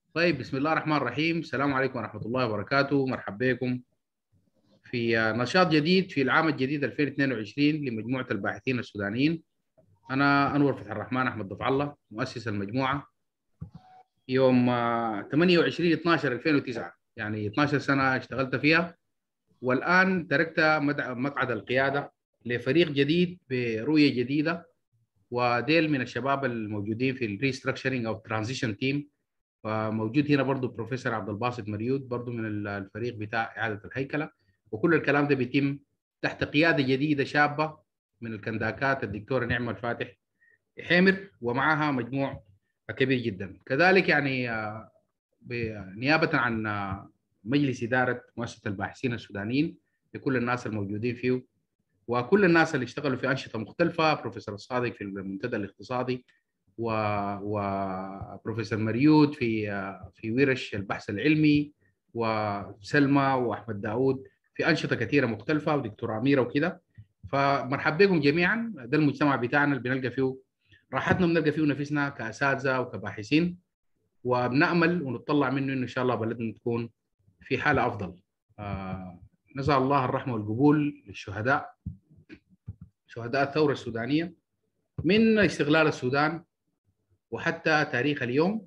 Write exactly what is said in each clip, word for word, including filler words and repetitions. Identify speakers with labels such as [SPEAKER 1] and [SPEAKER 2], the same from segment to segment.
[SPEAKER 1] طيب، بسم الله الرحمن الرحيم. السلام عليكم ورحمة الله وبركاته. مرحبا بكم في نشاط جديد في العام الجديد ألفين واثنين وعشرين لمجموعة الباحثين السودانيين. أنا أنور فتح الرحمن أحمد ضف الله، مؤسس المجموعة. يوم آه، ثمانية وعشرين اثناشر ألفين وتسعة، يعني اثناشر سنة اشتغلت فيها، والآن تركت مدع- مقعد القيادة لفريق جديد برؤية جديدة. وديل من الشباب الموجودين في الريستراكشرنج أو ترانزيشن تيم. وموجود هنا برضو بروفيسور عبد الباسط مريود، برضو من الفريق بتاع إعادة الهيكلة. وكل الكلام ده بيتم تحت قيادة جديدة شابة من الكنداكات الدكتورة نعمة الفاتح حامر، ومعها مجموع كبير جدا كذلك. يعني آه، نيابة عن آه، مجلس إدارة مؤسسة الباحثين السودانيين، لكل الناس الموجودين فيه وكل الناس اللي اشتغلوا في أنشطة مختلفة، بروفيسور الصادق في المنتدى الاقتصادي، و... وبروفيسور مريود في في ورش البحث العلمي، وسلمى واحمد داوود في انشطه كثيره مختلفه، ودكتور اميره وكده. فمرحبا بكم جميعا. ده المجتمع بتاعنا اللي بنلقى فيه راحتنا، بنلقى فيه نفسنا كاساتذه وكباحثين، وبنامل ونطلع منه انه ان شاء الله بلدنا تكون في حاله افضل. آه نسال الله الرحمه والقبول للشهداء، شهداء الثوره السودانيه، من استغلال السودان وحتى تاريخ اليوم.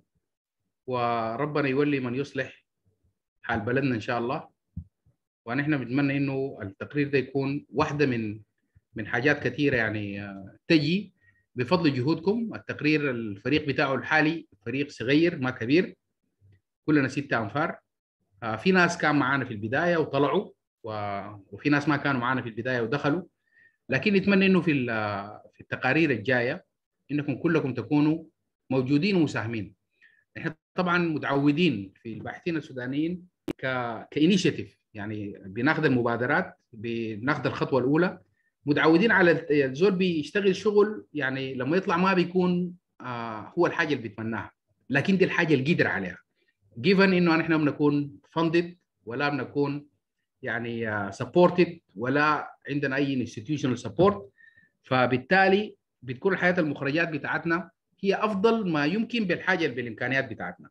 [SPEAKER 1] وربنا يولي من يصلح حال بلدنا ان شاء الله. ونحن بنتمنى انه التقرير ده يكون واحده من من حاجات كثيره، يعني آه، تجي بفضل جهودكم. التقرير الفريق بتاعه الحالي فريق صغير ما كبير، كلنا ستة انفار. آه، في ناس كان معانا في البدايه وطلعوا، و- وفي ناس ما كانوا معانا في البدايه ودخلوا. لكن نتمنى انه في ال- في التقارير الجايه انكم كلكم تكونوا موجودين ومساهمين. احنا طبعا متعودين في الباحثين السودانيين ك كانيشيتيف، يعني بناخذ المبادرات، بناخذ الخطوه الاولى. متعودين على الزول بيشتغل شغل، يعني لما يطلع ما بيكون آه هو الحاجه اللي بيتمناها، لكن دي الحاجه اللي قدر عليها، جيفن انه نحن بنكون فندد، ولا بنكون يعني سبورتد، uh, ولا عندنا اي انستتيوشنال سبورت. فبالتالي بتكون الحياه المخرجات بتاعتنا هي افضل ما يمكن بالحاجه بالامكانيات بتاعتنا.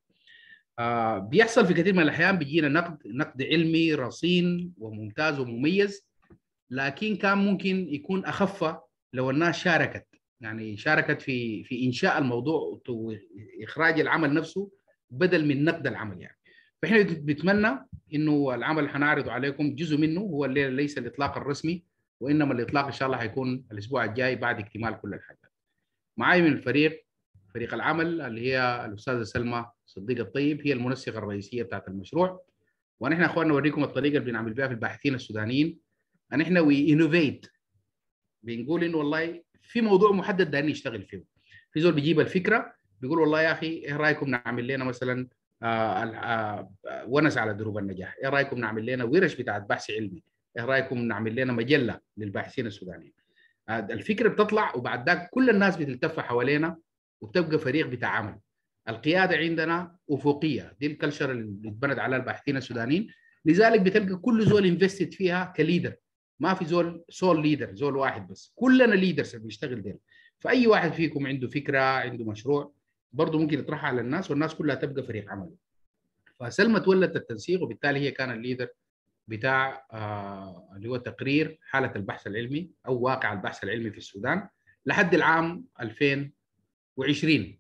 [SPEAKER 1] آه بيحصل في كثير من الاحيان بيجينا نقد نقد علمي رصين وممتاز ومميز، لكن كان ممكن يكون اخف لو الناس شاركت، يعني شاركت في في انشاء الموضوع واخراج العمل نفسه بدل من نقد العمل يعني. فاحنا بنتمنى انه العمل اللي حنعرضه عليكم جزء منه هو اللي ليس الاطلاق الرسمي، وانما الاطلاق ان شاء الله حيكون الاسبوع الجاي بعد اكتمال كل الحاجات. معي من الفريق، فريق العمل، اللي هي الاستاذه سلمى صديق الطيب، هي المنسقه الرئيسيه بتاعت المشروع. ونحن اخواننا نوريكم الطريقه اللي بنعمل بها في الباحثين السودانيين. ان احنا وي انوفيت، بنقول انه والله في موضوع محدد دايرين نشتغل فيه. في زول بيجيب الفكره بيقول والله يا اخي ايه رايكم نعمل لنا مثلا آه آه ونس على دروب النجاح، ايه رايكم نعمل لنا ورش بتاعت بحث علمي، ايه رايكم نعمل لنا مجله للباحثين السودانيين. آه الفكره بتطلع، وبعد ذاك كل الناس بتلتف حوالينا وبتبقى فريق بتاع عمل. القياده عندنا افقيه، دي الكلتشر اللي اتبنت على الباحثين السودانيين. لذلك بتلقى كل زول انفستد فيها كليدر، ما في زول سول ليدر زول واحد بس، كلنا ليدرز بيشتغل ديل. فاي واحد فيكم عنده فكره، عنده مشروع، برضه ممكن يطرحها على الناس، والناس كلها تبقى فريق عمل. فسلمى تولت التنسيق، وبالتالي هي كان الليدر بتاع آه اللي هو تقرير حاله البحث العلمي او واقع البحث العلمي في السودان لحد العام ألفين وعشرين.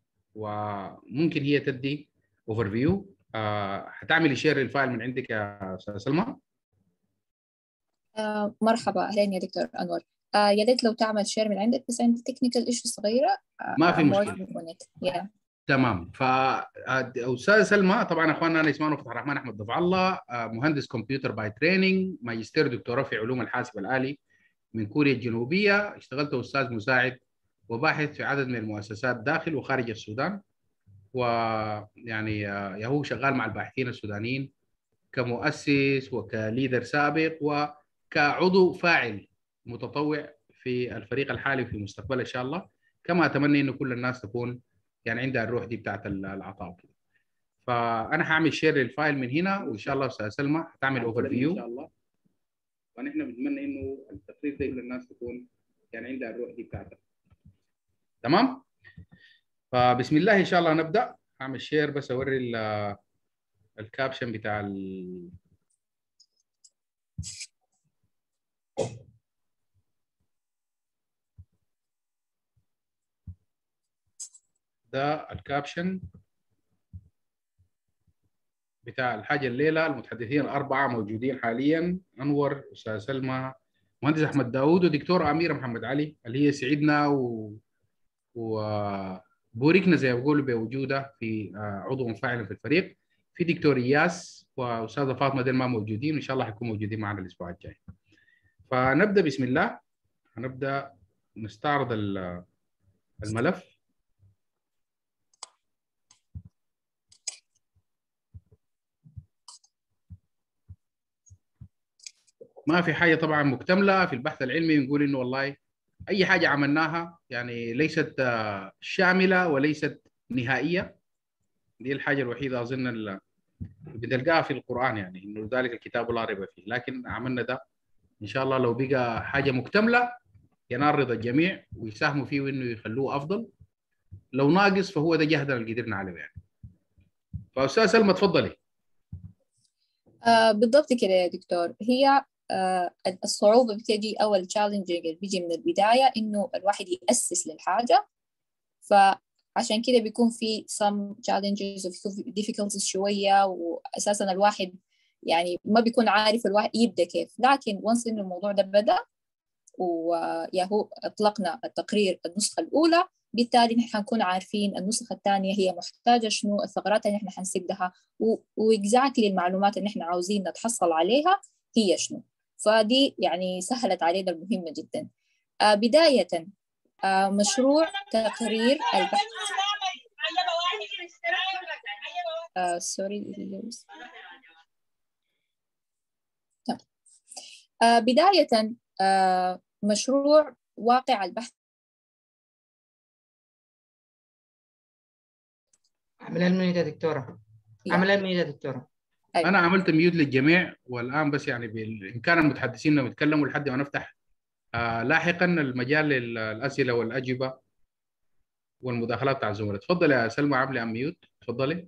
[SPEAKER 1] وممكن هي تدي اوفر فيو. آه هتعملي شير الفايل من عندك يا استاذه سلمى؟
[SPEAKER 2] آه مرحبا، أهلين يا دكتور أنور. آه يا ريت لو تعمل شير من عندك، بس عندي تكنيكال ايشو صغيرة.
[SPEAKER 1] ما
[SPEAKER 2] آه
[SPEAKER 1] في
[SPEAKER 2] I'm
[SPEAKER 1] مشكله.
[SPEAKER 2] working on it. Yeah.
[SPEAKER 1] تمام. فاستاذ سلمى طبعا اخواننا انا اسمه فتح الرحمن احمد ضف الله، مهندس كمبيوتر باي تريننج، ماجستير دكتوراه في علوم الحاسب الالي من كوريا الجنوبيه. اشتغلت استاذ مساعد وباحث في عدد من المؤسسات داخل وخارج السودان. ويعني هو شغال مع الباحثين السودانيين كمؤسس وكليدر سابق وكعضو فاعل متطوع في الفريق الحالي في المستقبل ان شاء الله. كما اتمنى انه كل الناس تكون يعني عندها الروح دي بتاعت العطاء. فانا هعمل شير للفايل من هنا، وان شاء الله استاذ سلمى هتعمل اوفر فيو ان شاء الله. ونحن بنتمنى انه التقرير ده كل الناس تكون يعني عندها الروح دي بتاعتها. تمام. فبسم الله ان شاء الله نبدا. اعمل شير بس اوري ال- الكابشن بتاع ال... ده الكابشن بتاع الحاجه الليله. المتحدثين الاربعه موجودين حاليا: انور، استاذ سلمى، مهندس احمد داوود، ودكتور اميره محمد علي، اللي هي سعدنا و... وبوركنا زي ما بيقولوا بوجودها في آه، عضو منفعل في الفريق. في دكتور اياس واستاذه فاطمه ديل ما موجودين، وان شاء الله حيكونوا موجودين معنا الاسبوع الجاي. فنبدا بسم الله. هنبدا نستعرض ال- الملف. ما في حاجه طبعا مكتمله في البحث العلمي نقول انه والله اي حاجه عملناها يعني ليست آه، شامله وليست نهائيه. دي الحاجه الوحيده اظن اللي بنلقاها في القران، يعني انه ذلك الكتاب لا ريب فيه. لكن عملنا ده ان شاء الله لو بقى حاجه مكتمله ينال رضا الجميع ويساهموا فيه وانه يخلوه افضل. لو ناقص فهو ده جهدنا اللي قدرنا عليه يعني. فاستاذ سلمى تفضلي.
[SPEAKER 2] آه بالضبط كده يا دكتور. هي آه الصعوبة بتجي أو التشالنج اللي بيجي من البداية إنه الواحد يأسس للحاجة، فعشان كده بيكون في some challenges وبيكون في difficulties شوية، وأساسا الواحد يعني ما بيكون عارف الواحد يبدأ كيف. لكن once إنه الموضوع ده بدأ وياهو أطلقنا التقرير النسخة الأولى، بالتالي نحن حنكون عارفين النسخة الثانية هي محتاجة شنو، الثغرات اللي نحن حنسدها، وإكزاكتلي المعلومات اللي نحن عاوزين نتحصل عليها هي شنو. فدي يعني سهلت علينا المهمة جدا. آه بداية آه مشروع تقرير البحث آه سوري آه بداية آه مشروع واقع البحث.
[SPEAKER 3] اعملها الميوت يا دكتورة. اعملها الميوت يا دكتورة.
[SPEAKER 2] أيوة.
[SPEAKER 1] انا عملت ميوت للجميع والان بس يعني بامكان المتحدثين انهم يتكلموا لحد ما نفتح آه لاحقا المجال للاسئله والاجوبه والمداخلات بتاع الزملاء. تفضلي يا سلمى، عامله ميوت. تفضلي.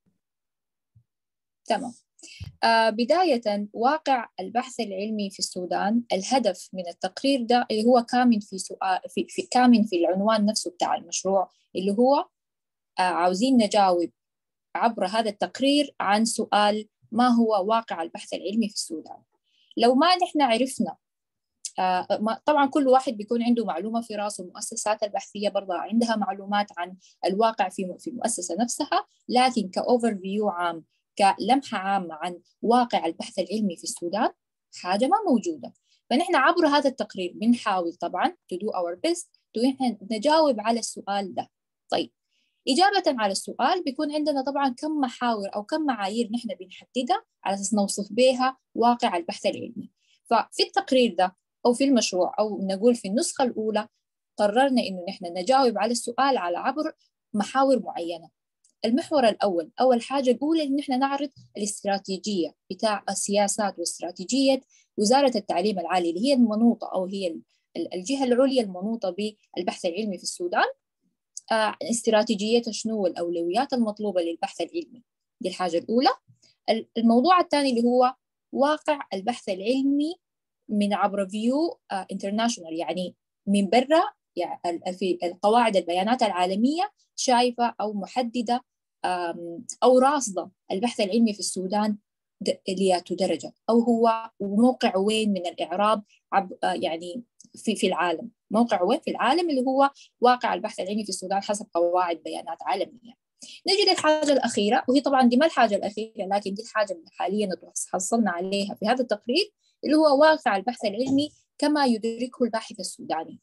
[SPEAKER 2] تمام. آه بداية واقع البحث العلمي في السودان، الهدف من التقرير ده اللي هو كامن في سؤال في, في كامن في العنوان نفسه بتاع المشروع، اللي هو آه عاوزين نجاوب عبر هذا التقرير عن سؤال: ما هو واقع البحث العلمي في السودان؟ لو ما نحن عرفنا آه طبعا كل واحد بيكون عنده معلومة في راسه، المؤسسات البحثية برضه عندها معلومات عن الواقع في في المؤسسة نفسها، لكن كأوفر فيو عام، كلمحة عامة عن واقع البحث العلمي في السودان، حاجة ما موجودة. فنحن عبر هذا التقرير بنحاول طبعا to do our best to نجاوب على السؤال ده. طيب، إجابة على السؤال بيكون عندنا طبعا كم محاور أو كم معايير نحن بنحددها على أساس نوصف بها واقع البحث العلمي. ففي التقرير ده أو في المشروع أو نقول في النسخة الأولى قررنا إنه نحن نجاوب على السؤال على عبر محاور معينة. المحور الأول، أول حاجة الأولى إن نحن نعرض الاستراتيجية بتاع السياسات واستراتيجية وزارة التعليم العالي اللي هي المنوطة أو هي الجهة العليا المنوطة بالبحث العلمي في السودان، آه استراتيجيتها شنو والأولويات المطلوبة للبحث العلمي. دي الحاجة الأولى. الموضوع الثاني اللي هو واقع البحث العلمي من عبر فيو انترناشونال، يعني من برا، يعني في القواعد البيانات العالمية شايفة أو محددة أو راصدة البحث العلمي في السودان لياته درجة، أو هو موقع وين من الإعراب عب يعني في في العالم، موقع وين في العالم اللي هو واقع البحث العلمي في السودان حسب قواعد بيانات عالمية. نجي للحاجة الأخيرة، وهي طبعا دي ما الحاجة الأخيرة لكن دي الحاجة اللي حاليا حصلنا عليها في هذا التقرير، اللي هو واقع البحث العلمي كما يدركه الباحث السوداني.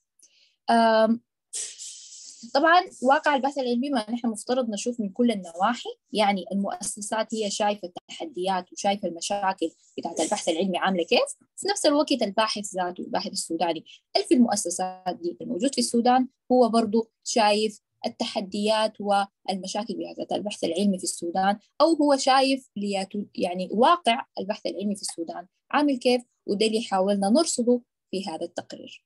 [SPEAKER 2] طبعا واقع البحث العلمي ما نحن مفترض نشوف من كل النواحي، يعني المؤسسات هي شايفة التحديات وشايفة المشاكل بتاعت البحث العلمي عاملة كيف، في نفس الوقت الباحث ذاته الباحث السوداني اللي في المؤسسات دي الموجود في السودان هو برضو شايف التحديات والمشاكل بتاعت البحث العلمي في السودان، أو هو شايف يعني واقع البحث العلمي في السودان عامل كيف، وده اللي حاولنا نرصده في هذا التقرير.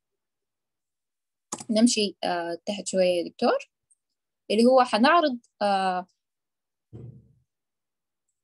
[SPEAKER 2] نمشي آه تحت شوية يا دكتور، اللي هو حنعرض آه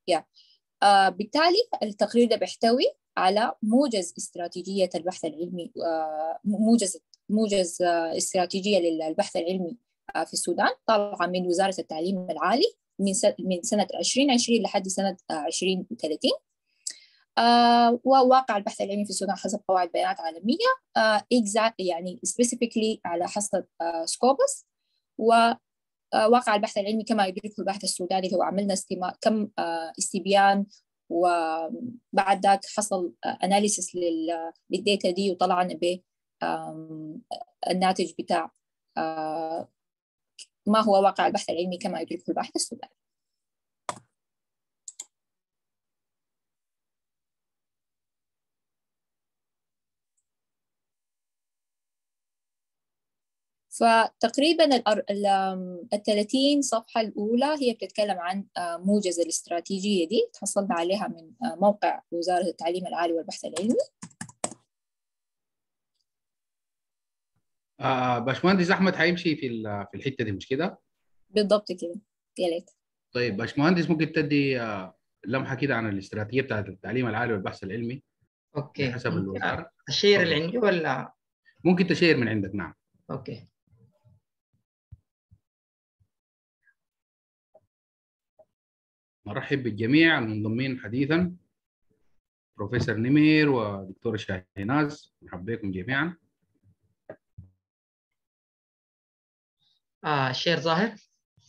[SPEAKER 2] yeah. آه بالتالي التقرير ده بيحتوي على موجز استراتيجية البحث العلمي، آه موجز موجز آه استراتيجية للبحث العلمي آه في السودان، طالعة من وزارة التعليم العالي من من سنة عشرين عشرين لحد سنة عشرين ثلاثين. آه وواقع البحث العلمي في السودان حسب قواعد بيانات عالمية آه exact يعني specifically على حسب آه سكوبس. وواقع البحث العلمي كما يدركه البحث السوداني هو عملنا استماع كم آه استبيان، وبعد ذاك حصل اناليسيس للديتا دي وطلعنا ب الناتج بتاع آه ما هو واقع البحث العلمي كما يدركه البحث السوداني. فتقريبا ال ثلاثين صفحة الأولى هي بتتكلم عن موجز الاستراتيجية دي، تحصلنا عليها من موقع وزارة التعليم العالي والبحث العلمي.
[SPEAKER 1] آه باشمهندس أحمد هيمشي في في الحتة دي مش كده؟
[SPEAKER 2] بالضبط كده، يا ليت.
[SPEAKER 1] طيب باشمهندس ممكن تدي آه لمحة كده عن الاستراتيجية بتاعت التعليم العالي والبحث العلمي
[SPEAKER 3] اوكي،
[SPEAKER 1] بحسب الوزارة؟
[SPEAKER 3] الشير اللي عندي ولا
[SPEAKER 1] ممكن تشير من عندك؟ نعم.
[SPEAKER 3] اوكي.
[SPEAKER 1] نرحب بالجميع المنضمين حديثا، بروفيسور نمير ودكتور شاهيناز، مرحبا بكم جميعا.
[SPEAKER 3] آه الشير ظاهر؟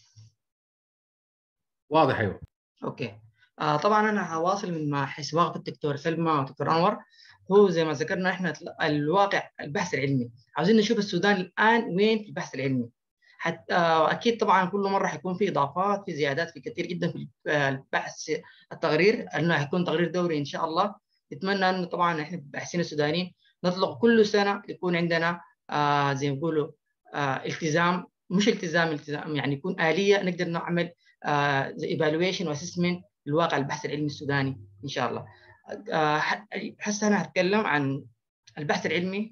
[SPEAKER 1] واضح ايوه.
[SPEAKER 3] اوكي. آه طبعا انا هواصل من ما حيث واقف الدكتور سلمى والدكتور انور. هو زي ما ذكرنا احنا الواقع البحث العلمي، عاوزين نشوف السودان الان وين في البحث العلمي. حتى آه اكيد طبعا كل مره حيكون في اضافات، في زيادات، في كثير جدا في البحث. التقرير انه حيكون تقرير دوري ان شاء الله. نتمنى انه طبعا احنا الباحثين السودانيين نطلق كل سنه يكون عندنا آه زي ما بيقولوا آه التزام، مش التزام التزام يعني يكون آلية نقدر نعمل آه زي ايفالويشن واسسمنت للواقع البحث العلمي السوداني ان شاء الله. آه هسه انا هتكلم عن البحث العلمي،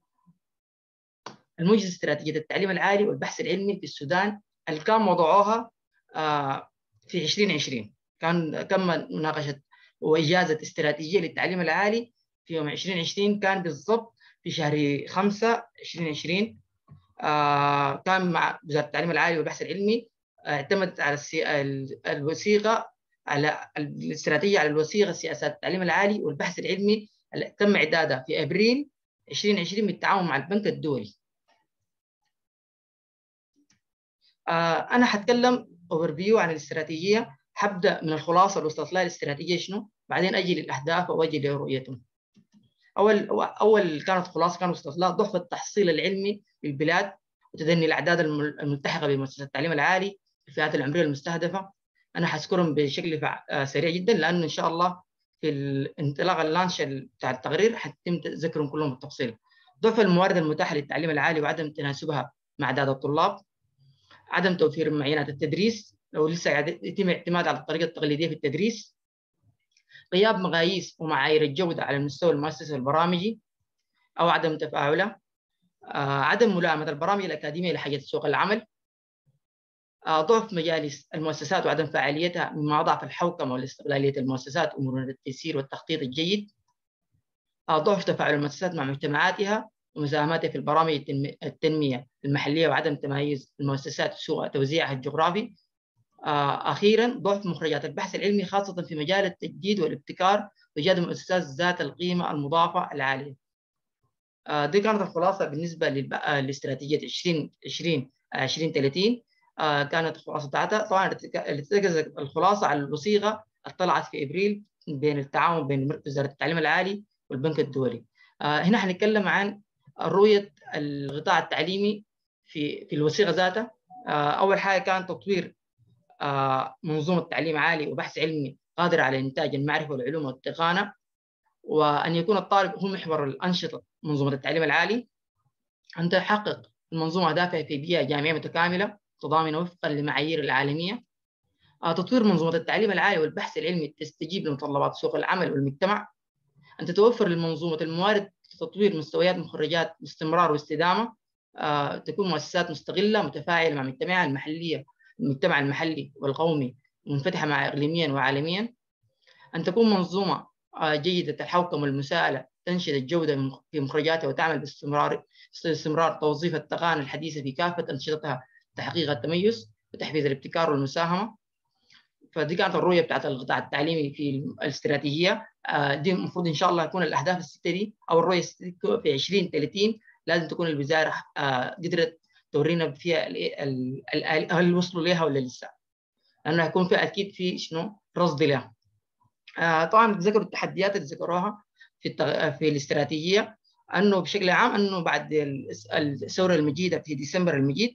[SPEAKER 3] الموجز استراتيجيه التعليم العالي والبحث العلمي في السودان اللي كان وضعوها آه في عشرين عشرين. كان تم مناقشه واجازه استراتيجيه للتعليم العالي في يوم عشرين عشرين، كان بالضبط في شهر خمسة عشرين عشرين. آه كان مع وزاره التعليم العالي والبحث العلمي اعتمدت على الوثيقه على الاستراتيجيه على الوثيقه سياسات التعليم العالي والبحث العلمي اللي تم اعدادها في ابريل عشرين عشرين بالتعاون مع البنك الدولي. آه انا حتكلم اوفر فيو عن الاستراتيجيه، حبدا من الخلاصه اللي وصلت لها الاستراتيجيه شنو، بعدين اجي للاهداف واجي لرؤيتهم. اول اول كانت خلاصه كانت وصلت لها ضعف التحصيل العلمي للبلاد وتدني الاعداد الملتحقه بمؤسسات التعليم العالي، الفئات العمريه المستهدفه. انا حذكرهم بشكل سريع جدا لانه ان شاء الله في الانطلاق اللانش بتاع التقرير حتم ذكرهم كلهم بالتفصيل. ضعف الموارد المتاحه للتعليم العالي وعدم تناسبها مع اعداد الطلاب، عدم توفير معينات التدريس لو لسه يتم اعتماد على الطريقه التقليديه في التدريس، غياب مقاييس ومعايير الجوده على المستوى المؤسسي والبرامجي او عدم تفاعلها، آه، عدم ملائمه البرامج الاكاديميه لحاجه سوق العمل، آه، ضعف مجالس المؤسسات وعدم فاعليتها مما اضعف الحوكمه والاستقلاليه المؤسسات ومرونه التيسير والتخطيط الجيد، آه، ضعف تفاعل المؤسسات مع مجتمعاتها ومساهماتها في البرامج التنميه المحليه وعدم تميز المؤسسات سوء توزيعها الجغرافي. آه، اخيرا ضعف مخرجات البحث العلمي خاصه في مجال التجديد والابتكار وايجاد المؤسسات ذات القيمه المضافه العاليه. آه، دي كانت الخلاصه بالنسبه للاستراتيجيه عشرين عشرين عشرين ثلاثين. آه، كانت الخلاصه بتاعتها طبعا ارتكزت الخلاصه على الوثيقه طلعت في ابريل بين التعاون بين وزاره التعليم العالي والبنك الدولي. آه، هنا حنتكلم عن رؤيه القطاع التعليمي في في الوثيقه ذاتها. آه، اول حاجه كان تطوير آه، منظومه تعليم عالي وبحث علمي قادره على انتاج المعرفه والعلوم والتقانه، وان يكون الطالب هو محور الانشطه منظومه التعليم العالي، ان تحقق المنظومه اهدافها في بيئه جامعيه متكامله متضامنه وفقا للمعايير العالميه. آه، تطوير منظومه التعليم العالي والبحث العلمي تستجيب لمتطلبات سوق العمل والمجتمع، ان تتوفر للمنظومه الموارد لتطوير مستويات مخرجات باستمرار واستدامه، آه، تكون مؤسسات مستقله متفاعله مع مجتمعها المحليه المجتمع المحلي والقومي منفتحة مع إقليميا وعالميا، أن تكون منظومة جيدة الحوكمة والمساءلة تنشد الجودة في مخرجاتها وتعمل باستمرار استمرار توظيف التقنية الحديثة في كافة أنشطتها تحقيق التميز وتحفيز الابتكار والمساهمة. فدي كانت الرؤية بتاعت القطاع التعليمي في الاستراتيجية. دي المفروض إن شاء الله يكون الأهداف الستة دي أو الرؤية في عشرين ثلاثين لازم تكون الوزارة قدرت تورينا فيها هل وصلوا ليها ولا لسه، لأنه هيكون في أكيد في شنو رصد لها. طبعا ذكروا التحديات اللي ذكروها في التغ... في الاستراتيجية، أنه بشكل عام أنه بعد الثورة المجيدة في ديسمبر المجيد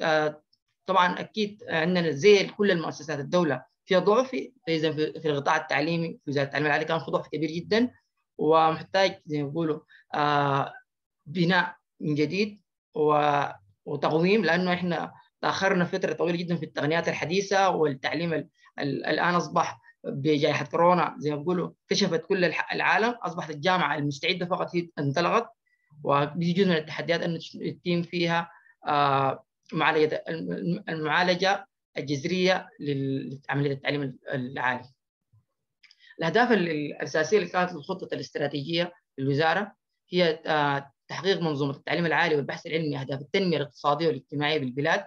[SPEAKER 3] طبعا أكيد عندنا زي كل المؤسسات الدولة فيها ضعف، إذا في القطاع التعليمي في وزارة التعليم العالي كان في ضعف كبير جدا، ومحتاج زي ما بيقولوا بناء من جديد وتقويم، لأنه إحنا تأخرنا فترة طويلة جدا في التقنيات الحديثة، والتعليم الآن أصبح بجائحة كورونا زي ما بيقولوا كشفت كل العالم، أصبحت الجامعة المستعدة فقط هي انطلقت، ودي جزء من التحديات أن يتم فيها معالجة المعالجة الجذرية لعملية التعليم العالي. الأهداف الأساسية اللي كانت للخطة الاستراتيجية للوزارة هي تحقيق منظومة التعليم العالي والبحث العلمي أهداف التنمية الاقتصادية والاجتماعية بالبلاد،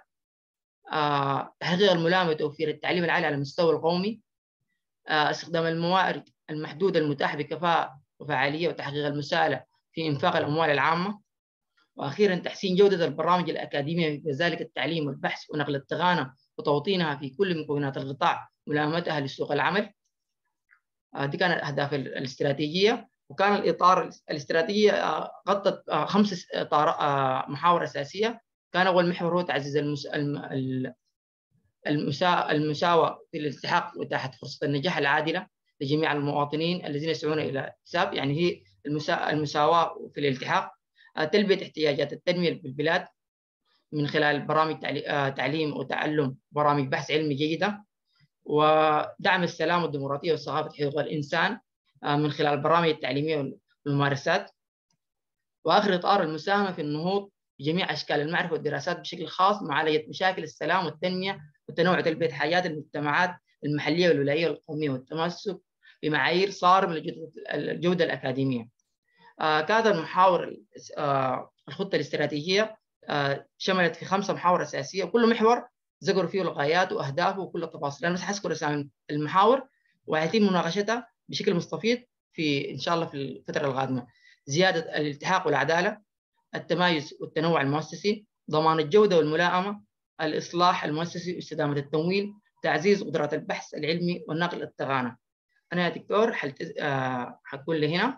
[SPEAKER 3] تحقيق الملائمة وتوفير التعليم العالي على المستوى القومي، استخدام الموارد المحدودة المتاحة بكفاءة وفعالية وتحقيق المساءلة في إنفاق الأموال العامة، وأخيرا تحسين جودة البرامج الأكاديمية وذلك التعليم والبحث ونقل التقانة وتوطينها في كل مكونات القطاع ملائمتها لسوق العمل. دي كانت أهداف الاستراتيجية، وكان الإطار الاستراتيجية غطت خمس محاور أساسية. كان أول محور هو تعزيز المس... المسا... المساواة في الالتحاق وإتاحة فرصة النجاح العادلة لجميع المواطنين الذين يسعون إلى اكتساب، يعني هي المسا... المساواة في الالتحاق، تلبية احتياجات التنمية بالبلاد من خلال برامج تعليم وتعلم، برامج بحث علمي جيدة، ودعم السلام والديمقراطية وثقافة حقوق الإنسان من خلال البرامج التعليمية والممارسات. وآخر إطار المساهمة في النهوض بجميع أشكال المعرفة والدراسات بشكل خاص، معالجة مشاكل السلام والتنمية والتنوع، تلبية حاجات المجتمعات المحلية والولاية والقومية، والتمسك بمعايير صارمة للجودة الأكاديمية. آه كانت المحاور آه الخطة الاستراتيجية آه شملت في خمسة محاور أساسية، وكل محور ذكروا فيه الغايات وأهدافه وكل التفاصيل. أنا بس حذكر اسامي المحاور وهيتم مناقشتها بشكل مستفيض في إن شاء الله في الفترة القادمة. زيادة الالتحاق والعدالة، التمايز والتنوع المؤسسي، ضمان الجودة والملائمة، الإصلاح المؤسسي واستدامة التمويل، تعزيز قدرات البحث العلمي والنقل التقني. أنا يا دكتور حلت... آه حكون لي هنا.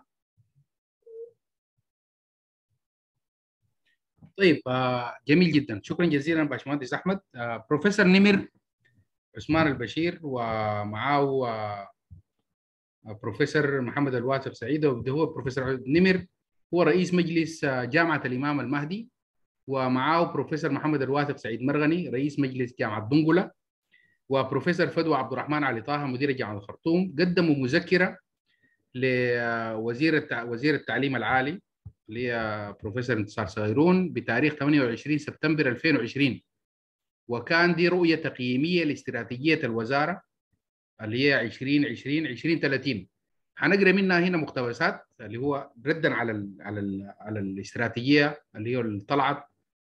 [SPEAKER 1] طيب جميل جدا، شكرا جزيلا باشمهندس احمد. بروفيسور نمر عثمان البشير ومعاه بروفيسور محمد الواسف سعيد، وده هو بروفيسور نمر هو رئيس مجلس جامعة الإمام المهدي، ومعاه بروفيسور محمد الواسف سعيد مرغني رئيس مجلس جامعة دنقلة، وبروفيسور فدوى عبد الرحمن علي طه مدير جامعة الخرطوم. قدموا مذكرة لوزير التع... وزير التعليم العالي اللي هي بروفيسور انتصار صغيرون بتاريخ ثمانية وعشرين سبتمبر ألفين وعشرين، وكان دي رؤية تقييمية لاستراتيجية الوزارة اللي هي عشرين عشرين عشرين ثلاثين. هنقرا منها هنا مقتبسات اللي هو ردا على ال على ال على الاستراتيجية اللي هي اللي طلعت،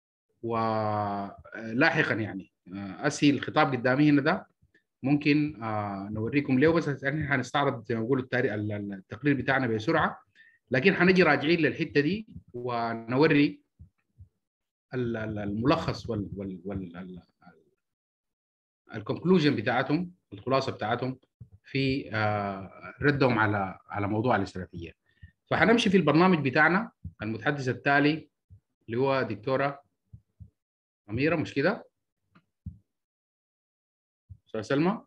[SPEAKER 1] ولاحقا يعني اسي الخطاب قدامي هنا ده ممكن آه نوريكم له، بس احنا هنستعرض زي ما بقول التاريخ التقرير بتاعنا بسرعه، لكن هنجي راجعين للحته دي ونوري الملخص وال وال وال الكونكلوجن بتاعتهم، الخلاصه بتاعتهم في آه ردهم على على موضوع الاستراتيجيه. فهنمشي في البرنامج بتاعنا. المتحدث التالي اللي هو دكتوره أميرة، مش كده؟ أستاذ سلمى؟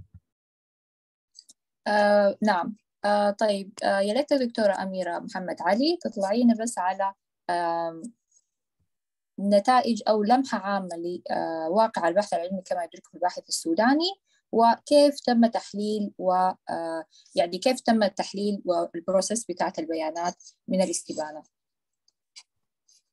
[SPEAKER 2] آه نعم. آه طيب آه يا ريت دكتورة أميرة محمد علي تطلعينا بس على آه نتائج أو لمحة عامة لواقع البحث العلمي كما يدركه الباحث السوداني، وكيف تم تحليل و آه يعني كيف تم التحليل والبروسيس بتاعت البيانات من الاستبانة.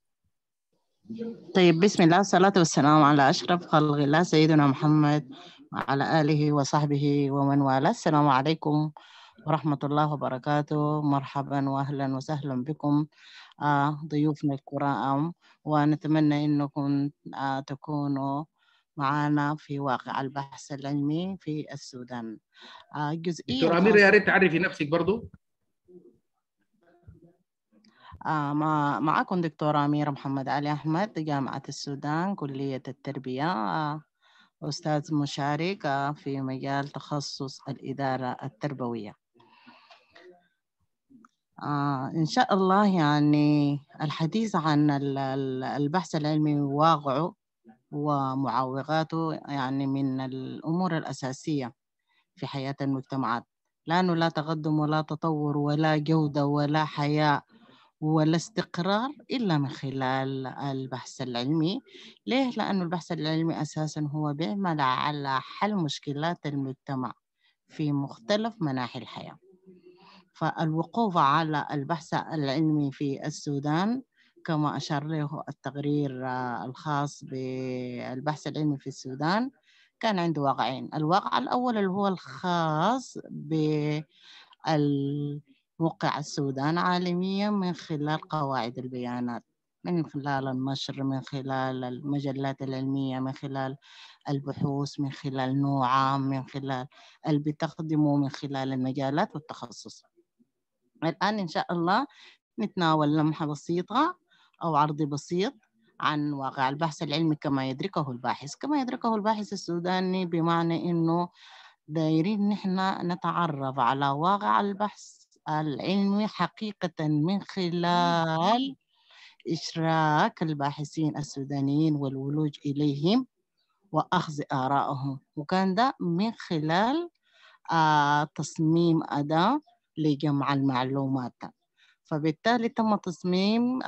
[SPEAKER 4] طيب، بسم الله والصلاة والسلام على أشرف خلق الله سيدنا محمد وعلى آله وصحبه ومن والاه. السلام عليكم ورحمة الله وبركاته. مرحبا وأهلا وسهلا بكم آه ضيوفنا الكرام، ونتمنى أنكم آه تكونوا معنا في واقع البحث العلمي في السودان. آه الجزئية
[SPEAKER 1] دكتور أمير يا
[SPEAKER 4] الخاصة
[SPEAKER 1] ريت تعرفي نفسك برضو.
[SPEAKER 4] آه مع معكم دكتورة أميرة محمد علي أحمد، جامعة السودان، كلية التربية، آه أستاذ مشارك آه في مجال تخصص الإدارة التربوية. آه إن شاء الله يعني الحديث عن البحث العلمي وواقعه ومعوقاته يعني من الأمور الأساسية في حياة المجتمعات، لأنه لا تقدم ولا تطور ولا جودة ولا حياة ولا استقرار إلا من خلال البحث العلمي. ليه؟ لأنه البحث العلمي أساساً هو بيعمل على حل مشكلات المجتمع في مختلف مناحي الحياة. فالوقوف على البحث العلمي في السودان كما أشار له التقرير الخاص بالبحث العلمي في السودان كان عنده واقعين. الواقع الأول اللي هو الخاص بالموقع السودان عالميا من خلال قواعد البيانات، من خلال النشر، من خلال المجلات العلمية، من خلال البحوث، من خلال نوعها، من خلال اللي بتخدمه، من خلال المجالات والتخصص. الآن إن شاء الله نتناول لمحة بسيطة أو عرض بسيط عن واقع البحث العلمي كما يدركه الباحث كما يدركه الباحث السوداني، بمعنى إنه دايرين نحن نتعرف على واقع البحث العلمي حقيقة من خلال إشراك الباحثين السودانيين والولوج إليهم وأخذ آرائهم، وكان ده من خلال آه تصميم أداة لجمع المعلومات. فبالتالي تم تصميم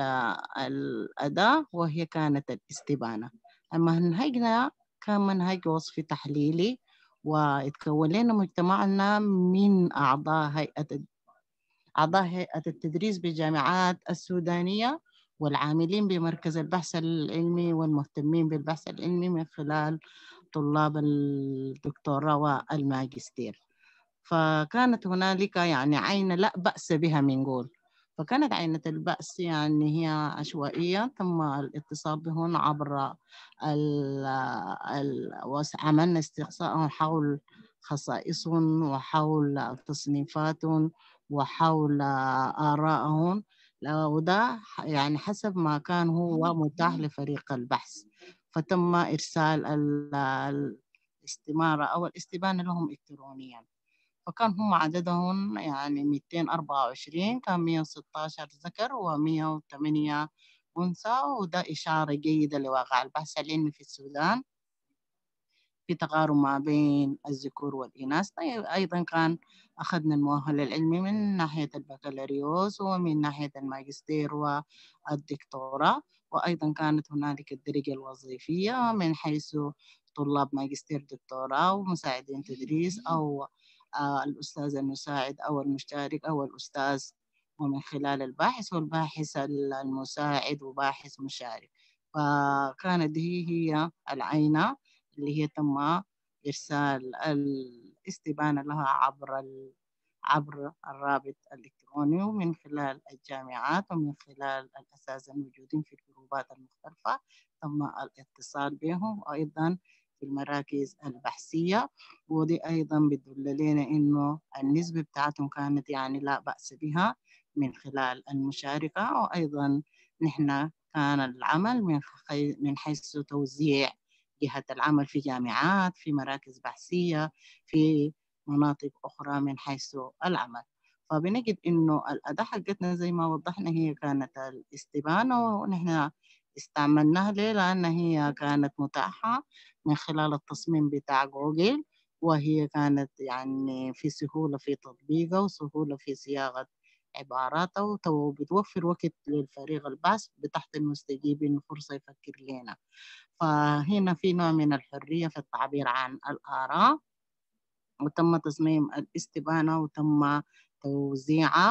[SPEAKER 4] الأداة وهي كانت الاستبانة. أما منهجنا كان منهج وصفي تحليلي، واتكون لنا مجتمعنا من أعضاء هيئة أعضاء هيئة التدريس بالجامعات السودانية والعاملين بمركز البحث العلمي والمهتمين بالبحث العلمي من خلال طلاب الدكتوراه والماجستير. فكانت هنالك يعني عين لا بأس بها منقول. فكانت عينة البأس يعني هي عشوائية، تم الاتصال بهم عبر ال ال عملنا استقصاء حول خصائصهم وحول تصنيفاتهم وحول آرائهم، وده يعني حسب ما كان هو متاح لفريق البحث. فتم إرسال الاستمارة أو الاستبانة لهم إلكترونياً. فكان هم عددهم يعني مئتين وأربعة وعشرين، كان مئة وستة عشر ذكر ومئة وثمانية أنثى، وده إشارة جيدة لواقع البحث العلمي في السودان في تقارب ما بين الذكور والإناث. أيضا كان أخذنا المؤهل العلمي من ناحية البكالوريوس ومن ناحية الماجستير والدكتوراه، وأيضا كانت هنالك الدرجة الوظيفية من حيث طلاب ماجستير دكتوراه ومساعدين تدريس أو آه الأستاذ المساعد أو المشترك أو الأستاذ، ومن خلال الباحث والباحث المساعد وباحث مشارك. فكانت هي هي العينة اللي هي تم إرسال الاستبانة لها عبر عبر الرابط الإلكتروني ومن خلال الجامعات ومن خلال الأساتذة الموجودين في الجروبات المختلفة تم الاتصال بهم، وأيضا في المراكز البحثية. ودي أيضا بتدل لنا إنه النسبة بتاعتهم كانت يعني لا بأس بها من خلال المشاركة. وأيضا نحن كان العمل من من حيث توزيع جهة العمل في جامعات، في مراكز بحثية، في مناطق أخرى من حيث العمل. فبنجد إنه الأداة حقتنا زي ما وضحنا هي كانت الاستبانة، ونحن استعملناها ليه؟ لأن هي كانت متاحة من خلال التصميم بتاع جوجل، وهي كانت يعني في سهولة في تطبيقها وسهولة في صياغة عباراتها، وبتوفر وقت للفريق البحث بتحت المستجيبين فرصة يفكر لنا. فهنا في نوع من الحرية في التعبير عن الآراء، وتم تصميم الاستبانة وتم توزيعها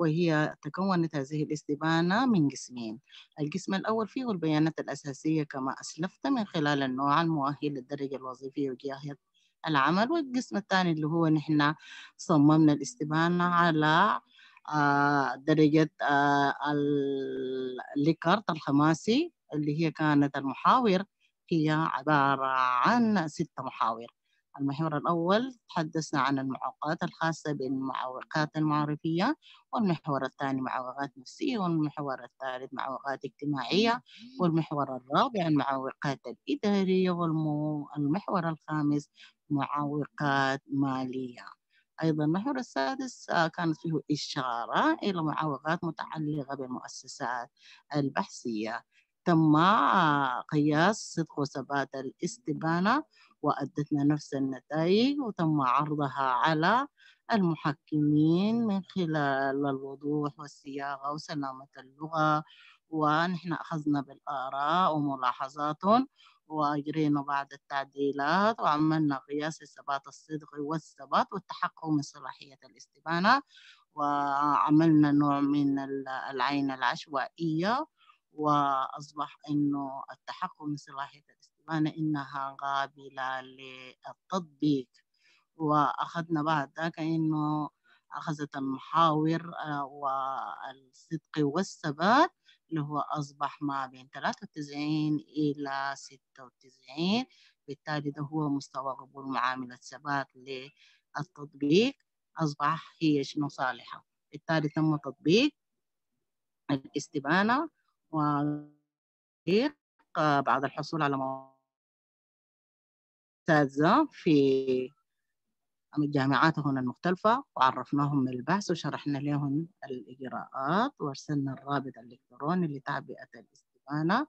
[SPEAKER 4] وهي تكونت هذه الاستبانة من قسمين. القسم الأول فيه البيانات الأساسية كما أسلفت من خلال النوع المؤهل للدرجة الوظيفية وجهة العمل، والقسم الثاني اللي هو نحن صممنا الاستبانة على آه درجة آه الليكارت الخماسي اللي هي كانت المحاور هي عبارة عن ستة محاور. المحور الأول تحدثنا عن المعوقات الخاصة بالمعوقات المعرفية، والمحور الثاني معوقات نفسية، والمحور الثالث معوقات اجتماعية، والمحور الرابع المعوقات الإدارية، والمحور الخامس معوقات مالية. أيضا المحور السادس كانت فيه إشارة إلى معوقات متعلقة بالمؤسسات البحثية. تم قياس صدق وثبات الاستبانة وأدتنا نفس النتائج، وتم عرضها على المحكمين من خلال الوضوح والصياغة وسلامة اللغة، ونحن أخذنا بالآراء وملاحظاتهم وأجرينا بعض التعديلات وعملنا قياس لثبات الصدق والثبات والتحقق من صلاحية الاستبانة، وعملنا نوع من العين العشوائية، وأصبح إنه التحقق من صلاحية الاستبانة إنها قابلة للتطبيق. وأخذنا بعد ذاك إنه أخذت المحاور والصدق والثبات اللي هو أصبح ما بين ثلاثة وتسعين إلى ستة وتسعين، بالتالي ده هو مستوى قبول معاملة ثبات للتطبيق، أصبح هي شنو صالحة. بالتالي تم تطبيق الاستبانة بعد الحصول على أساتذة في الجامعات هنا المختلفة، وعرفناهم البحث وشرحنا لهم الإجراءات، وارسلنا الرابط الإلكتروني لتعبئة الاستبانة،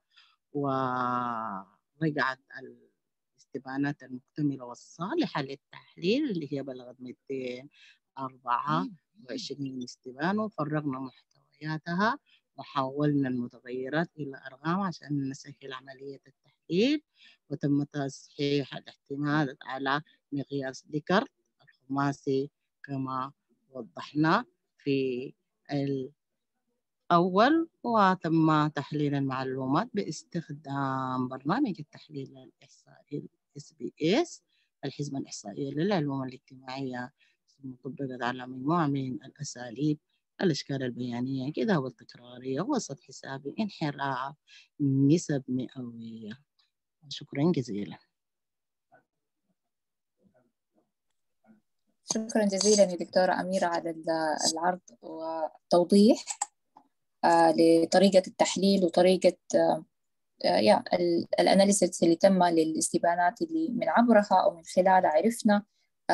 [SPEAKER 4] ورجعت الاستبانات المكتملة والصالحة للتحليل اللي هي بلغت مئتين وأربعة وعشرين استبانة، وفرغنا محتوياتها وحولنا المتغيرات إلى أرقام عشان نسهل عملية التحليل، وتم تصحيح الاعتماد على مقياس ليكارت الخماسي كما وضحنا في الأول، وتم تحليل المعلومات باستخدام برنامج التحليل الإحصائي إس بي إس الحزمة الإحصائية للعلوم الاجتماعية، ثم طبقت على مجموعة من الأساليب: الأشكال البيانية، كتابة تكرارية، وسط حسابي، انحراف، نسب مئوية. شكرا جزيلا.
[SPEAKER 2] شكرا جزيلا يا دكتورة أميرة على العرض والتوضيح لطريقة التحليل وطريقة يا الأناليسيس اللي تم للاستبانات اللي من عبرها أو من خلالها عرفنا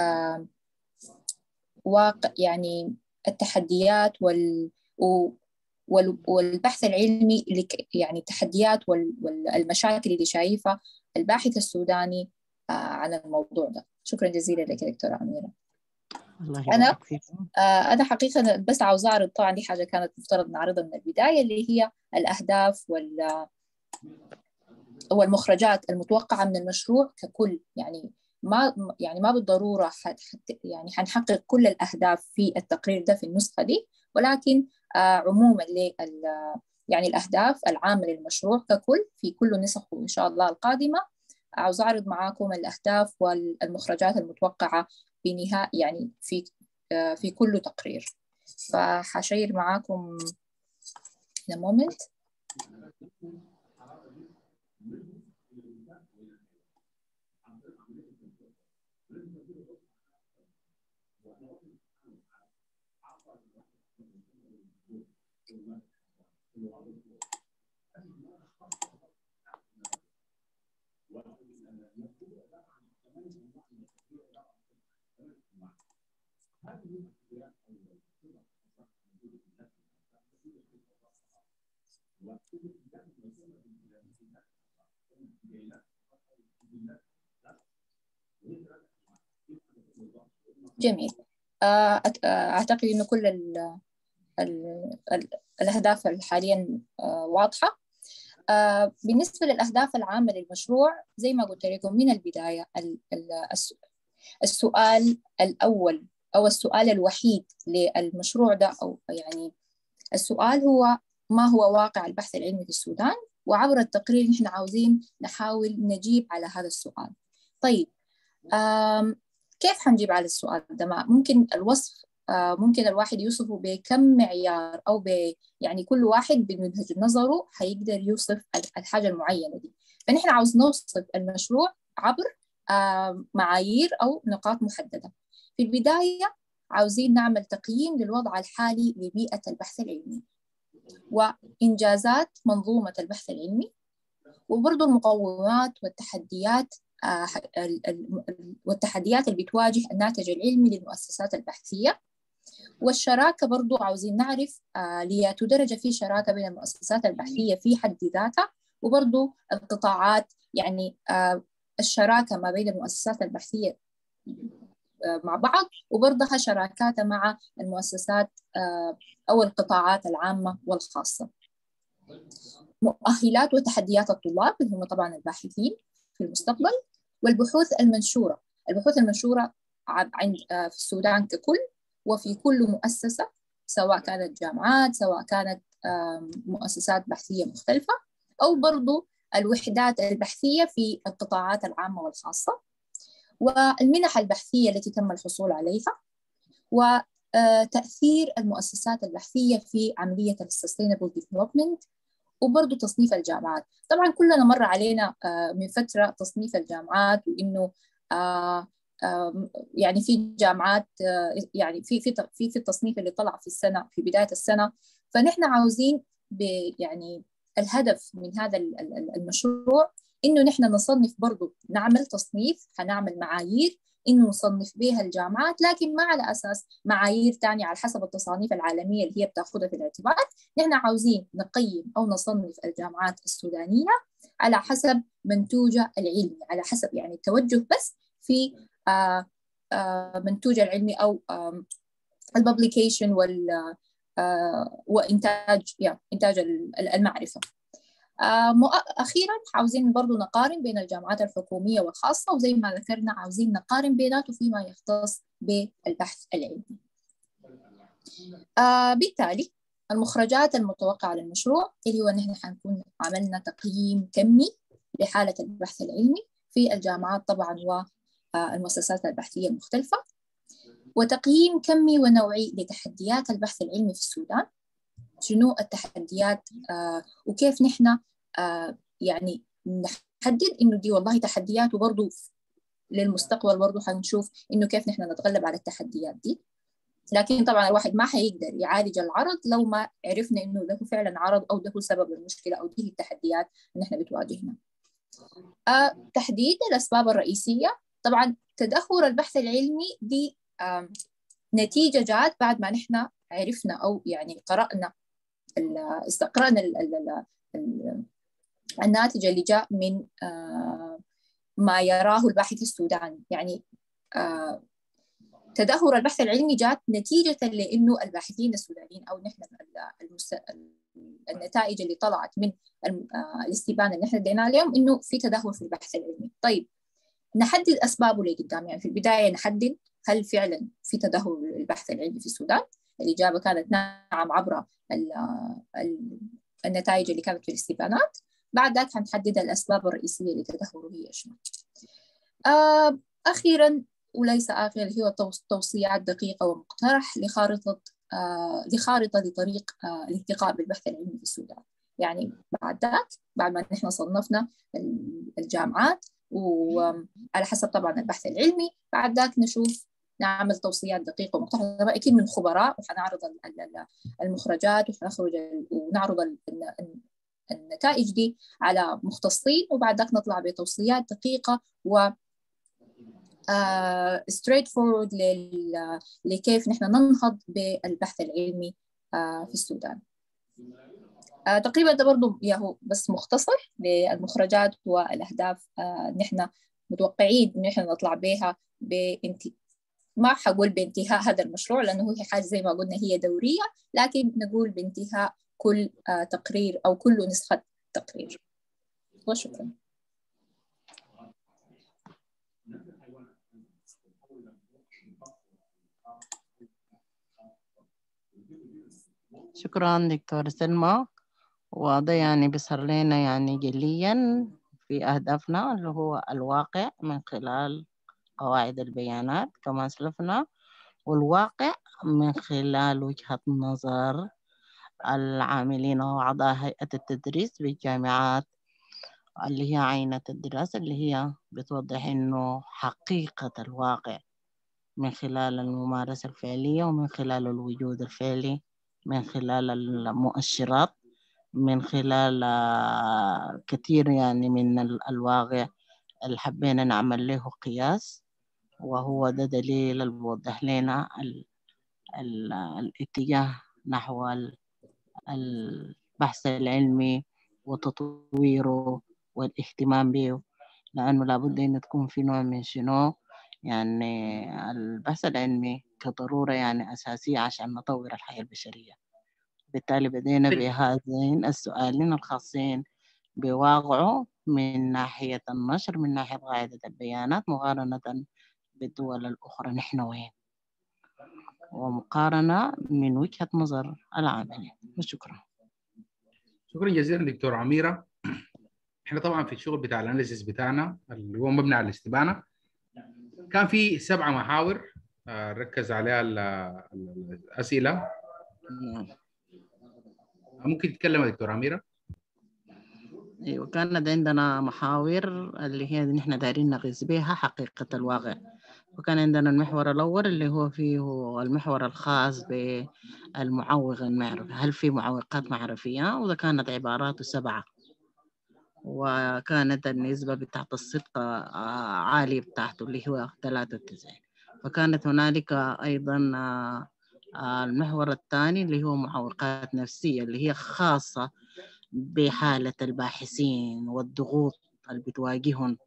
[SPEAKER 2] واقع يعني التحديات وال والبحث العلمي اللي يعني التحديات والمشاكل اللي شايفها الباحث السوداني عن الموضوع ده. شكرا جزيلا لك يا دكتورة أميرة. أنا أنا حقيقة بس عاوز أعرض، طبعا دي حاجة كانت مفترض نعرضها من البداية، اللي هي الأهداف وال والمخرجات المتوقعة من المشروع ككل. يعني ما يعني ما بالضرورة حت يعني حنحقق كل الأهداف في التقرير ده في النسخة دي، ولكن آه عموما لل يعني الأهداف العامة للمشروع ككل في كل نسخه إن شاء الله القادمة. عاوز أعرض معاكم الأهداف والمخرجات المتوقعة بنهاية يعني في آه في كل تقرير. فحشير معاكم in a moment. جميل. أعتقد أن كل ال ال ال الأهداف حاليا واضحة. بالنسبة للأهداف العامة للمشروع زي ما قلت لكم من البداية، السؤال الأول أو السؤال الوحيد للمشروع ده، أو يعني السؤال هو ما هو واقع البحث العلمي في السودان، وعبر التقرير نحن عاوزين نحاول نجيب على هذا السؤال. طيب كيف حنجيب على السؤال ده؟ ما ممكن الوصف ممكن الواحد يوصفه بكم معيار، أو ب يعني كل واحد من وجهة نظره حيقدر يوصف الحاجة المعينة دي. فنحن عاوز نوصف المشروع عبر معايير أو نقاط محددة. في البداية عاوزين نعمل تقييم للوضع الحالي لبيئة البحث العلمي وإنجازات منظومة البحث العلمي، وبرضو المقومات والتحديات والتحديات اللي بتواجه الناتج العلمي للمؤسسات البحثية، والشراكة برضو عاوزين نعرف ليات درجة في شراكة بين المؤسسات البحثية في حد ذاتها، وبرضو القطاعات، يعني الشراكة ما بين المؤسسات البحثية مع بعض، وبرضها شراكات مع المؤسسات أو القطاعات العامة والخاصة. مؤهلات وتحديات الطلاب اللي هم طبعا الباحثين في المستقبل، والبحوث المنشورة. البحوث المنشورة عند في السودان ككل وفي كل مؤسسة، سواء كانت جامعات، سواء كانت مؤسسات بحثية مختلفة، أو برضو الوحدات البحثية في القطاعات العامة والخاصة، والمنح البحثية التي تم الحصول عليها، وتأثير المؤسسات البحثية في عملية السستينبل ديفلوبمنت، وبرضو تصنيف الجامعات. طبعا كلنا مر علينا من فترة تصنيف الجامعات، وإنه يعني في جامعات يعني في في في في التصنيف اللي طلع في السنة في بداية السنة. فنحن عاوزين يعني الهدف من هذا المشروع إنه نحن نصنف، برضو نعمل تصنيف، هنعمل معايير إنه نصنف بها الجامعات، لكن ما على أساس معايير تانية على حسب التصانيف العالمية اللي هي بتأخذها في الاعتبار. نحن عاوزين نقيم أو نصنف الجامعات السودانية على حسب منتوجها العلمي، على حسب يعني التوجه بس في آآ آآ منتوجها العلمي، أو الببليكيشن وال وإنتاج يعني إنتاج المعرفة. أخيراً عاوزين برضو نقارن بين الجامعات الحكومية والخاصة، وزي ما ذكرنا عاوزين نقارن بيناته فيما يختص بالبحث العلمي. آه بالتالي المخرجات المتوقعة للمشروع اللي هو نحن حنكون عملنا تقييم كمي لحالة البحث العلمي في الجامعات طبعاً والمؤسسات البحثية المختلفة، وتقييم كمي ونوعي لتحديات البحث العلمي في السودان. شنو التحديات آه وكيف نحن آه يعني نحدد إنه دي والله تحديات، وبرضو للمستقبل برضو حنشوف إنه كيف نحن نتغلب على التحديات دي. لكن طبعا الواحد ما حيقدر يعالج العرض لو ما عرفنا إنه ده فعلا عرض، أو ده سبب المشكلة، أو دي التحديات اللي نحن بتواجهنا. آه تحديد الأسباب الرئيسية. طبعا تدهور البحث العلمي دي آه نتيجة جات بعد ما نحن عرفنا أو يعني قرأنا استقرأنا الناتج اللي جاء من ما يراه الباحث السوداني. يعني تدهور البحث العلمي جاءت نتيجة لأنه الباحثين السودانيين أو نحن النتائج اللي طلعت من الاستبانة اللي نحن ادينا عليهم إنه في تدهور في البحث العلمي. طيب نحدد أسبابه لقدام. يعني في البداية نحدد هل فعلا في تدهور البحث العلمي في السودان. الإجابة كانت نعم عبر النتائج اللي كانت في الاستبيانات. بعد ذلك حنحدد الأسباب الرئيسية لتدهوره هي شنو. آه أخيرا وليس آخر هي توصيات دقيقة ومقترح لخارطة آه لخارطة لطريق آه الالتقاء بالبحث العلمي في السودان. يعني بعد ذلك بعد ما نحن صنفنا الجامعات وعلى حسب طبعا البحث العلمي، بعد ذلك نشوف نعمل توصيات دقيقة ومقترحة أكيد من خبراء، وحنعرض المخرجات وحنخرج ونعرض النتائج دي على مختصين، وبعد ذلك نطلع بتوصيات دقيقة و uh, straight forward لكيف نحن ننهض بالبحث العلمي uh, في السودان. uh, تقريبا ده برضو ياهو بس مختصر للمخرجات والأهداف uh, نحن متوقعين إن نحن نطلع بها بانت... ما حقول بانتهاء هذا المشروع لأنه هي حاجة زي ما قلنا هي دورية، لكن نقول بانتهاء كل uh, تقرير أو كل نسخة تقرير. وشكرا.
[SPEAKER 4] شكرا دكتور سلمى. وده يعني بيظهر لنا يعني جليا في أهدافنا اللي هو الواقع من خلال قواعد البيانات كما سلفنا، والواقع من خلال وجهة نظر العاملين وأعضاء هيئة التدريس بالجامعات اللي هي عينة الدراسة اللي هي بتوضح إنه حقيقة الواقع من خلال الممارسة الفعلية ومن خلال الوجود الفعلي، من خلال المؤشرات، من خلال كثير يعني من الواقع اللي حبينا نعمل له قياس، وهو ده دليل اللي بيوضح لنا ال ال الاتجاه نحو البحث العلمي وتطويره والاهتمام به، لأنه لابد أن تكون في نوع من شنو يعني البحث العلمي كضرورة يعني أساسية عشان نطور الحياة البشرية. بالتالي بدينا بهذين السؤالين الخاصين بواقعه من ناحية النشر، من ناحية قاعدة البيانات مقارنة بالدول الأخرى نحن وين، ومقارنة من وجهة نظر العاملين. وشكرا.
[SPEAKER 1] شكرا جزيلا دكتور عميرة. احنا طبعا في الشغل بتاع الاناليسيس بتاعنا اللي هو مبني على الاستبانة كان في سبعة محاور آه، ركز عليها ال- ال- الأسئلة. ممكن تتكلم يا دكتور عميرة؟
[SPEAKER 4] أيوة، كانت عندنا محاور اللي هي نحن دايرين نقيس بها حقيقة الواقع. وكان عندنا المحور الأول اللي هو فيه المحور الخاص بالمعوق المعرفي، هل في معوقات معرفية؟ وده كانت عباراته سبعة، وكانت النسبة بتاعت الصدق عالية بتاعته اللي هو ثلاثة وتسعين. فكانت هنالك أيضا المحور الثاني اللي هو معوقات نفسية اللي هي خاصة بحالة الباحثين والضغوط اللي بتواجههم،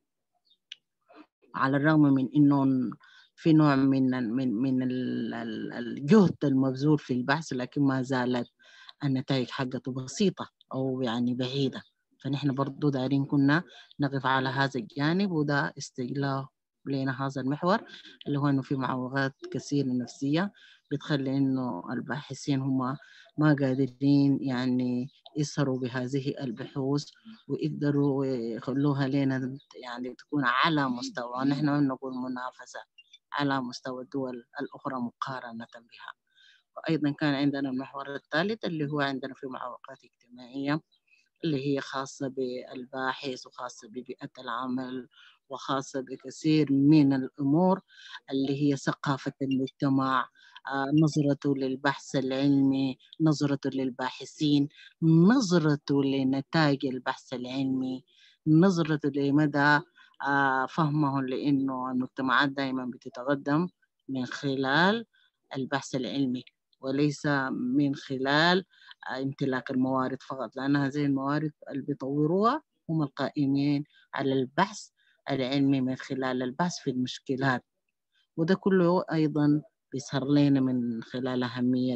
[SPEAKER 4] على الرغم من إنه في نوع من من من الجهد المبذول في البحث، لكن ما زالت النتائج حقته بسيطة أو يعني بعيدة. فنحن برضو دايرين كنا نقف على هذا الجانب، وده استجلاء لنا هذا المحور اللي هو إنه في معوقات كثيرة نفسية بتخلي إنه الباحثين هم ما قادرين يعني يسهروا بهذه البحوث ويقدروا يخلوها لنا يعني تكون على مستوى، نحن نقول منافسة على مستوى الدول الأخرى مقارنة بها. وأيضا كان عندنا المحور الثالث اللي هو عندنا في معوقات اجتماعية اللي هي خاصة بالباحث وخاصة ببيئة العمل وخاصة بكثير من الأمور اللي هي ثقافة المجتمع، نظرته للبحث العلمي، نظرته للباحثين، نظرته لنتائج البحث العلمي، نظرته لمدى فهمه لأنه المجتمعات دائما بتتقدم من خلال البحث العلمي وليس من خلال امتلاك الموارد فقط، لأن هذه الموارد اللي بيطوروها هم القائمين على البحث العلمي من خلال البحث في المشكلات. وده كله أيضا بيظهر لنا من خلال أهمية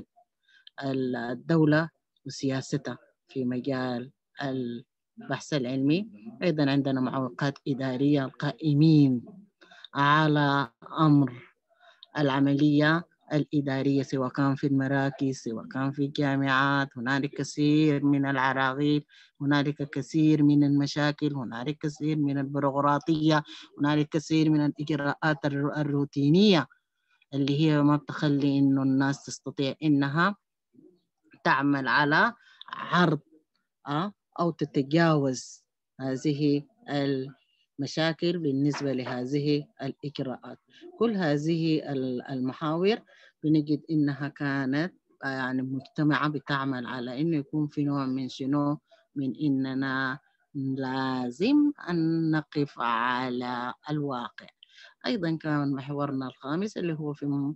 [SPEAKER 4] الدولة وسياستها في مجال البحث العلمي. أيضا عندنا معوقات إدارية القائمين على أمر العملية الإدارية سواء كان في المراكز سواء كان في الجامعات. هنالك كثير من العراقيل، هنالك كثير من المشاكل، هنالك كثير من البيروقراطية، هنالك كثير من الإجراءات الروتينية اللي هي ما بتخلي إنه الناس تستطيع إنها تعمل على عرض أو تتجاوز هذه المشاكل بالنسبة لهذه الإجراءات. كل هذه المحاور بنجد إنها كانت يعني مجتمعة بتعمل على إنه يكون في نوع من شنو من إننا لازم أن نقف على الواقع. أيضا كان محورنا الخامس اللي هو في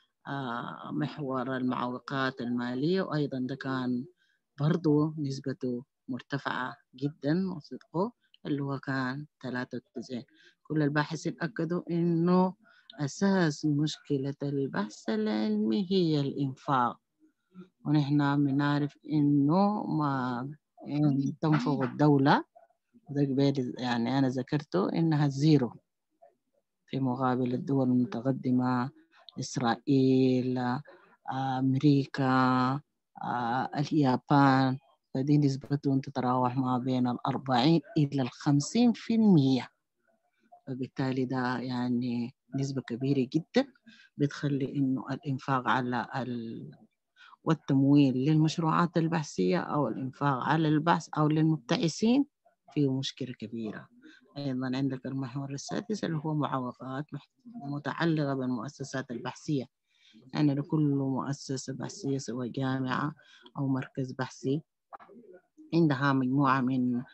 [SPEAKER 4] محور المعوقات المالية، وأيضا ده كان برضو نسبته مرتفعة جدا وصدقه اللي هو كان ثلاثة وتسعين. كل الباحثين أكدوا إنه أساس مشكلة البحث العلمي هي الإنفاق، ونحن بنعرف إنه ما يعني تنفق الدولة ده قبل يعني أنا ذكرته إنها زيرو في مقابل الدول المتقدمة، إسرائيل، أمريكا، آه اليابان، فدي نسبتهم تتراوح ما بين الأربعين إلى الخمسين في المية. فبالتالي ده يعني نسبة كبيرة جدا بتخلي إنه الإنفاق على ال... والتمويل للمشروعات البحثية أو الإنفاق على البحث أو للمبتعثين فيه مشكلة كبيرة. أيضا عندك المحور السادس اللي هو معوقات متعلقة بالمؤسسات البحثية، يعني لكل مؤسسة بحثية سواء جامعة أو مركز بحثي عندها مجموعة من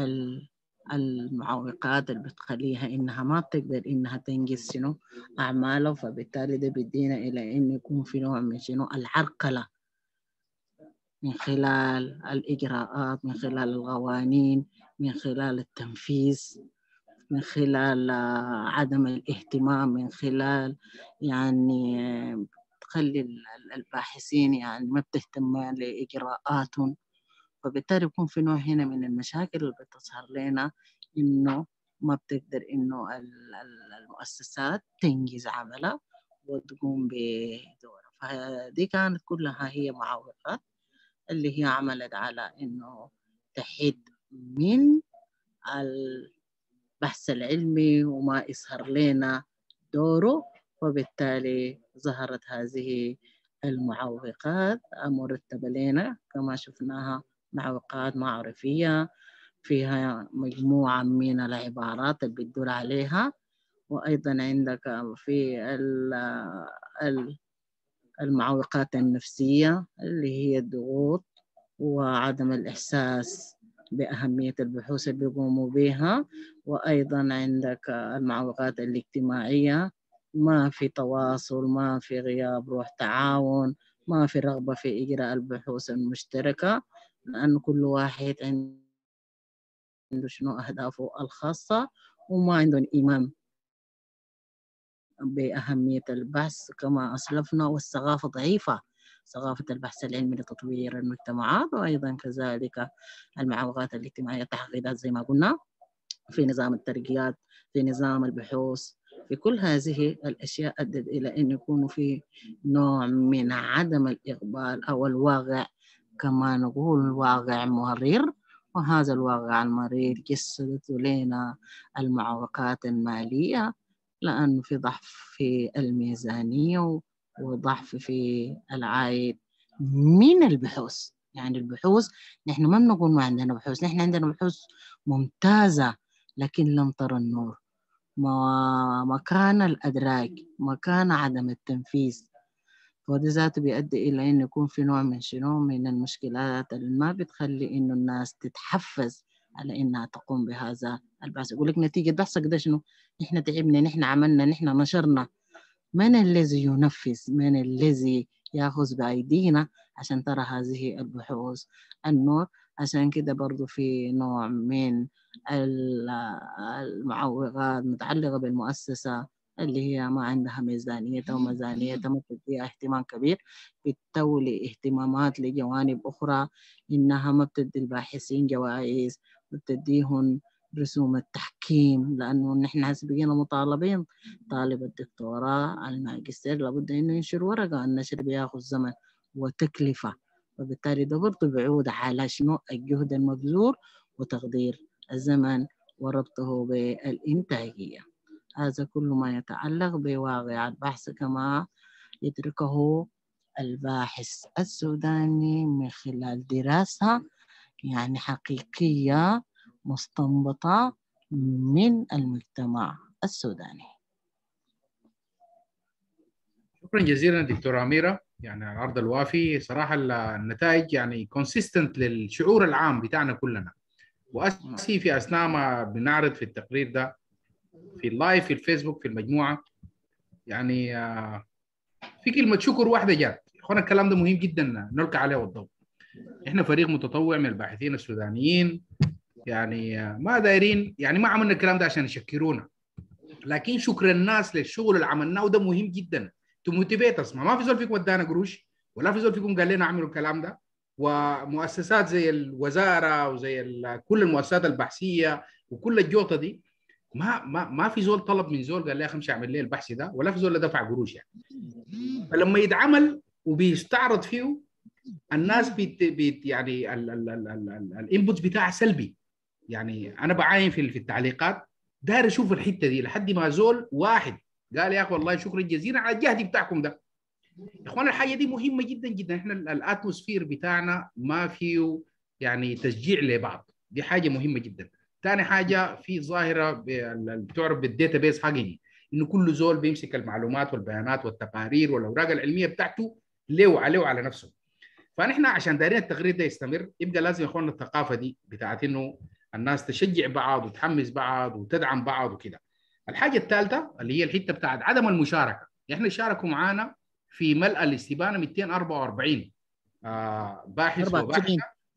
[SPEAKER 4] المعوقات اللي بتخليها إنها ما بتقدر إنها تنجز شنو أعماله. فبالتالي ده بيدينا إلى إنه يكون في نوع من شنو العرقلة من خلال الإجراءات، من خلال القوانين، من خلال التنفيذ، من خلال عدم الاهتمام، من خلال يعني تخلي الباحثين يعني ما بتهتم لإجراءاتهم. فبالتالي يكون في نوع هنا من المشاكل اللي بتظهر لنا إنه ما بتقدر إنه المؤسسات تنجز عملها وتقوم بدورها. فدي كانت كلها هي معوقات اللي هي عملت على إنه تحد من البحث العلمي وما يظهر لنا دوره. وبالتالي ظهرت هذه المعوقات المرتبة لنا كما شفناها، معوقات معرفية فيها مجموعة من العبارات اللي بتدل عليها، وأيضا عندك في المعوقات النفسية اللي هي الضغوط وعدم الإحساس بأهمية البحوث اللي بيقوموا بها، وأيضا عندك المعوقات الاجتماعية، ما في تواصل، ما في غياب روح تعاون، ما في رغبة في إجراء البحوث المشتركة، لأن كل واحد عنده شنو أهدافه الخاصة وما عندهم إيمان بأهمية البحث كما أسلفنا. والثقافة ضعيفة، ثقافة البحث العلمي لتطوير المجتمعات، وأيضا كذلك المعوقات الاجتماعية، التحقيقات زي ما قلنا في نظام الترقيات، في نظام البحوث، في كل هذه الأشياء أدت إلى أن يكون في نوع من عدم الإقبال أو الواقع كما نقول واقع مرير. وهذا الواقع المرير جسدت لنا المعوقات المالية، لأنه في ضعف في الميزانية وضعف في العائد من البحوث. يعني البحوث نحن ما بنقول ما عندنا بحوث، نحن عندنا بحوث ممتازة لكن لم ترى النور. مكان الأدراج، مكان عدم التنفيذ، وده ذاته بيؤدي إلى أن يكون في نوع من شنو من المشكلات اللي ما بتخلي إنه الناس تتحفز على إنها تقوم بهذا البحث. يقول لك نتيجة بحثك ده شنو؟ نحن تعبنا، نحن عملنا، نحن نشرنا. من الذي ينفذ؟ من الذي يأخذ بأيدينا عشان ترى هذه البحوث النور؟ عشان كده برضو في نوع من المعوقات متعلقة بالمؤسسة اللي هي ما عندها ميزانيتها وميزانيتها ما بتديها اهتمام كبير، بتولي اهتمامات لجوانب أخرى، إنها ما بتدي الباحثين جوائز، بتديهم رسوم التحكيم، لأنه نحن هسه بقينا مطالبين طالب الدكتوراه الماجستير لابد إنه ينشر ورقة، النشر بياخذ زمن وتكلفة، وبالتالي ده برضه بيعود على شنو الجهد المبذول وتقدير الزمن وربطه بالإنتاجية. هذا كل ما يتعلق بواقع البحث كما يدركه الباحث السوداني من خلال دراسة يعني حقيقية مستنبطة من المجتمع السوداني.
[SPEAKER 1] شكرا جزيلا دكتورة أميرة يعني على العرض الوافي. صراحة النتائج يعني كونسيستنت للشعور العام بتاعنا كلنا. وأسي في أثناء ما بنعرض في التقرير ده في اللايف في الفيسبوك في المجموعة، يعني في كلمة شكر واحدة جات. اخوانا الكلام ده مهم جدا نلقى عليه الضوء. احنا فريق متطوع من الباحثين السودانيين، يعني ما دايرين، يعني ما عملنا الكلام ده عشان يشكرونا، لكن شكر الناس للشغل اللي عملناه وده مهم جدا. تموتيفيت اسمع، ما في زول فيكم ادانا قروش ولا في زول فيكم قال لنا اعملوا الكلام ده. ومؤسسات زي الوزاره وزي كل المؤسسات البحثيه وكل الجوطه دي ما ما ما في زول طلب من زول قال لي امشي اعمل لي البحث ده، ولا في زول دفع قروش يعني. فلما يتعمل وبيستعرض فيه الناس بت بت يعني الانبوتس بتاعها سلبي. يعني انا بعاين في في التعليقات، داير اشوف الحته دي لحد ما زول واحد قال يا اخي والله شكرا جزيلا على الجهد بتاعكم ده. يا اخوان الحاجه دي مهمه جدا جدا. احنا الاتموسفير بتاعنا ما فيه يعني تشجيع لبعض، دي حاجه مهمه جدا. ثاني حاجه في ظاهره بتعرف بالداتا بيس حقيقي، انه كل زول بيمسك المعلومات والبيانات والتقارير والاوراق العلميه بتاعته ليه وعليه وعلى نفسه. فنحن عشان دايرين التغيير ده يستمر، يبقى لازم يا اخواننا الثقافه دي بتاعت انه الناس تشجع بعض وتحمس بعض وتدعم بعض وكده. الحاجه الثالثه اللي هي الحته بتاعت عدم المشاركه. احنا شاركوا معانا في ملء الاستبانه مئتين وأربعة وأربعين آه باحث وباحثه.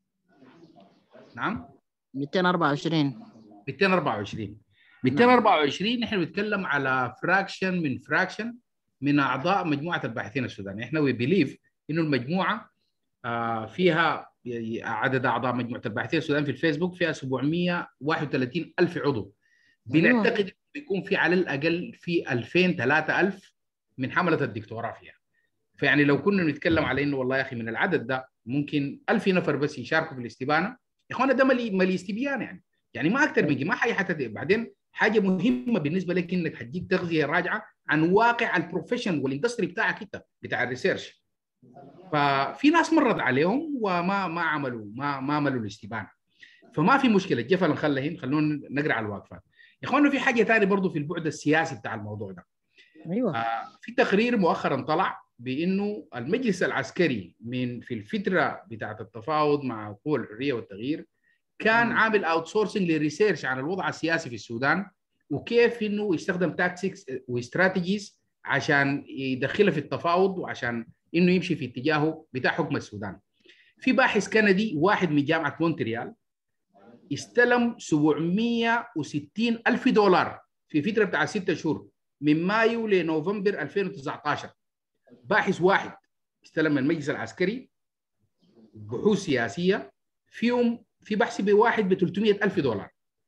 [SPEAKER 1] نعم
[SPEAKER 4] مئتين وأربعة وعشرين
[SPEAKER 1] مئتين وأربعة وعشرين مئتين وأربعة وعشرين. نحن بنتكلم على فراكشن من فراكشن من اعضاء مجموعه الباحثين السودانيين. احنا وي بليف انه المجموعه آه فيها عدد اعضاء مجموعه الباحثين السودانيين في الفيسبوك فيها سبعمئة وواحد وثلاثين ألف عضو. بنعتقد بيكون في على الاقل في ألفين ثلاثة آلاف من حمله الدكتوراه فيها. فيعني لو كنا نتكلم على انه والله يا اخي من العدد ده ممكن ألف نفر بس يشاركوا في الاستبانه، يا اخوانا ده ملي ملي استبيان يعني. يعني ما اكثر من كده، ما حاجه حتى دي. بعدين حاجه مهمه بالنسبه لك انك هتجيك تغذيه راجعه عن واقع البروفيشن والاندستري بتاعك انت بتاع الريسيرش. ففي ناس مرت عليهم وما ما عملوا ما ما عملوا الاستبانه. فما في مشكله، الجفل نخليهن، خلونا نقرا على الواقفات. يا اخوانا في حاجه ثانيه برضه في البعد السياسي بتاع الموضوع ده.
[SPEAKER 4] ايوه
[SPEAKER 1] آه في تقرير مؤخرا طلع بانه المجلس العسكري من في الفتره بتاعت التفاوض مع قوى الحريه والتغيير كان عامل اوت سورسنج للريسيرش عن الوضع السياسي في السودان، وكيف انه يستخدم تاكتكس واستراتيجيز عشان يدخلها في التفاوض وعشان انه يمشي في اتجاهه بتاع حكم السودان. في باحث كندي واحد من جامعه مونتريال استلم سبعمئة وستين ألف دولار في فتره بتاع ستة شهور من مايو لنوفمبر ألفين وتسعة عشر. باحث واحد استلم من المجلس العسكري بحوث سياسيه فيهم في بحث بواحد ب ثلاثمئة ألف دولار.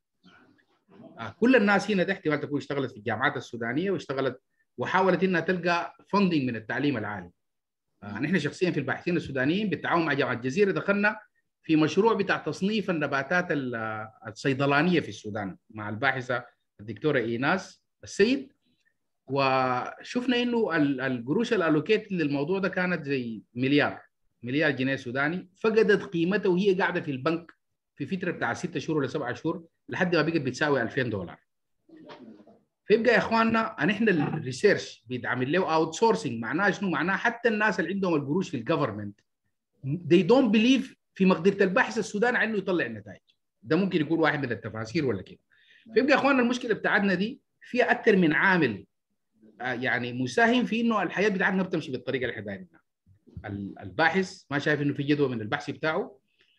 [SPEAKER 1] آه كل الناس هنا ده احتمال تكون اشتغلت في الجامعات السودانيه واشتغلت وحاولت انها تلقى فندنج من التعليم العالي. آه نحن شخصيا في الباحثين السودانيين بالتعاون مع جامعه الجزيره دخلنا في مشروع بتاع تصنيف النباتات الصيدلانيه في السودان مع الباحثه الدكتوره ايناس السيد، وشفنا انه القروش الالوكيت للموضوع ده كانت زي مليار مليار جنيه سوداني، فقدت قيمته وهي قاعده في البنك في فتره بتاع ستة شهور ولا سبعة شهور لحد ما بقت بتساوي ألفين دولار. فيبقى يا اخواننا نحن الريسيرش بيتعمل له اوت سورسنج. معناه شنو؟ معناه حتى الناس اللي عندهم القروش في الجفرمنت they don't believe في مقدره الباحث السوداني على انه يطلع النتائج. ده ممكن يكون واحد من التفاسير ولا كده. فيبقى يا اخواننا المشكله بتاعتنا دي فيها اكثر من عامل يعني مساهم في انه الحياه بتاعتنا بتمشي بالطريقه اللي احنا دايرينها. الباحث ما شايف انه في جدوى من البحث بتاعه،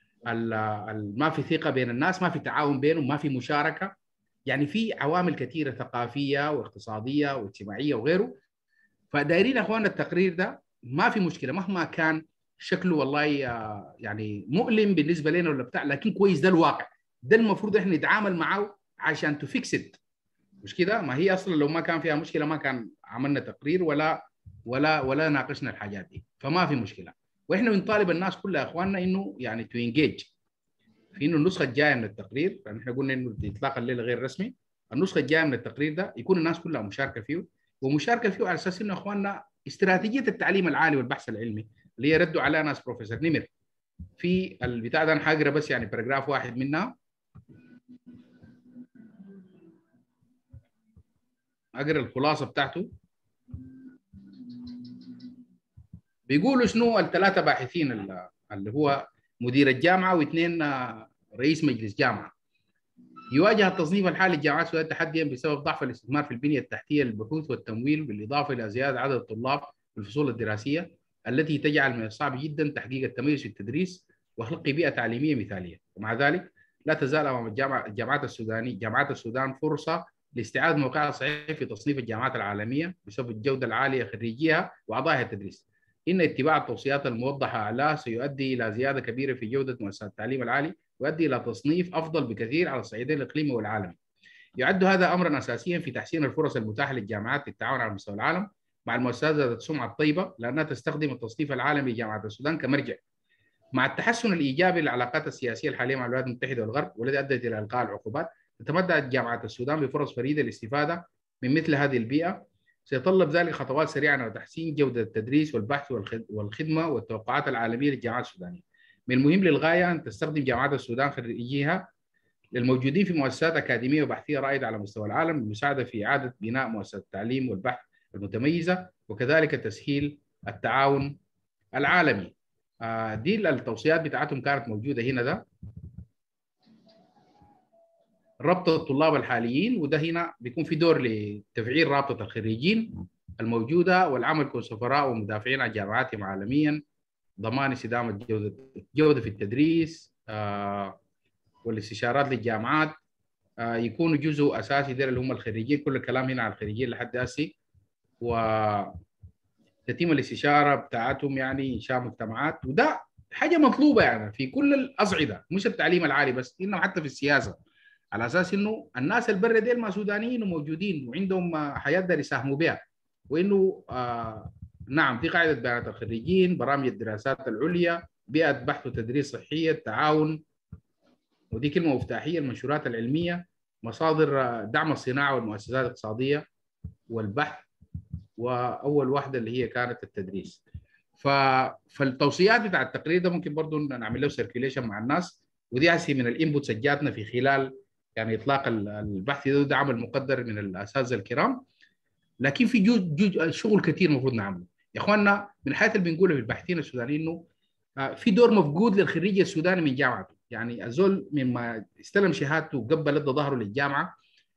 [SPEAKER 1] ما في ثقه بين الناس، ما في تعاون بينهم، ما في مشاركه. يعني في عوامل كثيره ثقافيه واقتصاديه واجتماعيه وغيره. فدايرين اخواننا التقرير ده ما في مشكله مهما كان شكله والله يعني مؤلم بالنسبه لنا ولا بتاع، لكن كويس ده الواقع، ده المفروض احنا نتعامل معه عشان تفكسد. مش كده؟ ما هي اصلا لو ما كان فيها مشكله ما كان عملنا تقرير ولا ولا ولا ناقشنا الحاجات دي. فما في مشكله. واحنا بنطالب الناس كلها يا اخواننا انه يعني تو انجيج في انه النسخه الجايه من التقرير، لان احنا قلنا انه اطلاق الليله غير رسمي، النسخه الجايه من التقرير ده يكون الناس كلها مشاركه فيه، ومشاركه فيه على اساس انه اخواننا استراتيجيه التعليم العالي والبحث العلمي اللي هي ردوا عليها ناس بروفيسور نمر في البتاع ده. انا حاقرا بس يعني باراجراف واحد منها، اقرا الخلاصه بتاعته. بيقولوا شنو الثلاثه باحثين اللي هو مدير الجامعه واثنين رئيس مجلس جامعه. يواجه التصنيف الحالي للجامعات السودانيه تحديا بسبب ضعف الاستثمار في البنيه التحتيه للبحوث والتمويل، بالاضافه الى زياده عدد الطلاب في الفصول الدراسيه التي تجعل من الصعب جدا تحقيق التميز في التدريس وخلق بيئه تعليميه مثاليه. ومع ذلك لا تزال امام الجامعه الجامعات السودانيه جامعات السودان فرصه لاستعاده موقعها الصحيح في تصنيف الجامعات العالميه بسبب الجوده العاليه خريجيها واعضائها التدريس. ان اتباع التوصيات الموضحه اعلاه سيؤدي الى زياده كبيره في جوده مؤسسات التعليم العالي، ويؤدي الى تصنيف افضل بكثير على الصعيدين الاقليمي والعالمي. يعد هذا امرا اساسيا في تحسين الفرص المتاحه للجامعات للتعاون على مستوى العالم مع المؤسسات ذات السمعه الطيبه، لانها تستخدم التصنيف العالمي لجامعات السودان كمرجع مع التحسن الإيجابي للعلاقات السياسية الحالية مع الولايات المتحدة والغرب والذي أدت إلى إلغاء العقوبات، تتمتع جامعة السودان بفرص فريدة للاستفادة من مثل هذه البيئة. سيتطلب ذلك خطوات سريعة على تحسين جودة التدريس والبحث والخدمة والتوقعات العالمية للجامعات السودانية. من المهم للغاية أن تستخدم جامعات السودان خريجيها للموجودين في مؤسسات أكاديمية وبحثية رائدة على مستوى العالم للمساعدة في إعادة بناء مؤسسات التعليم والبحث المتميزة، وكذلك تسهيل التعاون العالمي. آه دي التوصيات بتاعتهم كانت موجودة هنا. ده ربط الطلاب الحاليين، وده هنا بيكون في دور لتفعيل رابطة الخريجين الموجودة والعمل كسفراء ومدافعين عن جامعاتهم عالميا، ضمان استدامة جودة جودة في التدريس آه والاستشارات للجامعات آه يكونوا جزء أساسي دير اللي هم الخريجين. كل الكلام هنا على الخريجين لحد هسه، وتتم الاستشارة بتاعتهم يعني إنشاء مجتمعات، وده حاجة مطلوبة يعني في كل الأصعدة، مش التعليم العالي بس، إنه حتى في السياسة، على اساس انه الناس البر ديل ما سودانيين وموجودين وعندهم حياه دار يساهموا بها، وانه آه نعم في قاعده بيانات الخريجين، برامج الدراسات العليا، بيئه بحث وتدريس صحيه، التعاون، ودي كلمه مفتاحيه، المنشورات العلميه، مصادر دعم الصناعه والمؤسسات الاقتصاديه والبحث، واول واحده اللي هي كانت التدريس. ف... فالتوصيات بتاع التقرير ده ممكن برضه نعمل له سيركيليشن مع الناس، ودي هسي من الانبوتس اللي جاتنا في خلال يعني اطلاق البحث ده, ده عمل مقدر من الاساتذه الكرام، لكن في جوج جوج شغل كثير المفروض نعمله يا اخواننا. من الحياه اللي بنقولها في الباحثين السودانيين انه في دور مفقود للخريج السوداني من جامعته، يعني الزول مما استلم شهادته وقبل ادى ظهره للجامعه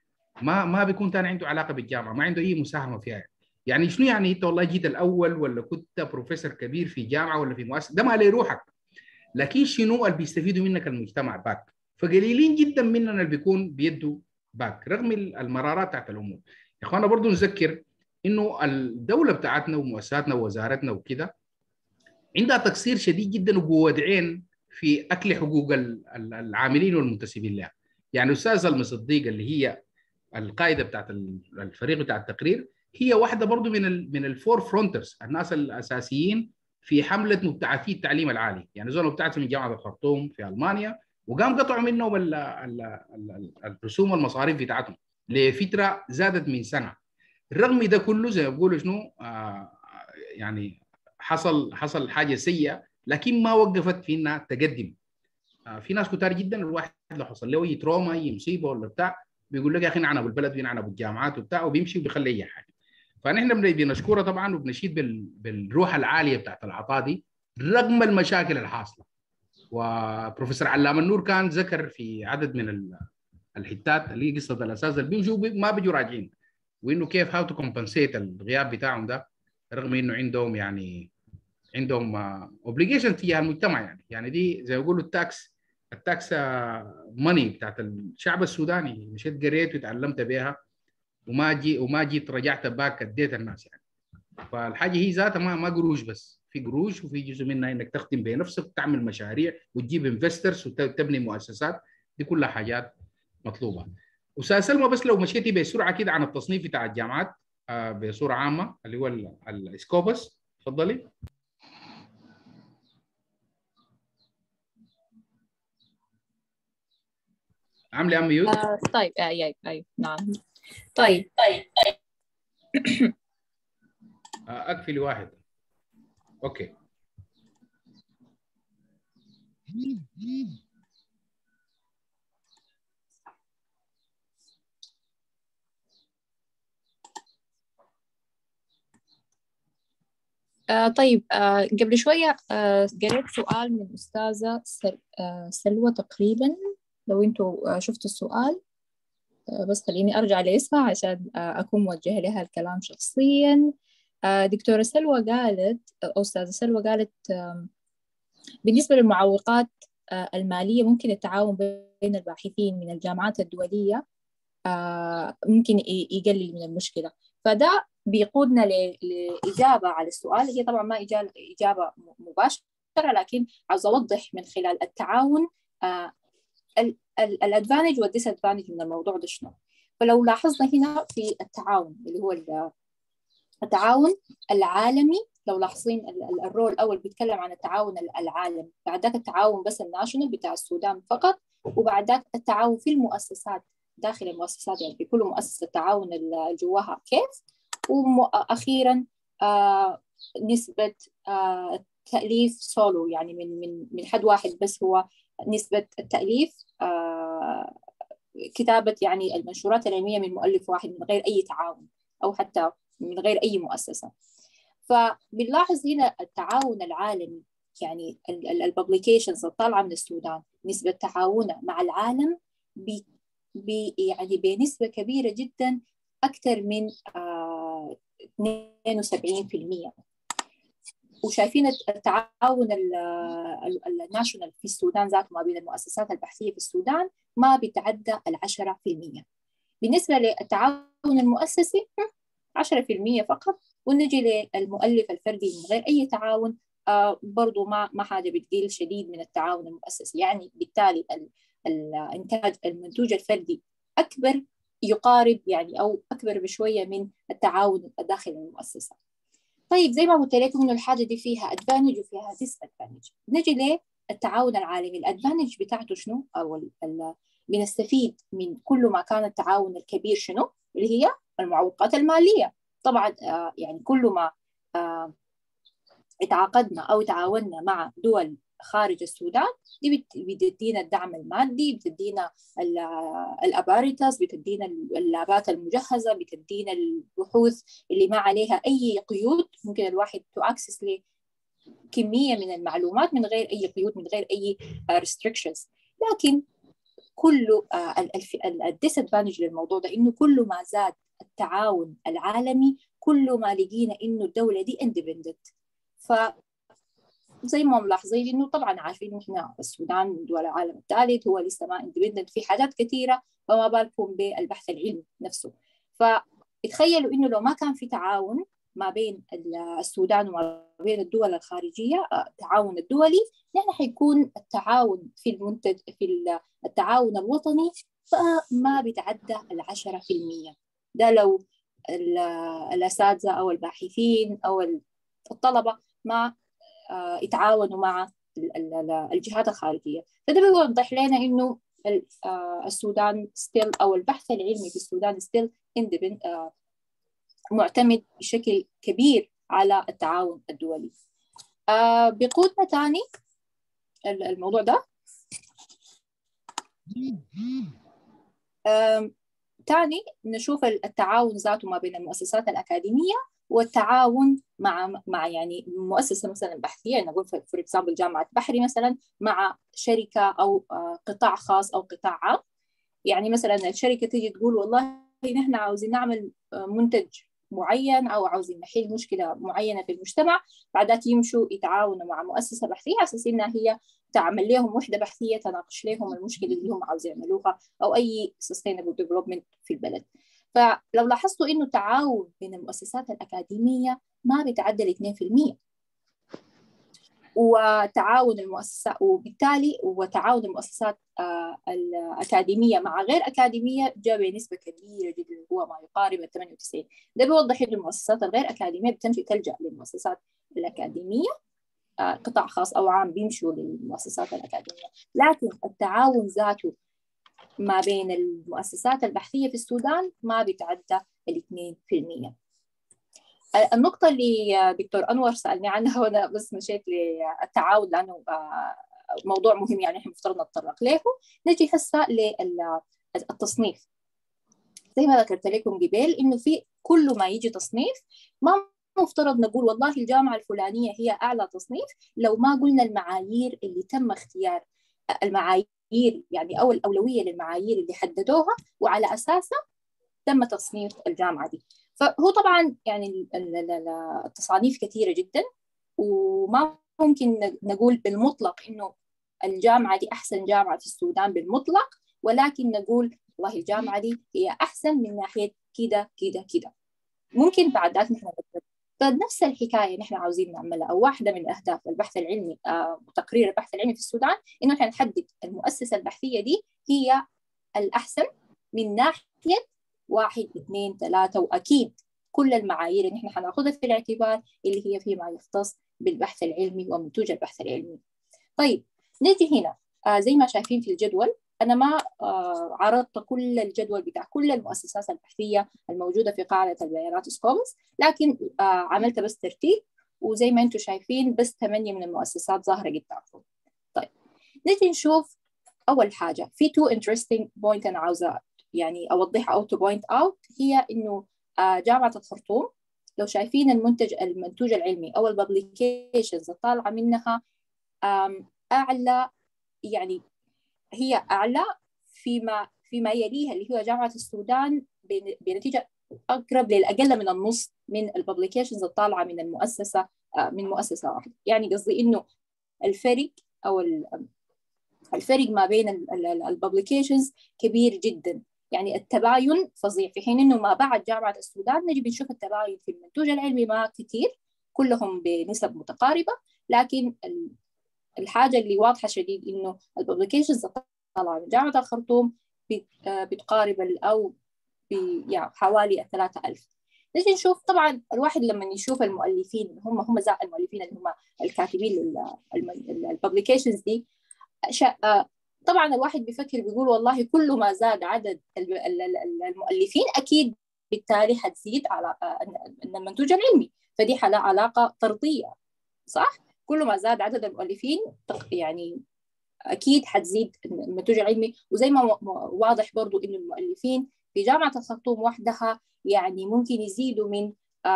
[SPEAKER 1] ما ما بيكون ثاني عنده علاقه بالجامعه، ما عنده اي مساهمه فيها. يعني شنو يعني انت والله جيت الاول ولا كنت بروفيسور كبير في جامعه ولا في مؤسسه، ده ما لي روحك، لكن شنو اللي بيستفيدوا منك المجتمع باك؟ فقليلين جدا مننا اللي بيكون بيدوا باك رغم المرارات بتاعت الامور. يا اخوانا برضه نذكر انه الدوله بتاعتنا ومؤسساتنا ووزارتنا وكده عندها تقصير شديد جدا وقوة عين في اكل حقوق العاملين والمنتسبين لها. يعني الاستاذه المصديق اللي هي القائده بتاعت الفريق بتاع التقرير هي واحده برضه من ال من الفور فرونترز، الناس الاساسيين في حمله مبتعثي التعليم العالي. يعني زول مبتعث من جامعه الخرطوم في المانيا وقام قطعوا منهم ال ال ال الرسوم والمصاريف بتاعتهم لفتره زادت من سنه. رغم ده كله زي ما بيقولوا شنو آه يعني حصل حصل حاجه سيئه، لكن ما وقفت في انها تقدم. آه في ناس كتار جدا الواحد لو حصل له اي تروما اي مصيبه ولا بتاع بيقول لك يا اخي نحن ابو البلد ونحن ابو الجامعات وبتاع، وبيمشي وبيخلي اي حاجه. فنحن بنشكرها طبعا وبنشيد بالروح العاليه بتاعت العطاء دي رغم المشاكل الحاصله. وبروفيسور علام النور كان ذكر في عدد من الحتات اللي هي قصه الاساس اللي بيمشوا ما بيجوا راجعين، وانه كيف هاو تو كومبنسيت الغياب بتاعهم ده رغم انه عندهم يعني عندهم اوبليجيشن تجاه المجتمع. يعني يعني دي زي ما يقولوا التاكس التاكس ماني بتاعت الشعب السوداني، مشيت قريت وتعلمت بها وما جي وما جيت رجعت باك اديت الناس يعني. فالحاجه هي ذاتها ما ما قروش بس، في قروش وفي جزء منها انك تخدم بنفسك وتعمل مشاريع وتجيب انفسترز وتبني مؤسسات، دي كلها حاجات مطلوبه. استاذ سلمى بس لو مشيتي بسرعه كده عن التصنيف بتاع الجامعات آه بصوره عامه اللي هو الاسكوبس، تفضلي. عامله ام ميوت؟
[SPEAKER 2] آه طيب ايوه ايوه نعم. طيب طيب
[SPEAKER 1] آه اقفلي واحد. اوكي.
[SPEAKER 2] آه طيب آه قبل شوية آه قريت سؤال من أستاذة سل آه سلوى تقريبا، لو أنتوا آه شفتوا السؤال آه بس خليني أرجع لاسمها عشان آه أكون موجهة لها الكلام شخصيا. آه دكتورة سلوى قالت أو أستاذة سلوى قالت آه بالنسبة للمعوقات آه المالية ممكن التعاون بين الباحثين من الجامعات الدولية آه ممكن يقلل من المشكلة. فده بيقودنا لإجابة على السؤال، هي طبعا ما إجابة مباشرة لكن عاوز أوضح من خلال التعاون آه الادفانج والديسادفانج من الموضوع ده شنو. فلو لاحظنا هنا في التعاون اللي هو التعاون العالمي لو لاحظين الرول الأول بيتكلم عن التعاون العالمي، بعد ذاك التعاون بس الناشونال بتاع السودان فقط، وبعد ذاك التعاون في المؤسسات داخل المؤسسات، يعني في كل مؤسسة التعاون اللي جواها كيف، وأخيرا آه نسبة آه تأليف سولو، يعني من من من حد واحد بس، هو نسبة التأليف آه كتابة يعني المنشورات العلمية من مؤلف واحد من غير أي تعاون أو حتى من غير أي مؤسسة. فبنلاحظ هنا التعاون العالمي، يعني الببليكيشنز الطالعة من السودان نسبة تعاونها مع العالم ب يعني بنسبة كبيرة جدا، أكثر من آه اثنين وسبعين بالمئة. وشايفين التعاون الناشونال في السودان ذاته ما بين المؤسسات البحثية في السودان ما بيتعدى العشرة في المئة. بالنسبة للتعاون المؤسسي عشرة في المئة فقط. ونجي للمؤلف الفردي من غير أي تعاون آه برضو ما ما حاجة بتقل شديد من التعاون المؤسسي. يعني بالتالي الإنتاج المنتوج الفردي أكبر، يقارب يعني أو أكبر بشوية من التعاون داخل المؤسسة. طيب زي ما قلت لكم إنه الحاجة دي فيها أدفانج وفيها ديس أدفانج. نجي للتعاون العالمي، الأدفانج بتاعته شنو؟ أو بنستفيد من كل ما كان التعاون الكبير شنو؟ اللي هي المعوقات المالية. طبعا آه يعني كل ما آه اتعاقدنا أو تعاوننا مع دول خارج السودان دي بتدينا الدعم المادي، بتدينا الأباريتاس، بتدينا اللابات المجهزة، بتدينا البحوث اللي ما عليها أي قيود، ممكن الواحد تأكسس لكمية من المعلومات من غير أي قيود، من غير أي restrictions. لكن كل الديسادفانج للموضوع ده إنه كل ما زاد التعاون العالمي كل ما لقينا إنه الدولة دي independent. ف زي ما ملاحظين إنه طبعا عارفين إحنا السودان من دول العالم الثالث هو لسه ما independent في حاجات كثيرة، فما بالكم بالبحث العلمي نفسه. فتخيلوا إنه لو ما كان في تعاون ما بين السودان وما بين الدول الخارجية، التعاون الدولي، نحن حيكون التعاون في المنتج في التعاون الوطني فما بيتعدى العشرة في المية. ده لو الأساتذة أو الباحثين أو الطلبة ما يتعاونوا مع الجهات الخارجية. فده بيوضح لنا إنه السودان still أو البحث العلمي في السودان still independent، معتمد بشكل كبير على التعاون الدولي. بيقودنا تاني الموضوع ده تاني نشوف التعاون ذاته ما بين المؤسسات الأكاديمية والتعاون مع مع يعني مؤسسة مثلا بحثية، نقول فور اكزامبل جامعة بحري مثلا مع شركة أو قطاع خاص أو قطاع عام. يعني مثلا الشركة تيجي تقول والله نحن عاوزين نعمل منتج معين أو عاوزين نحل مشكلة معينة في المجتمع، بعدات يمشوا يتعاونوا مع مؤسسة بحثية على أساس إنها هي تعمل لهم وحدة بحثية تناقش لهم المشكلة اللي هم عاوزين يعملوها أو أي sustainable development في البلد. فلو لاحظتوا إنه التعاون بين المؤسسات الأكاديمية ما بيتعدى ال اثنين في المية، وتعاون المؤسسات وبالتالي وتعاون المؤسسات الأكاديمية مع غير أكاديمية جاء بنسبة كبيرة جدا هو ما يقارب ثمانية وتسعين. ده بيوضح إن المؤسسات الغير أكاديمية بتمشي تلجأ للمؤسسات الأكاديمية، قطاع خاص أو عام بيمشوا للمؤسسات الأكاديمية. لكن التعاون ذاته ما بين المؤسسات البحثية في السودان ما بيتعدى الاثنين في المية. النقطة اللي دكتور أنور سألني عنها وأنا بس مشيت للتعاون لأنه موضوع مهم يعني إحنا مفترض نتطرق له. نجي هسه للتصنيف. زي ما ذكرت لكم قبل إنه في كل ما يجي تصنيف ما مفترض نقول والله الجامعة الفلانية هي أعلى تصنيف لو ما قلنا المعايير اللي تم اختيار المعايير يعني أو الأولوية للمعايير اللي حددوها وعلى أساسها تم تصنيف الجامعة دي. فهو طبعا يعني التصانيف كثيرة جدا وما ممكن نقول بالمطلق إنه الجامعة دي أحسن جامعة في السودان بالمطلق، ولكن نقول والله الجامعة دي هي أحسن من ناحية كده كده كده. ممكن بعد ذلك نحن فنفس الحكاية نحن عاوزين نعملها، أو واحدة من أهداف البحث العلمي آه تقرير البحث العلمي في السودان إنه نحن نحدد المؤسسة البحثية دي هي الأحسن من ناحية واحد اثنين ثلاثة، وأكيد كل المعايير اللي احنا حناخذها في الاعتبار اللي هي فيما يختص بالبحث العلمي ومنتوج البحث العلمي. طيب نجي هنا آه زي ما شايفين في الجدول، أنا ما آه عرضت كل الجدول بتاع كل المؤسسات البحثية الموجودة في قاعدة البيانات سكوبس، لكن آه عملت بس ترتيب، وزي ما أنتم شايفين بس ثمانية من المؤسسات ظاهرة قدامكم. طيب نجي نشوف أول حاجة في تو interesting point أنا عاوزة يعني أوضحها أو to point out، هي إنه آه جامعة الخرطوم لو شايفين المنتج المنتوج العلمي أو الببليكيشنز الطالعة منها أعلى، يعني هي أعلى فيما فيما يليها اللي هو جامعة السودان بنتيجة أقرب للأقل من النص من الببليكيشنز الطالعة من المؤسسة من مؤسسة واحدة. يعني قصدي إنه الفرق أو الفرق ما بين الببليكيشنز كبير جدا، يعني التباين فظيع، في حين إنه ما بعد جامعة السودان نجي بنشوف التباين في المنتوج العلمي ما كتير، كلهم بنسب متقاربة، لكن الحاجة اللي واضحة شديد إنه الببليكيشنز طالعة من جامعة الخرطوم بتقارب أو يعني حوالي ثلاثة ألف. نجي نشوف طبعا الواحد لما يشوف المؤلفين هم هم زي المؤلفين اللي هم الكاتبين الببليكيشنز دي، طبعا الواحد بيفكر بيقول والله كل ما زاد عدد المؤلفين أكيد بالتالي حتزيد على أن المنتوج العلمي، فدي علاقة طردية صح؟ كل ما زاد عدد المؤلفين يعني أكيد حتزيد المنتوج العلمي. وزي ما واضح برضو إنه المؤلفين في جامعة الخرطوم وحدها يعني ممكن يزيدوا من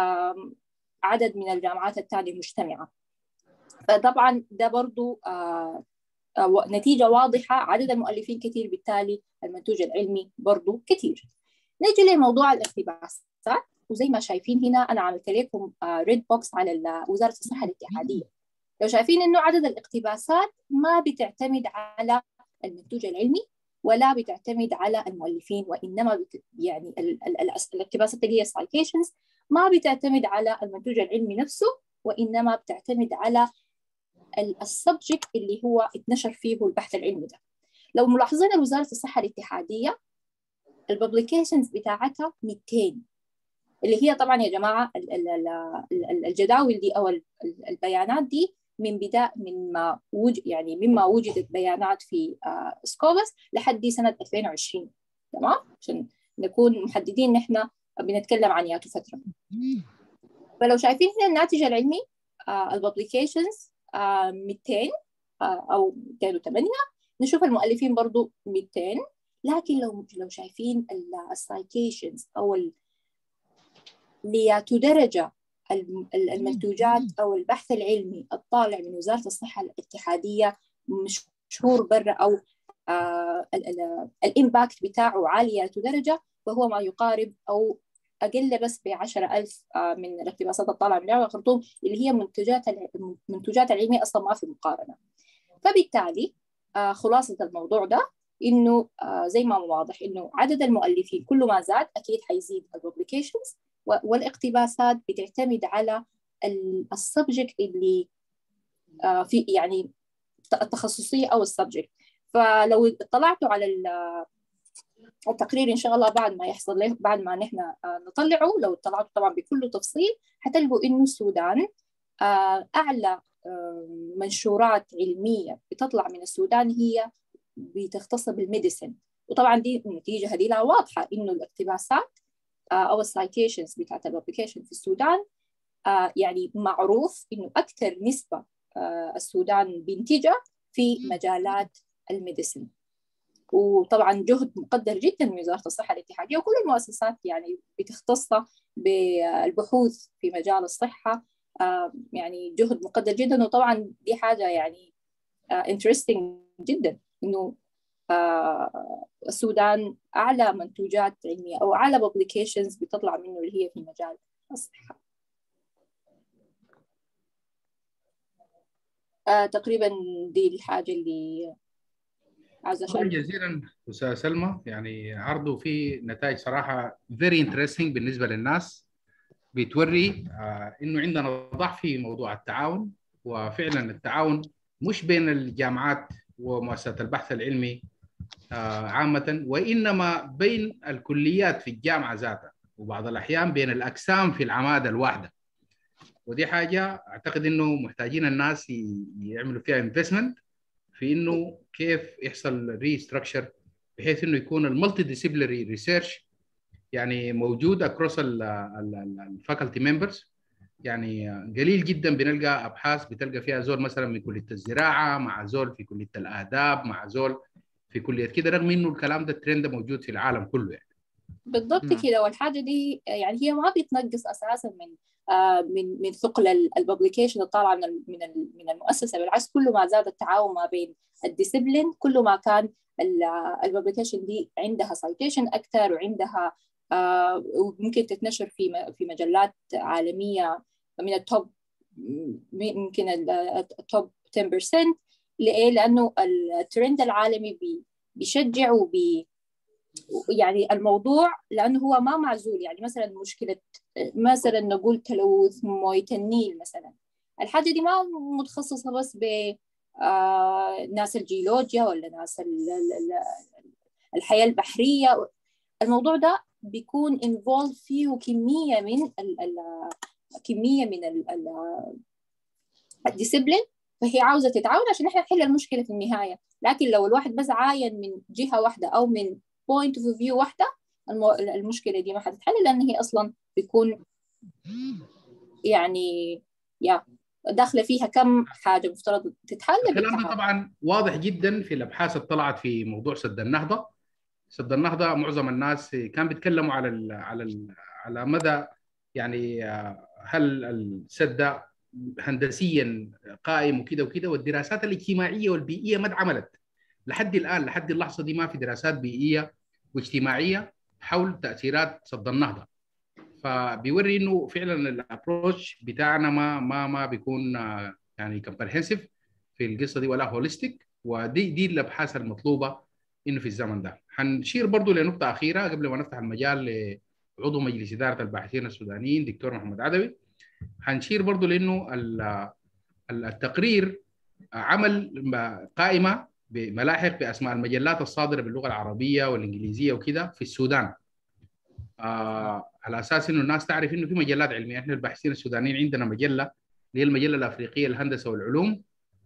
[SPEAKER 2] عدد من الجامعات التالية المجتمعة، فطبعا ده برضو نتيجة واضحة، عدد المؤلفين كثير بالتالي المنتوج العلمي برضو كثير. نجي لموضوع الاقتباسات، وزي ما شايفين هنا أنا عملت لكم ريد بوكس على وزارة الصحة الاتحادية. لو شايفين إنه عدد الاقتباسات ما بتعتمد على المنتوج العلمي ولا بتعتمد على المؤلفين، وإنما بت... يعني ال... ال... ال... الاقتباسات اللي هي citations ما بتعتمد على المنتوج العلمي نفسه، وإنما بتعتمد على السبجكت اللي هو اتنشر فيه البحث العلمي ده. لو ملاحظين وزارة الصحة الاتحادية الببليكيشنز بتاعتها مئتين، اللي هي طبعا يا جماعة الجداول دي أو البيانات دي من بداية من ما وجد يعني مما وجدت بيانات في سكوبس لحد سنة ألفين وعشرين، تمام؟ عشان نكون محددين نحن بنتكلم عن ياتو فترة. فلو شايفين هنا الناتج العلمي الببليكيشنز مئتين أو مئتين وثمانية، نشوف المؤلفين برضو مئتين، لكن لو لو شايفين السايتيشنز أو اللي درجة المنتوجات أو البحث العلمي الطالع من وزارة الصحة الاتحادية مشهور برا أو آه الإمباكت بتاعه عالية درجة، فهو ما يقارب أو أقل بس بعشرة ألف آه من الاقتباسات الطالعة من جامعة الخرطوم اللي هي منتجات المنتوجات العلمية أصلا ما في مقارنة. فبالتالي آه خلاصة الموضوع ده إنه آه زي ما واضح إنه عدد المؤلفين كل ما زاد أكيد حيزيد الببليكيشنز، والاقتباسات بتعتمد على السبجكت اللي آه في يعني التخصصية أو السبجكت. فلو اطلعتوا على التقرير إن شاء الله بعد ما يحصل له بعد ما نحن آه نطلعه، لو اطلعتوا طبعا بكل تفصيل حتلقوا إنه السودان آه أعلى آه منشورات علمية بتطلع من السودان هي بتختص بالميديسن، وطبعا دي النتيجة هذه لا واضحة إنه الاقتباسات أو السايتيشنز بتاعت الابليكيشن في السودان آه يعني معروف إنه أكثر نسبة آه السودان بينتجها في مجالات الميديسن، وطبعا جهد مقدر جدا من وزارة الصحة الاتحادية وكل المؤسسات يعني بتختص بالبحوث في مجال الصحة آه يعني جهد مقدر جدا. وطبعا دي حاجة يعني آه interesting جدا إنه آه السودان أعلى منتوجات علمية أو أعلى publications بتطلع منه اللي هي في مجال الصحة. آه تقريبا دي الحاجة اللي عايزة
[SPEAKER 1] شكرا جزيلا أستاذة سلمى، يعني عرضه فيه نتائج صراحة very interesting بالنسبة للناس، بتوري آه إنه عندنا ضعف في موضوع التعاون، وفعلا التعاون مش بين الجامعات ومؤسسات البحث العلمي آه عامة، وإنما بين الكليات في الجامعة ذاتها. وبعض الأحيان بين الأجسام في العمادة الواحدة. ودي حاجة أعتقد إنه محتاجين الناس يعملوا فيها انفستمنت في إنه كيف يحصل ريستراكشر بحيث إنه يكون المالتي ديسيبلينري ريسيرش يعني موجود أكروس الفاكولتي ممبرز. يعني قليل جدا بنلقى أبحاث بتلقى فيها زول مثلا من كلية الزراعة مع زول في كلية الآداب مع زول في كلية كده، رغم إنه الكلام ده الترند موجود في العالم كله يعني.
[SPEAKER 2] بالضبط كده. والحاجة دي يعني هي ما بتنقص أساسا من آه من من ثقل الببليكيشن الطالعة من من من المؤسسة. بالعكس، كل ما زاد التعاون ما بين الديسيبلين كل ما كان الببليكيشن دي عندها سايتيشن أكثر، وعندها آه وممكن تتنشر في في مجلات عالمية من التوب، يمكن التوب عشرة بالمية. لإيه؟ لأنه الترند العالمي بيشجع وبي يعني الموضوع، لأنه هو ما معزول. يعني مثلا مشكلة مثلا نقول تلوث موية النيل مثلا، الحاجة دي ما متخصصة بس ب ناس الجيولوجيا ولا ناس الحياة البحرية. الموضوع ده بيكون involved فيه كمية من ال ال كمية من الديسيبلين، فهي عاوزة تتعاون عشان احنا نحل المشكلة في النهاية. لكن لو الواحد بس عاين من جهة واحدة أو من point of view واحدة، المشكلة دي ما حتتحل، لأن هي أصلا بيكون يعني يا داخلة فيها كم حاجة مفترض تتحل.
[SPEAKER 1] الكلام ده طبعا واضح جدا في الأبحاث اللي طلعت في موضوع سد النهضة. سد النهضة معظم الناس كان بيتكلموا على ال على ال على مدى يعني هل السد ده هندسيا قائم وكده وكده، والدراسات الاجتماعية والبيئية ما اتعملت لحد الآن. لحد اللحظة دي ما في دراسات بيئية واجتماعية حول تأثيرات سد النهضة. فبيوري انه فعلا الابروتش بتاعنا ما ما ما بيكون يعني كومبرهنسيف في القصه دي ولا هوليستيك. ودي دي الابحاث المطلوبه انه في الزمن ده. حنشير برضو لنقطه اخيره قبل ما نفتح المجال لعضو مجلس اداره الباحثين السودانيين دكتور محمد عدوي. حنشير برضو لانه التقرير عمل قائمه بملاحق باسماء المجلات الصادره باللغه العربيه والانجليزيه وكده في السودان، آه على اساس انه الناس تعرف انه في مجلات علميه. احنا الباحثين السودانيين عندنا مجله اللي هي المجله الافريقيه الهندسه والعلوم،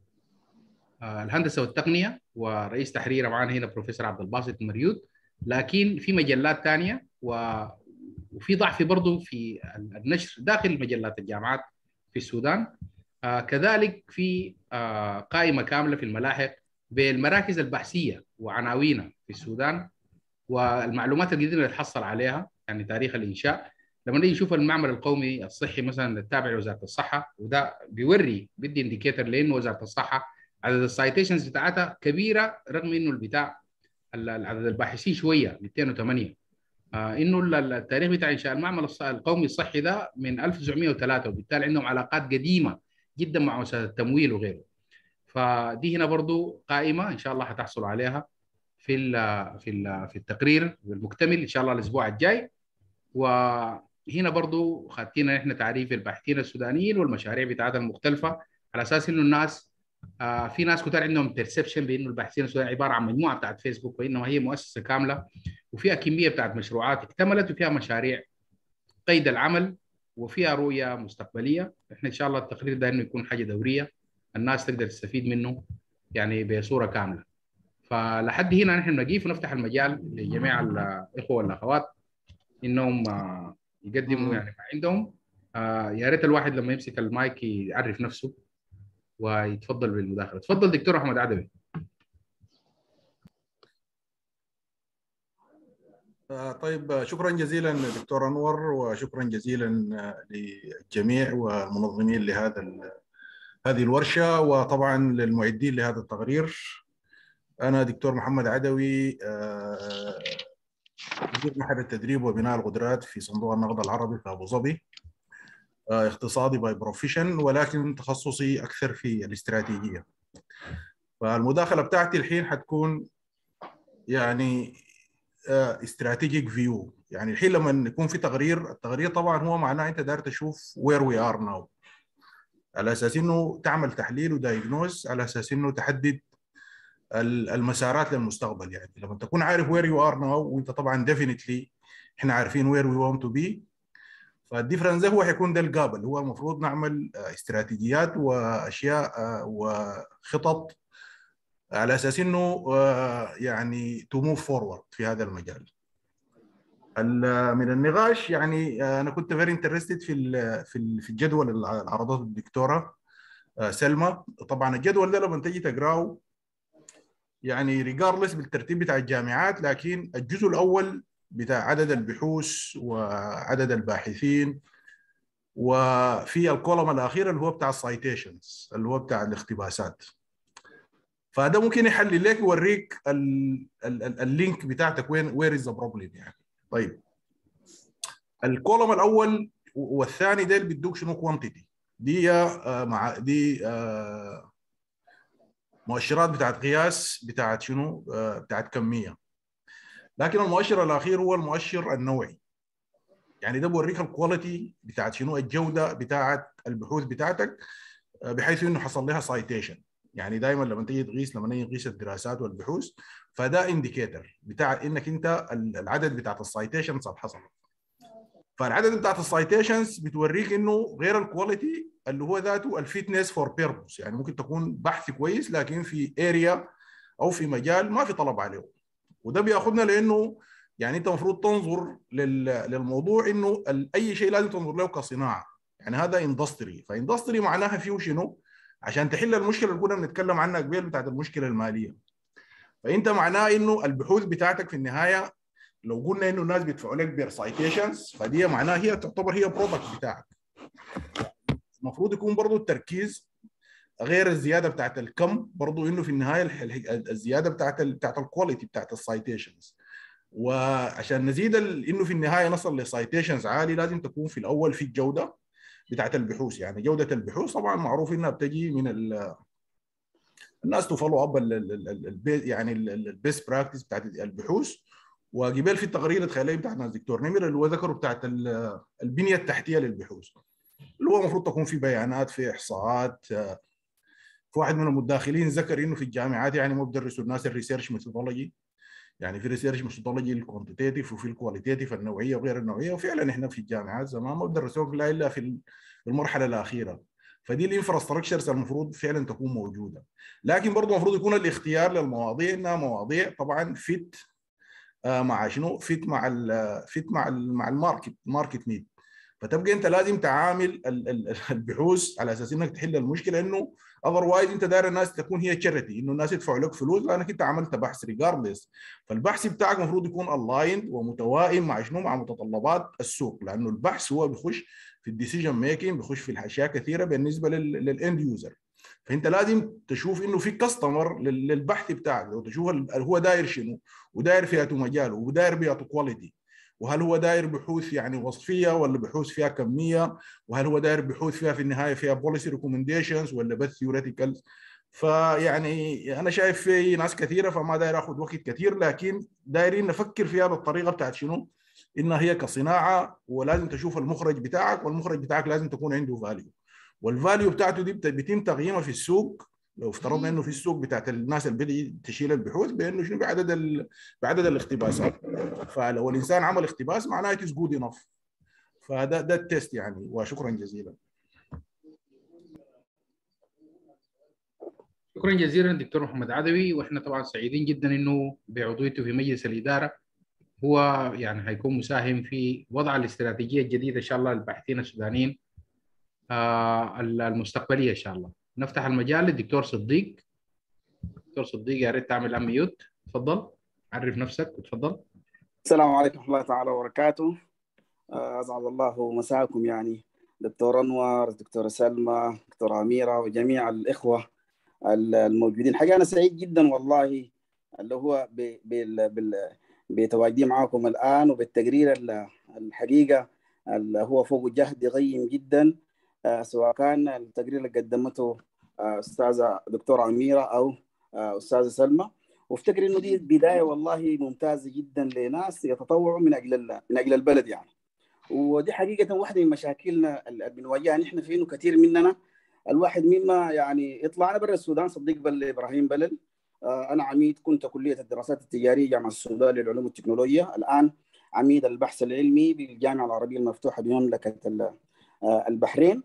[SPEAKER 1] آه الهندسه والتقنيه، ورئيس تحريرها معنا هنا بروفيسور عبد الباسط مريود. لكن في مجلات ثانيه و... وفي ضعف برضه في النشر داخل مجلات الجامعات في السودان. آه كذلك في آه قائمه كامله في الملاحق بالمراكز البحثيه وعناوينها في السودان والمعلومات الجديده اللي تحصل عليها، يعني تاريخ الانشاء. لما نيجي نشوف المعمل القومي الصحي مثلا التابع لوزاره الصحه، وده بيوري بدي انديكيتور لانه وزاره الصحه عدد السايتيشنز بتاعتها كبيره، رغم انه البتاع عدد الباحثين شويه مئتين وثمانية. آه انه التاريخ بتاع انشاء المعمل القومي الصحي ده من ألف وتسعمئة وثلاثة، وبالتالي عندهم علاقات قديمه جدا مع مؤسسات التمويل وغيره. فدي هنا برضو قائمه ان شاء الله هتحصل عليها في ال في ال في التقرير المكتمل ان شاء الله الاسبوع الجاي. وهنا برضو خدتينا احنا تعريف الباحثين السودانيين والمشاريع بتاعتها المختلفه، على اساس انه الناس آه في ناس كتير عندهم بيرسبشن بانه الباحثين السودانيين عباره عن مجموعه بتاعت فيسبوك، وانما هي مؤسسه كامله وفيها كميه بتاعت مشروعات اكتملت وفيها مشاريع قيد العمل وفيها رؤيه مستقبليه. احنا ان شاء الله التقرير ده انه يكون حاجه دوريه الناس تقدر تستفيد منه يعني بصوره كامله. فلحد هنا نحن نقيف ونفتح المجال لجميع الاخوه والاخوات انهم يقدموا يعني ما عندهم. يا ريت الواحد لما يمسك المايك يعرف نفسه ويتفضل بالمداخله. تفضل دكتور احمد عدوي.
[SPEAKER 5] طيب، شكرا جزيلا دكتور انور، وشكرا جزيلا للجميع والمنظمين لهذا هذه الورشه، وطبعا للمعدين لهذا التقرير. أنا دكتور محمد عدوي، مدير معهد التدريب وبناء القدرات في صندوق النقد العربي في أبو ظبي، اقتصادي باي بروفيشن، ولكن تخصصي أكثر في الاستراتيجية. فالمداخلة بتاعتي الحين حتكون يعني استراتيجيك فيو. يعني الحين لما يكون في تقرير، التقرير طبعا هو معناه أنت داير تشوف وير وي ار ناو، على أساس إنه تعمل تحليل ودايجنوز، على أساس إنه تحدد المسارات للمستقبل. يعني لما تكون عارف وير يو ار ناو، وانت طبعا ديفينتلي احنا عارفين وير وي وانت تو بي. فالديفرنس ده هو حيكون ده الجاب اللي هو المفروض نعمل استراتيجيات واشياء وخطط على اساس انه يعني تو موف فورورد في هذا المجال. من النقاش يعني انا كنت فيري انترستد في في في الجدول اللي عرضته الدكتوره سلمى. طبعا الجدول ده لما تجي تقراه يعني ريجاردلس بالترتيب بتاع الجامعات، لكن الجزء الاول بتاع عدد البحوث وعدد الباحثين، وفي الكولوم الاخير اللي هو بتاع السايتيشنز اللي هو بتاع الاقتباسات. فده ممكن يحلل لك يوريك اللينك بتاعتك وين وير از ذا بروبلم يعني. طيب الكولوم الاول والثاني ده اللي بيدوك شنو كوانتيتي دي آه مع دي آه مؤشرات بتاعت قياس بتاعت شنو آه بتاعت كميه. لكن المؤشر الاخير هو المؤشر النوعي، يعني ده بوريك الكواليتي بتاعت شنو الجوده بتاعت البحوث بتاعتك بحيث انه حصل لها سايتيشن. يعني دائما لما تيجي تقيس لما نيجي نقيس الدراسات والبحوث فده انديكيتور بتاع انك انت العدد بتاعت السايتيشنز اللي حصلت. فالعدد بتاعت السايتيشنز بتوريك انه غير الكواليتي اللي هو ذاته الفيتنس فور بيربوس، يعني ممكن تكون بحث كويس لكن في اريا او في مجال ما في طلب عليه. وده بياخذنا لانه يعني انت المفروض تنظر للموضوع انه اي شيء لازم تنظر له كصناعه، يعني هذا اندستري. فاندستري معناها فيه شنو عشان تحل المشكله اللي كنا بنتكلم عنها قبل بتاعت المشكله الماليه. فانت معناه انه البحوث بتاعتك في النهايه لو قلنا انه الناس بيدفعوا لك بير سايتيشنز فدي معناها هي تعتبر هي برودكت بتاعك. المفروض يكون برضه التركيز غير الزياده بتاعت الكم، برضه انه في النهايه الزياده بتاعت بتاعت الكواليتي بتاعت السايتيشنز. وعشان نزيد انه في النهايه نصل لسايتيشنز عالي لازم تكون في الاول في الجوده بتاعت البحوث. يعني جوده البحوث طبعا معروف انها بتجي من الناس تفولو اب يعني البيست براكتس بتاعت البحوث. وقبل في التقرير الخيالي بتاعنا الدكتور نمر اللي هو ذكروا بتاعت البنيه التحتيه للبحوث اللي هو المفروض تكون في بيانات في احصاءات. في واحد من المتداخلين ذكر انه في الجامعات يعني ما بدرسوا الناس الريسيرش ميثودولوجي، يعني في ريسيرش ميثودولوجي الكوانتيتيف وفي الكواليتيف النوعيه وغير النوعيه، وفعلا احنا في الجامعات زمان ما بدرسوه لا الا في المرحله الاخيره. فدي الانفراستراكشرز المفروض فعلا تكون موجوده. لكن برضه المفروض يكون الاختيار للمواضيع انها مواضيع طبعا فيت مع شنو؟ فيت مع ال فيت مع ال مع الماركت ماركت نيد. فتبقى انت لازم تعامل البحوث على اساس انك تحل المشكله، انه اذروايز انت داير الناس تكون هي تشاريتي، انه الناس يدفعوا لك فلوس لانك انت عملت بحث ريجاردلس. فالبحث بتاعك المفروض يكون الايند ومتوائم مع شنو؟ مع متطلبات السوق، لانه البحث هو بيخش في الديسيجن ميكنج، بيخش في الاشياء كثيره بالنسبه للاند يوزر. فانت لازم تشوف انه في كاستمر للبحث بتاعك، لو تشوف هو داير شنو وداير فياته مجاله وداير بياته كواليتي، وهل هو داير بحوث يعني وصفيه ولا بحوث فيها كميه، وهل هو داير بحوث فيها في النهايه فيها بوليسي ريكومنديشنز ولا بس ثيوريتيكال. فيعني انا شايف في ناس كثيره فما داير اخذ وقت كثير، لكن دايرين نفكر فيها بالطريقه بتاعت شنو؟ انها هي كصناعه، ولازم تشوف المخرج بتاعك، والمخرج بتاعك لازم تكون عنده فاليو، والفاليو بتاعته دي بيتم تقييمها في السوق. لو افترضنا انه في السوق بتاعت الناس اللي بدي تشيل البحوث بانه شنو بعدد ال... بعدد الاقتباسات. فلو الانسان عمل اقتباس معناه ات از جود انف. فده ده التيست يعني. وشكرا جزيلا.
[SPEAKER 1] شكرا جزيلا دكتور محمد عدوي، واحنا طبعا سعيدين جدا انه بعضويته في مجلس الاداره هو يعني هيكون مساهم في وضع الاستراتيجيه الجديده ان شاء الله للباحثين السودانيين آه المستقبليه ان شاء الله. نفتح المجال للدكتور صديق. دكتور صديق يا ريت تعمل اميوت، تفضل عرف نفسك وتفضل.
[SPEAKER 6] السلام عليكم ورحمه الله تعالى وبركاته. اسعد الله مساكم يعني دكتور انور، دكتوره سلمى، دكتوره اميره، وجميع الاخوه الموجودين. حقيقه انا سعيد جدا والله اللي هو بتواجدي معاكم الان وبالتقرير الحقيقه اللي هو فوق جهد قيم جدا، سواء كان التقرير اللي قدمته استاذه دكتوره اميره او استاذه سلمى. وافتكر انه دي بدايه والله ممتازه جدا لناس يتطوعوا من اجل من اجل البلد يعني. ودي حقيقه واحده من مشاكلنا اللي بنواجهها نحن، في انه كثير مننا الواحد منا يعني يطلعنا برا السودان. صديق بل ابراهيم بلل، انا عميد كنت كليه الدراسات التجاريه جامعه السودان للعلوم والتكنولوجيا، الان عميد البحث العلمي بالجامعة العربية المفتوحة بمملكة البحرين.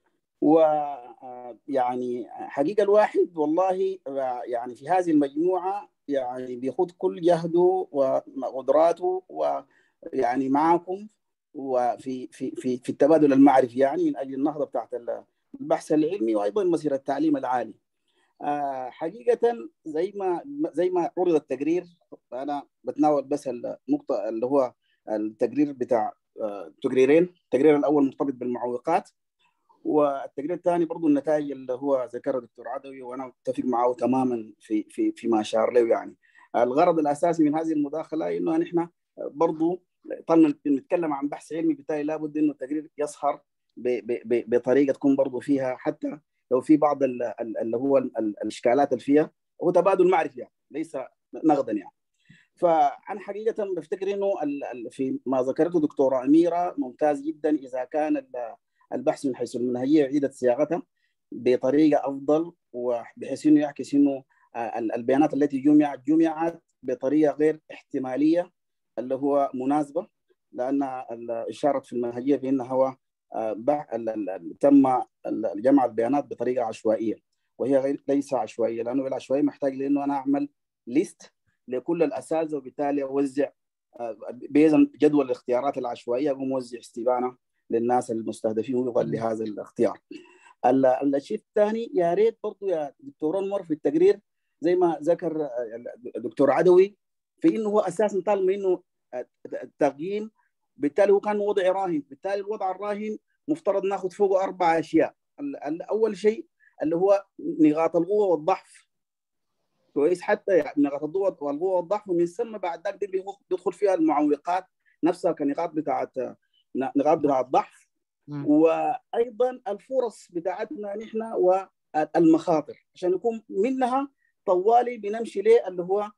[SPEAKER 6] ويعني حقيقة الواحد والله يعني في هذه المجموعة يعني بيخوض كل جهده وقدراته ويعني معكم وفي في في في التبادل المعرفي يعني من أجل النهضة بتاعت البحث العلمي وأيضا مسيرة التعليم العالي. حقيقة زي ما زي ما عرض التقرير، أنا بتناول بس النقطة اللي هو التقرير بتاع تقريرين. التقرير الأول مرتبط بالمعوقات، والتقرير الثاني برضو النتائج اللي هو ذكرها الدكتور عدوي، وانا متفق معه تماما في في فيما اشار له. يعني الغرض الاساسي من هذه المداخله انه نحن برضو طالما نتكلم عن بحث علمي بالتالي لابد انه التقرير يظهر بطريقه تكون برضو فيها، حتى لو في بعض اللي هو الاشكالات اللي فيها، هو تبادل معرفي يعني ليس نقدا يعني. فانا حقيقه بفتكر انه في ما ذكرته دكتوره اميره ممتاز جدا اذا كان البحث من حيث المنهجيه يعيد صياغتها بطريقه افضل، وبحيث انه يعكس انه البيانات التي جمعت جمعت بطريقه غير احتماليه اللي هو مناسبه، لان اشارت في المنهجيه بانها هو تم جمع البيانات بطريقه عشوائيه، وهي غير ليس عشوائيه، لانه العشوائيه محتاج لانه انا اعمل ليست لكل الاساتذه وبالتالي اوزع باذن جدول الاختيارات العشوائيه وموزع استبانه للناس المستهدفين وفقا لهذا الاختيار. الشيء الثاني يا ريت برضه يا دكتور انور في التقرير زي ما ذكر الدكتور عدوي في انه هو اساسا طالما انه التقييم بالتالي هو كان وضع راهن، بالتالي الوضع الراهن مفترض ناخذ فوقه اربع اشياء. اول شيء اللي هو نقاط القوه والضعف، كويس، حتى يعني نقاط القوه والقوه والضعف، ومن ثم بعد ذلك بيدخل فيها المعوقات نفسها كنقاط بتاعت نقاط بتاعت ضعف، وايضا الفرص بتاعتنا نحن والمخاطر عشان يكون منها طوالي بنمشي ليه اللي هو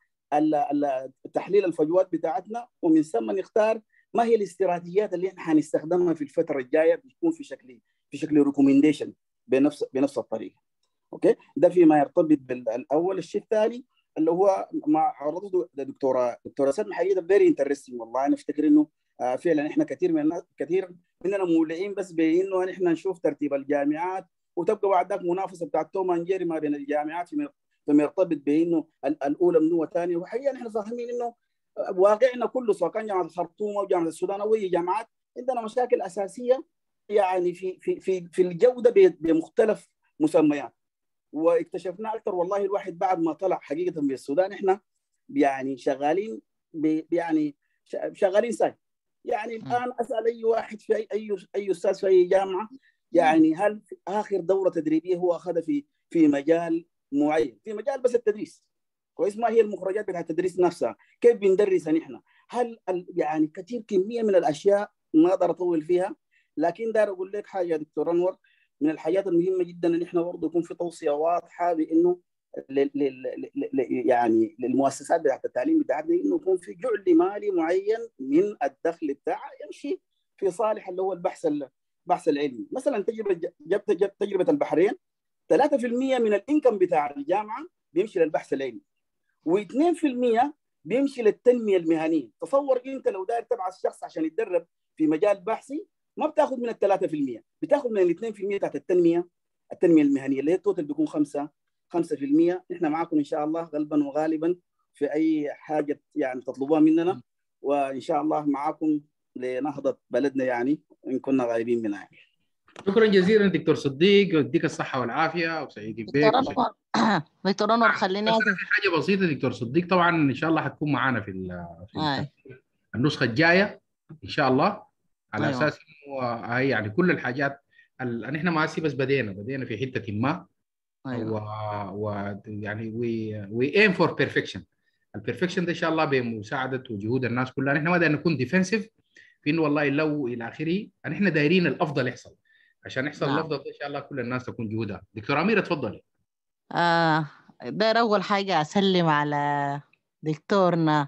[SPEAKER 6] تحليل الفجوات بتاعتنا، ومن ثم نختار ما هي الاستراتيجيات اللي احنا هنستخدمها في الفتره الجايه بتكون في شكل في شكل ريكومنديشن بنفس بنفس الطريقه. اوكي، ده فيما يرتبط بالاول. الشيء الثاني اللي هو ما عرضته الدكتوره دكتوره سلمى حقيقه فيري انترستنج والله. انا افتكر انه آه فعلا احنا كثير من الناس كثير مننا مولعين بس بانه نحن نشوف ترتيب الجامعات وتبقى بعد ذاك منافسه بتاعت توم اند جيري ما بين الجامعات فيما يرتبط بانه الاولى منو والثانيه. وحقيقه نحن فاهمين انه واقعنا كله سواء كان جامعه الخرطوم او جامعه السودان او اي جامعات عندنا مشاكل اساسيه يعني في في في في الجوده بمختلف مسميات، واكتشفنا اكثر والله الواحد بعد ما طلع حقيقه من السودان. احنا يعني شغالين يعني شغالين ساي يعني. الان اسال اي واحد في اي اي اي استاذ في اي جامعه يعني هل اخر دوره تدريبيه هو اخذها في في مجال معين، في مجال بس التدريس، كويس، ما هي المخرجات بتاعت التدريس نفسها، كيف بندرس نحن، هل يعني كثير كميه من الاشياء ما اقدر اطول فيها. لكن دار اقول لك حاجه يا دكتور انور، من الحاجات المهمه جدا ان احنا برضه يكون في توصيه واضحه بانه ل ل يعني للمؤسسات بتاعت التعليم بتاعتنا انه يكون في جعل مالي معين من الدخل بتاعها يمشي في صالح اللي هو البحث البحث العلمي. مثلا تجربه جبت تجربه البحرين ثلاثة بالمئة من الانكم بتاع الجامعه بيمشي للبحث العلمي واثنين بالمئة بيمشي للتنميه المهنيه. تصور انت لو داير تبعث شخص عشان يتدرب في مجال بحثي ما بتاخذ من الثلاثة بالمئة، بتاخذ من الاثنين بالمئة بتاعت التنميه التنميه المهنيه اللي هي التوتال بيكون خمسة خمسة بالمئة. نحن معكم ان شاء الله غالبا وغالبا في اي حاجه يعني تطلبوها مننا، وان شاء الله معكم لنهضه بلدنا يعني ان كنا غايبين منها.
[SPEAKER 1] شكرا جزيلا دكتور صديق، يديك الصحه والعافيه وسعيدين بك.
[SPEAKER 4] دكتور انور دكتور انور خليني
[SPEAKER 1] بس أنا في حاجه بسيطه دكتور صديق، طبعا ان شاء الله حتكون معانا في في النسخه الجايه ان شاء الله، على
[SPEAKER 4] أيوة.
[SPEAKER 1] اساس انه هي يعني كل الحاجات اللي احنا ما بس بدينا بدينا في حته ما، أيوة. ويعني وي وي ايم فور بيرفكشن. البيرفكشن ده ان شاء الله بمساعده وجهود الناس كلها. نحن ما دايرين نكون ديفنسيف في انه والله لو الى اخره، نحن دايرين الافضل يحصل. عشان يحصل نعم. الافضل ان شاء الله كل الناس تكون جهودها. دكتور اميره اتفضلي.
[SPEAKER 4] آه داير اول حاجه اسلم على دكتورنا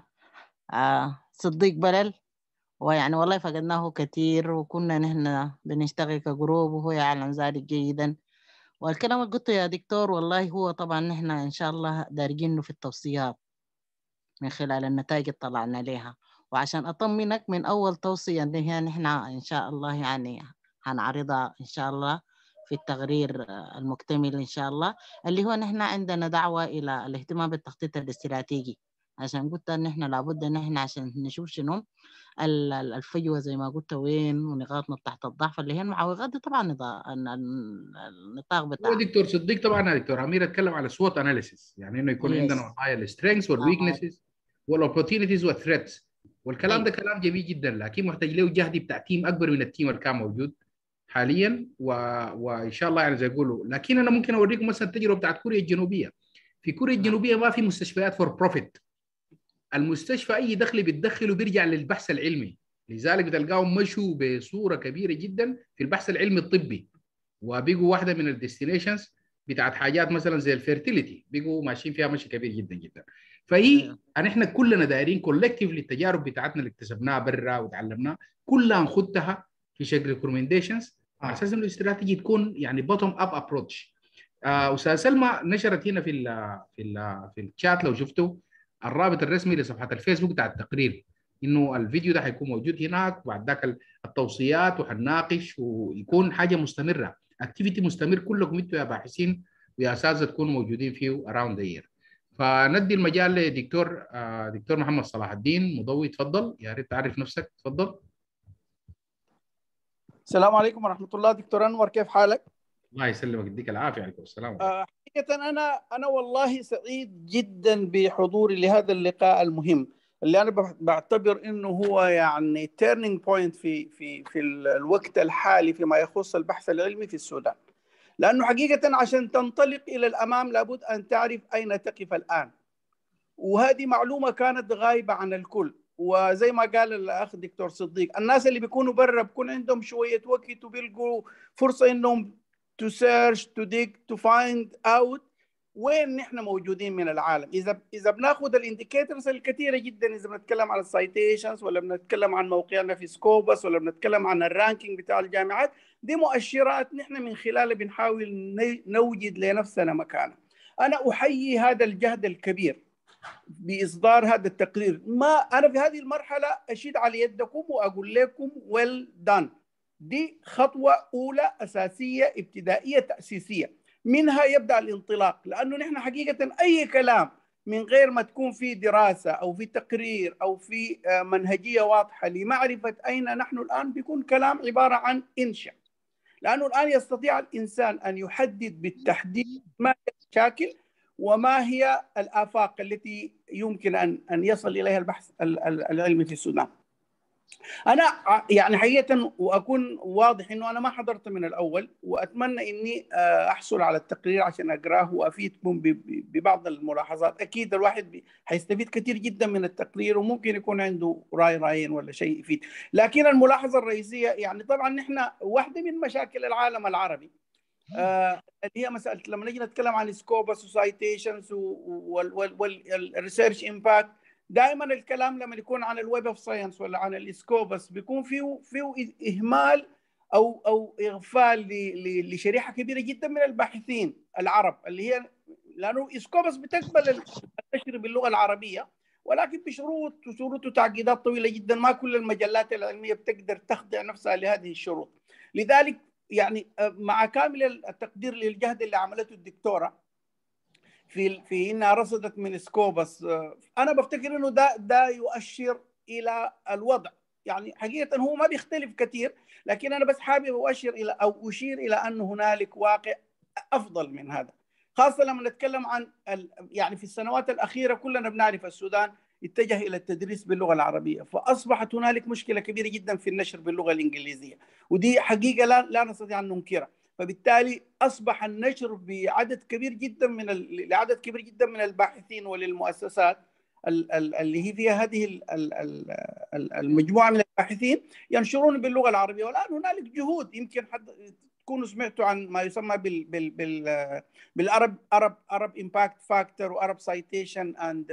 [SPEAKER 4] آه صديق بلل، ويعني والله فقدناه كثير وكنا نحن بنشتغل كجروب وهو يعلم ذلك جيدا. والكلام اللي قلته يا دكتور والله هو طبعا نحن ان شاء الله دارجينه في التوصيات من خلال النتائج اللي طلعنا عليها، وعشان أطمنك من أول توصية اللي هي نحن إن شاء الله يعني هنعرضها إن شاء الله في التقرير المكتمل إن شاء الله، اللي هو نحن عندنا دعوة إلى الاهتمام بالتخطيط الاستراتيجي. عشان قلت إن نحن لابد إن نحن عشان نشوف شنو الفجوة زي ما قلت وين ونقاطنا تحت الضعف اللي هي المعوقات دي. طبعا النطاق بتاع
[SPEAKER 1] هو دكتور صديق طبعا دكتور امير اتكلم على سوت اناليسيس، يعني انه يكون
[SPEAKER 4] yes.
[SPEAKER 1] عندنا السترينثs والويكنسز والاوبورتونيتيز والثريتس، والكلام ده كلام جميل جدا، لكن محتاج له جهد بتاع تيم اكبر من التيم اللي كان موجود حاليا و... وان شاء الله يعني زي يقولوا. لكن انا ممكن اوريكم مثلا التجربه بتاعت كوريا الجنوبيه. في كوريا الجنوبيه ما في مستشفيات فور بروفيت، المستشفى اي دخل بيتدخله بيرجع للبحث العلمي، لذلك بتلقاهم مشوا بصوره كبيره جدا في البحث العلمي الطبي، وبيجوا واحده من الديستنيشنز بتاعت حاجات مثلا زي الفيرتيليتي بيجوا ماشيين فيها مشي كبير جدا جدا. فهي ان احنا كلنا دايرين كولكتيفلي التجارب بتاعتنا اللي اكتسبناها برا وتعلمناها كلها نخدها في شكل ريكومنديشنز على اساس انه الاستراتيجي تكون يعني بوتوم اب ابروتش. استاذ سلمى نشرت هنا في ال في ال في الشات لو شفتوا الرابط الرسمي لصفحه الفيسبوك بتاع التقرير، انه الفيديو ده حيكون موجود هناك، وبعد ذاك التوصيات وحنناقش ويكون حاجه مستمره، اكتيفيتي مستمر كلكم انتم يا باحثين ويا اساتذه تكونوا موجودين فيه اراوند ذا يير. فندي المجال لدكتور دكتور محمد صلاح الدين مضوي، تفضل يا ريت تعرف نفسك، تفضل.
[SPEAKER 7] السلام عليكم ورحمه الله. دكتور انور كيف حالك؟
[SPEAKER 1] الله يسلمك يديك العافيه. عليكم السلام.
[SPEAKER 7] آه حقيقه انا انا والله سعيد جدا بحضوري لهذا اللقاء المهم اللي انا بعتبر انه هو يعني تيرنينج بوينت في في في الوقت الحالي فيما يخص البحث العلمي في السودان، لانه حقيقه عشان تنطلق الى الامام لابد ان تعرف اين تقف الان، وهذه معلومه كانت غايبه عن الكل. وزي ما قال الاخ دكتور صديق، الناس اللي بيكونوا برا بيكون عندهم شويه وقت وبيلقوا فرصه انهم to search to dig to find out وين نحن موجودين من العالم. اذا اذا بناخذ الانديكيتورز الكثيره جدا، اذا بنتكلم عن السايتيشنز ولا بنتكلم عن موقعنا في سكوبس ولا بنتكلم عن الرانكينج بتاع الجامعات، دي مؤشرات نحن من خلالها بنحاول نوجد لنفسنا مكانه. انا احيي هذا الجهد الكبير باصدار هذا التقرير. ما انا في هذه المرحله اشيد على يدكم واقول لكم ويل دان. دي خطوه اولى اساسيه ابتدائيه تاسيسيه، منها يبدا الانطلاق، لانه نحن حقيقه اي كلام من غير ما تكون في دراسه او في تقرير او في منهجيه واضحه لمعرفه اين نحن الان بيكون كلام عباره عن انشاء. لانه الان يستطيع الانسان ان يحدد بالتحديد ما هي المشاكل وما هي الآفاق التي يمكن أن أن يصل إليها البحث العلمي في السودان. أنا يعني حقيقة وأكون واضح إنه أنا ما حضرت من الأول، وأتمنى إني أحصل على التقرير عشان أقراه وأفيدكم ببعض الملاحظات. أكيد الواحد حيستفيد كثير جدا من التقرير وممكن يكون عنده رأي رايين ولا شيء يفيد. لكن الملاحظة الرئيسية يعني طبعا نحن واحدة من مشاكل العالم العربي آه اللي هي مساله لما نجي نتكلم عن سكوبس وسايتيشنز والريسيرش امباكت، دائما الكلام لما يكون عن الويب اوف ساينس ولا عن السكوبس بيكون فيه فيه اهمال او او اغفال لشريحه كبيره جدا من الباحثين العرب، اللي هي لانه سكوبس بتقبل النشر باللغه العربيه ولكن بشروط وشروط وتعقيدات طويله جدا، ما كل المجلات العلميه بتقدر تخضع نفسها لهذه الشروط. لذلك يعني مع كامل التقدير للجهد اللي عملته الدكتوره في في انها رصدت من سكوبس، انا بفتكر انه ده ده يؤشر الى الوضع. يعني حقيقه هو ما بيختلف كثير، لكن انا بس حابب اؤشر الى او اشير الى ان هنالك واقع افضل من هذا، خاصه لما نتكلم عن يعني في السنوات الاخيره كلنا بنعرف السودان اتجه الى التدريس باللغه العربيه، فاصبحت هنالك مشكله كبيره جدا في النشر باللغه الانجليزيه، ودي حقيقه لا لا نستطيع ان ننكرها. فبالتالي اصبح النشر بعدد كبير جدا من ال... لعدد كبير جدا من الباحثين وللمؤسسات اللي هي فيها هذه المجموعه من الباحثين ينشرون باللغه العربيه. والان هنالك جهود، يمكن حد تكونوا سمعتوا عن ما يسمى بال بال بال بالعرب عرب عرب امباكت فاكتور وعرب سايتيشن اند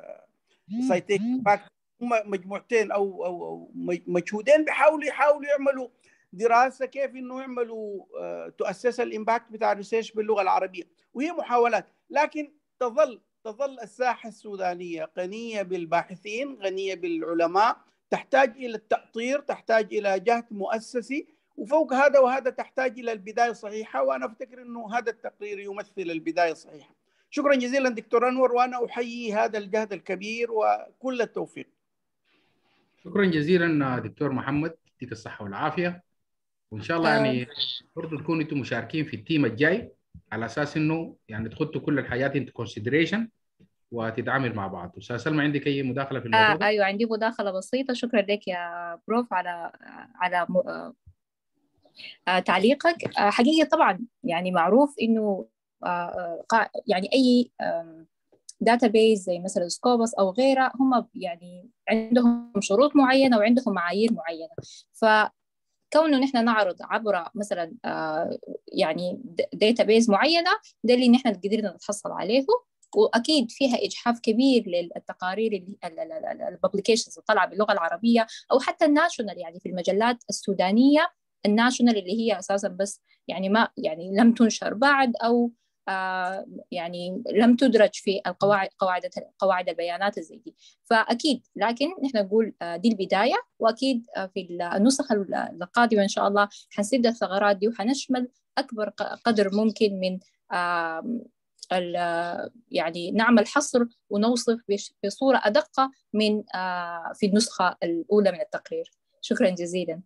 [SPEAKER 7] سايتيشن فاكتور، هم مجموعتين او او مجهودين بيحاولوا يحاولوا يعملوا دراسه كيف انه يعملوا تؤسس الامباكت بتاع الريسيرش باللغه العربيه، وهي محاولات. لكن تظل تظل الساحه السودانيه غنيه بالباحثين، غنيه بالعلماء، تحتاج إلى التأطير، تحتاج إلى جهد مؤسسي، وفوق هذا وهذا تحتاج إلى البداية الصحيحة. وأنا أفتكر أنه هذا التقرير يمثل البداية الصحيحة. شكرا جزيلا دكتور أنور، وأنا أحيي هذا الجهد الكبير وكل التوفيق.
[SPEAKER 1] شكرا جزيلا دكتور محمد، يديك الصحة والعافية، وإن شاء الله يعني برضه تكونوا أنتم مشاركين في التيم الجاي على أساس إنه يعني تحطوا كل الحاجات انت كونسيدريشن وتتعامل مع بعض. أستاذ سلمى عندك أي مداخلة في الموضوع ده؟
[SPEAKER 2] آه أيوة عندي مداخلة بسيطة. شكرا لك يا بروف على على م... آه تعليقك. آه حقيقة طبعا يعني معروف إنه آه يعني أي داتابيز زي مثلا سكوبس أو غيرها هم يعني عندهم شروط معينة وعندهم معايير معينة. فكونه نحن نعرض عبر مثلا آه يعني داتابيز معينة، ده اللي نحن قدرنا نتحصل عليه، واكيد فيها اجحاف كبير للتقارير اللي الببليكيشنز اللي طالعه باللغه العربيه، او حتى الناشونال يعني في المجلات السودانيه الناشونال اللي هي اساسا بس يعني ما يعني لم تنشر بعد، او آه يعني لم تدرج في القواعد قواعد قواعد البيانات زي دي. فاكيد لكن نحن نقول آه دي البدايه، واكيد آه في النسخ القادمه ان شاء الله حنسد الثغرات دي وحنشمل اكبر قدر ممكن من آه يعني نعمل حصر ونوصف بصورة أدق من في النسخة الأولى من التقرير. شكرا جزيلا.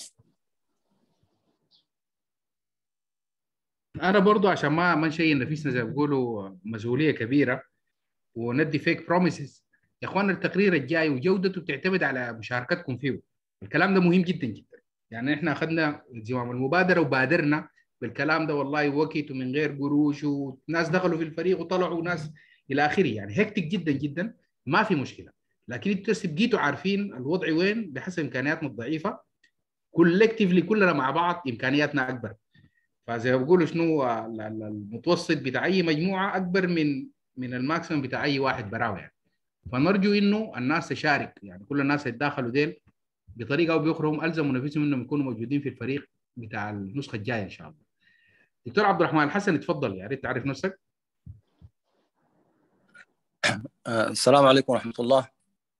[SPEAKER 1] أنا برضو عشان ما ما نشيل نفسنا زي ما بيقولوا مسؤولية كبيرة وندي فيك بروميسز، يا إخوان التقرير الجاي وجودته بتعتمد على مشاركتكم فيه. الكلام ده مهم جدا جدا. يعني إحنا أخذنا زمام المبادرة وبادرنا بالكلام ده والله وقت ومن غير قروش، وناس دخلوا في الفريق وطلعوا ناس الى اخره، يعني هكتك جدا جدا، ما في مشكله. لكن انتوا بقيتوا عارفين الوضع وين بحسب امكانياتنا الضعيفه، كولكتيفلي كلنا مع بعض امكانياتنا اكبر. فزي ما بيقولوا شنو المتوسط بتاع اي مجموعه اكبر من من الماكسيمم بتاع اي واحد براوي يعني. فنرجو انه الناس تشارك، يعني كل الناس اللي داخلوا ديل بطريقه او باخرى هم الزموا نفسهم انهم يكونوا موجودين في الفريق بتاع النسخه الجايه ان شاء الله. دكتور عبد الرحمن الحسن اتفضل، يا ريت تعرف نفسك.
[SPEAKER 8] السلام عليكم ورحمة الله.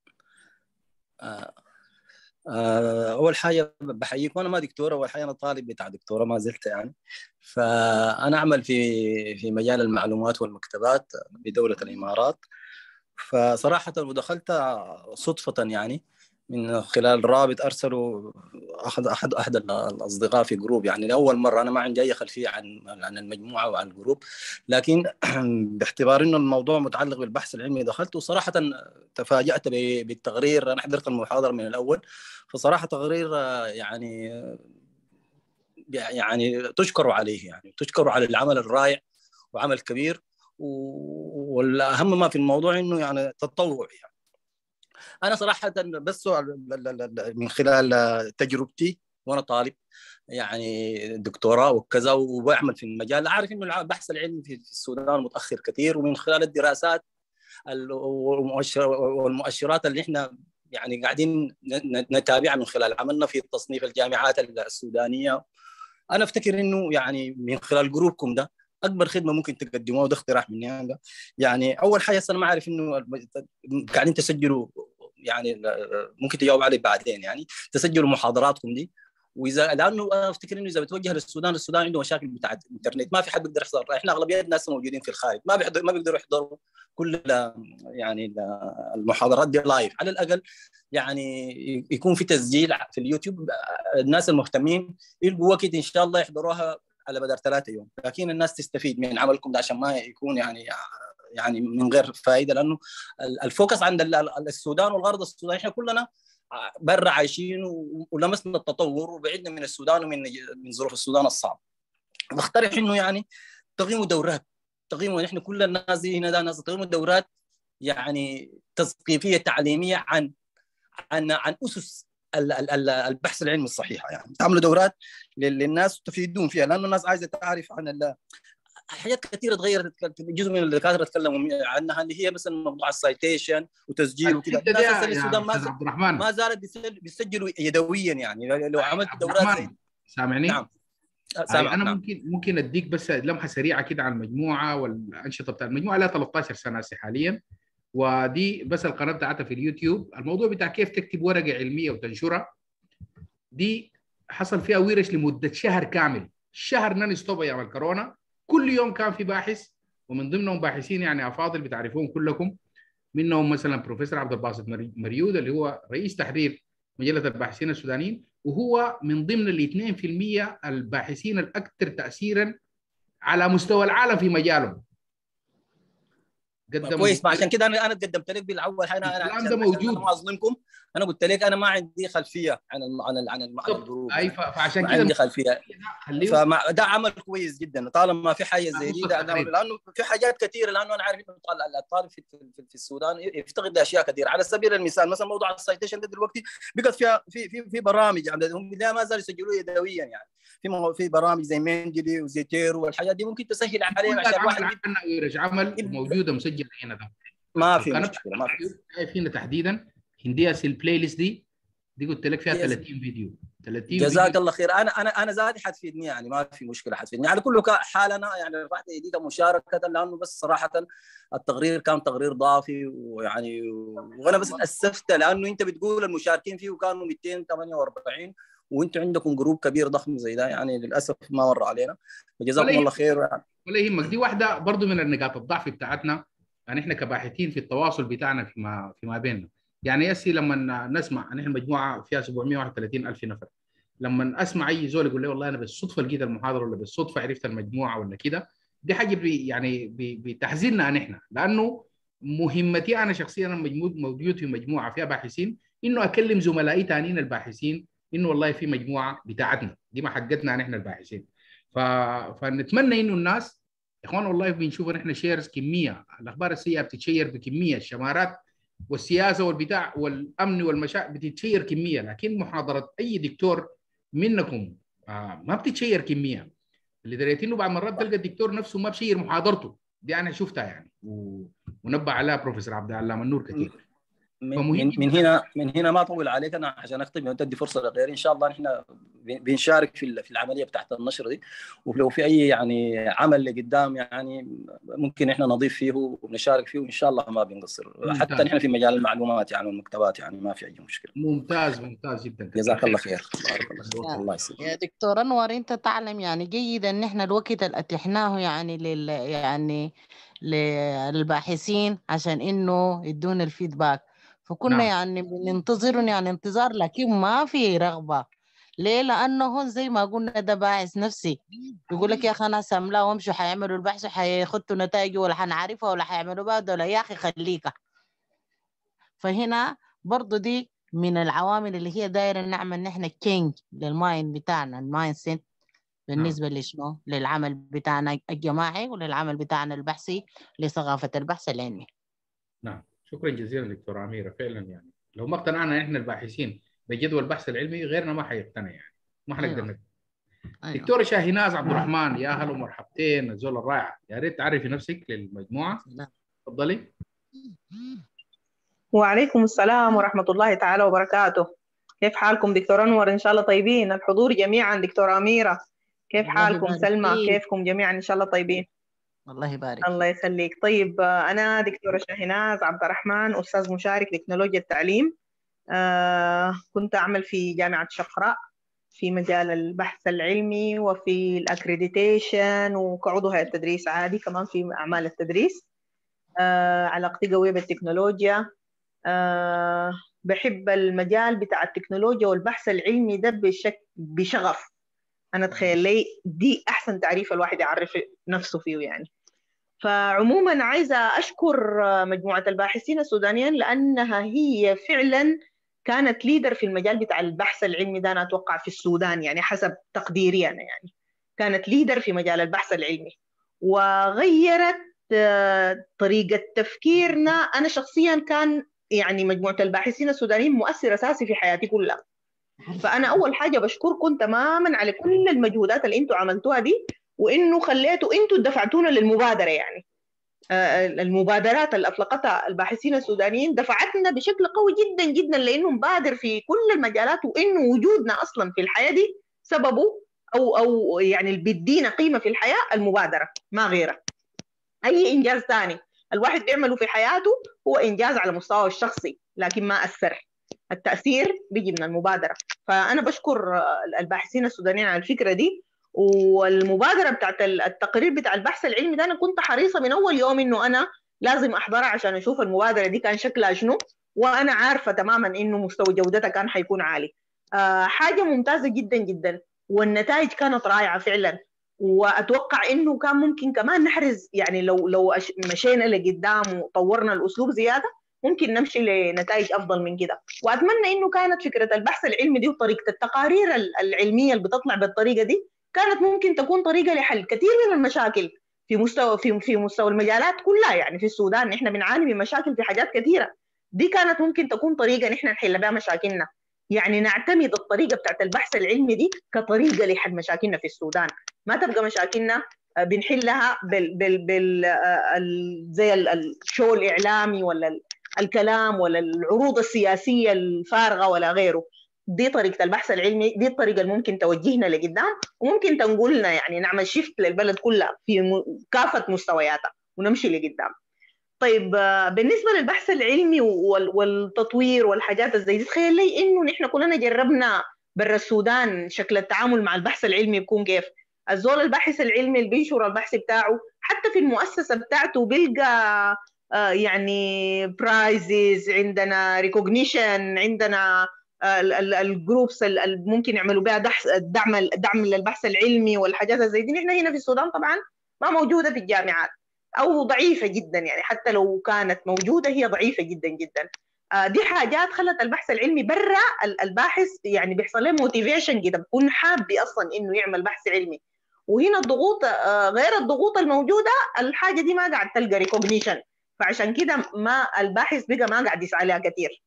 [SPEAKER 8] أول حاجة بحييكم، أنا ما دكتورة، أول حاجة أنا طالب بتاع دكتورة ما زلت يعني. فأنا أعمل في في مجال المعلومات والمكتبات بدولة الإمارات. فصراحة دخلت صدفة يعني من خلال رابط ارسلوا احد احد احد الاصدقاء في جروب، يعني لاول مره. انا ما عندي اي خلفيه عن عن المجموعه وعن الجروب، لكن باعتبار انه الموضوع متعلق بالبحث العلمي دخلت، وصراحه تفاجات بالتقرير. انا حضرت المحاضره من الاول، فصراحه تقرير يعني يعني تشكر عليه، يعني تشكر على العمل الرائع وعمل كبير. والاهم ما في الموضوع انه يعني تطوع. يعني انا صراحه بس من خلال تجربتي وانا طالب يعني دكتوراه وكذا وبعمل في المجال، اعرف انه البحث العلمي في السودان متاخر كثير، ومن خلال الدراسات والمؤشرات اللي احنا يعني قاعدين نتابعها من خلال عملنا في تصنيف الجامعات السودانيه. انا افتكر انه يعني من خلال جروبكم ده اكبر خدمه ممكن تقدموها، وده اقتراح مني انا. يعني اول حاجه انا ما اعرف انه قاعدين تسجلوا، يعني ممكن تجاوب عليه بعدين، يعني تسجلوا محاضراتكم دي. واذا لانه انا افتكر انه اذا بتوجه للسودان، السودان عنده مشاكل بتاعت الانترنت، ما في حد بيقدر يحضر. احنا اغلبيه الناس موجودين في الخارج ما بيحضر ما بيقدروا يحضروا كل يعني المحاضرات دي لايف. على الاقل يعني يكون في تسجيل في اليوتيوب، الناس المهتمين يلقوا وقت ان شاء الله يحضروها على مدار ثلاثة يوم، لكن الناس تستفيد من عملكم ده عشان ما يكون يعني يعني من غير فائده. لانه الفوكس عند السودان والغرب السوداني، احنا كلنا برا عايشين ولمسنا التطور وبعدنا من السودان ومن من ظروف السودان الصعب. بقترح انه يعني تقيموا دورات، تقيموا نحن كل الناس دي هنا ده ناس تقيموا دورات يعني تثقيفيه تعليميه عن عن عن اسس البحث العلمي الصحيحه. يعني تعملوا دورات للناس تفيدون فيها، لانه الناس عايزه تعرف عن حاجات كثيره تغيرت. جزء من الدكاتره تكلموا عنها اللي هي مثلا موضوع السايتيشن وتسجيل وكذا. الناس اللي السودان ما ما زالت بيسجلوا يدويا، يعني لو عملت دورات زي
[SPEAKER 1] سامعني؟
[SPEAKER 8] نعم
[SPEAKER 1] سامع. انا نعم. ممكن ممكن اديك بس لمحه سريعه كده عن المجموعه والانشطه بتاع المجموعه. لها ثلاثة عشر سنه حاليا، ودي بس القناه بتاعتها في اليوتيوب. الموضوع بتاع كيف تكتب ورقه علميه وتنشرها دي حصل فيها ورش لمده شهر كامل، شهر نون ستوب ايام الكورونا. كل يوم كان في باحث، ومن ضمنهم باحثين يعني افاضل بتعرفون كلكم، منهم مثلا بروفيسور عبد الباسط مريود اللي هو رئيس تحرير مجله الباحثين السودانيين، وهو من ضمن ال اثنين بالمئة الباحثين الاكثر تاثيرا على مستوى العالم في مجالهم.
[SPEAKER 8] قدم كويس. ما عشان كده انا انا قدمت لك بالاول. انا انا
[SPEAKER 1] الكلام ده موجود.
[SPEAKER 8] انا ما اظلمكم، انا قلت لك انا ما عندي خلفيه عن ال عن ال عن, ال عن الجروب.
[SPEAKER 1] اي فعشان
[SPEAKER 8] ما
[SPEAKER 1] كده
[SPEAKER 8] عندي خلفيه. فما ده عمل كويس جدا طالما في حاجه زي دي، لانه في حاجات كثيره، لانه انا عارف انه الطالب في, في, في السودان يفتقد اشياء كثيره. على سبيل المثال مثلا موضوع السايتيشن ده دلوقتي بقت فيها في في في برامج هم لا ما زالوا يسجلوه يدويا، يعني في في برامج زي مينجلي وزي تيرو والحاجات دي ممكن تسهل عليهم عشان الواحد
[SPEAKER 1] ورش عمل موجوده مسجله هنا. ده
[SPEAKER 8] ما في مشكله. ما في
[SPEAKER 1] شايفين تحديدا هندياس البلاي ليست دي دي قلت لك فيها ثلاثين فيديو. ثلاثين
[SPEAKER 8] جزاك
[SPEAKER 1] فيديو.
[SPEAKER 8] الله خير. انا انا انا ذاتي حتفيدني، يعني ما في مشكله حتفيدني على كل حال. انا يعني رفعت ايدي مشاركه، لانه بس صراحه التقرير كان تقرير ضافي، ويعني وانا بس اسفت لانه انت بتقول المشاركين فيه كانوا مئتين وثمانية وأربعين وانتم عندكم جروب كبير ضخم زي ده، يعني للاسف ما مر علينا. فجزاكم الله خير.
[SPEAKER 1] ولا يهمك، دي واحده برضو من النقاط الضعف بتاعتنا، يعني احنا كباحثين في التواصل بتاعنا فيما فيما بيننا. يعني يسي لما نسمع ان احنا مجموعه فيها سبعمئة وواحد وثلاثين ألف نفر، لما اسمع اي زول يقول لي والله انا بالصدفه لقيت المحاضره ولا بالصدفه عرفت المجموعه ولا كده، دي حاجه بي يعني بتحزننا نحن، لانه مهمتي انا شخصيا موجود في مجموعه فيها باحثين، انه اكلم زملائي ثانيين الباحثين انه والله في مجموعه بتاعتنا دي ما حقتنا نحن الباحثين. ف... فنتمنى انه الناس يا اخوان والله بنشوف نحن شيرز كميه، الاخبار السيئه بتتشير بكميه، الشمارات والسياسه والبتاع والامن والمشاكل بتتشير كميه، لكن محاضره اي دكتور منكم آه ما بتتشير كميه. اللي دريت انه بعض مرات تلقى الدكتور نفسه ما بشير محاضرته دي، انا شفتها يعني و... ونبه عليها بروفيسور عبد العلام النور كثير.
[SPEAKER 8] من, من, من هنا من هنا ما اطول عليك انا عشان اختم وتدي فرصه لغيري. ان شاء الله نحن بنشارك في في العمليه بتاعت النشر دي، ولو في اي يعني عمل لقدام يعني ممكن احنا نضيف فيه ونشارك فيه، وان شاء الله ما بنقصر. ممتاز. حتى نحن في مجال المعلومات يعني والمكتبات يعني ما في اي مشكله.
[SPEAKER 1] ممتاز ممتاز جدا.
[SPEAKER 8] جزاك الله خير. بارك الله. الله يسلمك.
[SPEAKER 4] يا دكتور انور، انت تعلم يعني جيدا ان احنا الوقت اللي اتحناه يعني لل يعني للباحثين عشان انه يدونا الفيدباك، فكنا نعم. يعني بننتظر يعني انتظار، لكن ما في رغبة. ليه؟ لأنه زي ما قلنا ده باحث نفسي يقول لك يا أخي أنا ساملا وامشوا حيعملوا البحث وحيخطوا نتائجه ولا حنعرفها ولا حيعملوا بعد ولا يا أخي خليك. فهنا برضو دي من العوامل اللي هي دايرة نعمل نحن كينج للماين بتاعنا، الماين سيت بالنسبة نعم. لشنو؟ للعمل بتاعنا الجماعي وللعمل بتاعنا البحثي لثقافة البحث العلمي.
[SPEAKER 1] نعم شكرا جزيلا دكتورة أميرة. فعلا يعني لو ما اقتنعنا احنا الباحثين بجدوى البحث العلمي غيرنا ما حيقتنع، يعني ما حنقدر نقدر. أيوة. دكتورة شاهيناز عبد الرحمن، يا هلا ومرحبتين، الزول الرائعة، يا ريت تعرفي نفسك للمجموعة. تفضلي.
[SPEAKER 9] وعليكم السلام ورحمة الله تعالى وبركاته. كيف حالكم دكتور أنور؟ إن شاء الله طيبين. الحضور جميعا. دكتورة أميرة كيف حالكم؟ سلمى كيفكم جميعا؟ إن شاء الله طيبين.
[SPEAKER 4] الله يبارك.
[SPEAKER 9] الله يخليك. طيب أنا دكتورة شاهيناز عبد الرحمن، أستاذ مشارك تكنولوجيا التعليم. آه كنت أعمل في جامعة شقراء في مجال البحث العلمي وفي الأكريديتيشن، وكعضو هيئة التدريس عادي كمان في أعمال التدريس. آه علاقتي قوية بالتكنولوجيا. آه بحب المجال بتاع التكنولوجيا والبحث العلمي ده بشك بشغف. أنا أتخيل لي دي أحسن تعريف الواحد يعرف نفسه فيه يعني. فعموما عايزة أشكر مجموعة الباحثين السودانيين لأنها هي فعلا كانت ليدر في المجال بتاع البحث العلمي ده. أنا أتوقع في السودان يعني حسب تقديري أنا، يعني كانت ليدر في مجال البحث العلمي وغيرت طريقة تفكيرنا. أنا شخصيا كان يعني مجموعة الباحثين السودانيين مؤثر أساسي في حياتي كلها. فأنا أول حاجة بشكركم تماما على كل المجهودات اللي أنتوا عملتوها دي، وإنه خليتوا أنتوا دفعتونا للمبادرة. يعني المبادرات اللي أطلقتها الباحثين السودانيين دفعتنا بشكل قوي جدا جدا لأنه نبادر في كل المجالات، وإنه وجودنا أصلا في الحياة دي سببه أو أو يعني اللي بيدينا قيمة في الحياة المبادرة ما غيرها. أي إنجاز ثاني الواحد بيعمله في حياته هو إنجاز على مستوى الشخصي، لكن ما أثر. التأثير بيجي من المبادرة. فأنا بشكر الباحثين السودانيين على الفكرة دي. والمبادرة بتاعت التقرير بتاع البحث العلمي ده أنا كنت حريصة من أول يوم إنه أنا لازم أحضرها عشان أشوف المبادرة دي كان شكلها شنو، وأنا عارفة تماما إنه مستوى جودتها كان حيكون عالي. آه حاجة ممتازة جدا جدا، والنتائج كانت رائعة فعلا. وأتوقع إنه كان ممكن كمان نحرز، يعني لو لو مشينا لقدام وطورنا الأسلوب زيادة ممكن نمشي لنتائج أفضل من كده. وأتمنى إنه كانت فكرة البحث العلمي دي وطريقة التقارير العلمية اللي بتطلع بالطريقة دي كانت ممكن تكون طريقة لحل كثير من المشاكل في مستوى في في مستوى المجالات كلها. يعني في السودان نحن بنعاني من مشاكل في حاجات كثيرة، دي كانت ممكن تكون طريقة نحن نحل بها مشاكلنا. يعني نعتمد الطريقة بتاعت البحث العلمي دي كطريقة لحل مشاكلنا في السودان، ما تبقى مشاكلنا بنحلها بال بال بال زي الشو الإعلامي ولا الكلام ولا العروض السياسية الفارغة ولا غيره. دي طريقة البحث العلمي، دي الطريقة اللي ممكن توجهنا لقدام وممكن تنقلنا، يعني نعمل شيفت للبلد كلها في كافة مستوياتها ونمشي لقدام. طيب بالنسبة للبحث العلمي والتطوير والحاجات زي دي، تخيل لي إنه نحن كلنا جربنا برا السودان شكل التعامل مع البحث العلمي بيكون كيف. الزول الباحث العلمي اللي بينشر البحث بتاعه حتى في المؤسسة بتاعته بيلقى آه يعني برايزز، عندنا ريكوجنيشن، عندنا آه الجروبس اللي ممكن يعملوا بها دعم الدعم للبحث العلمي والحاجات زي دي. نحن هنا في السودان طبعا ما موجودة في الجامعات أو ضعيفة جدا، يعني حتى لو كانت موجودة هي ضعيفة جدا جدا. آه دي حاجات خلت البحث العلمي برا الباحث يعني بيحصل له موتيفيشن كده، بكون حاب أصلا إنه يعمل بحث علمي. وهنا الضغوط آه غير الضغوط الموجودة، الحاجة دي ما قاعد تلقى ريكوجنيشن، فعشان كده ما الباحث بقى ما قاعد يسعى لها كثير.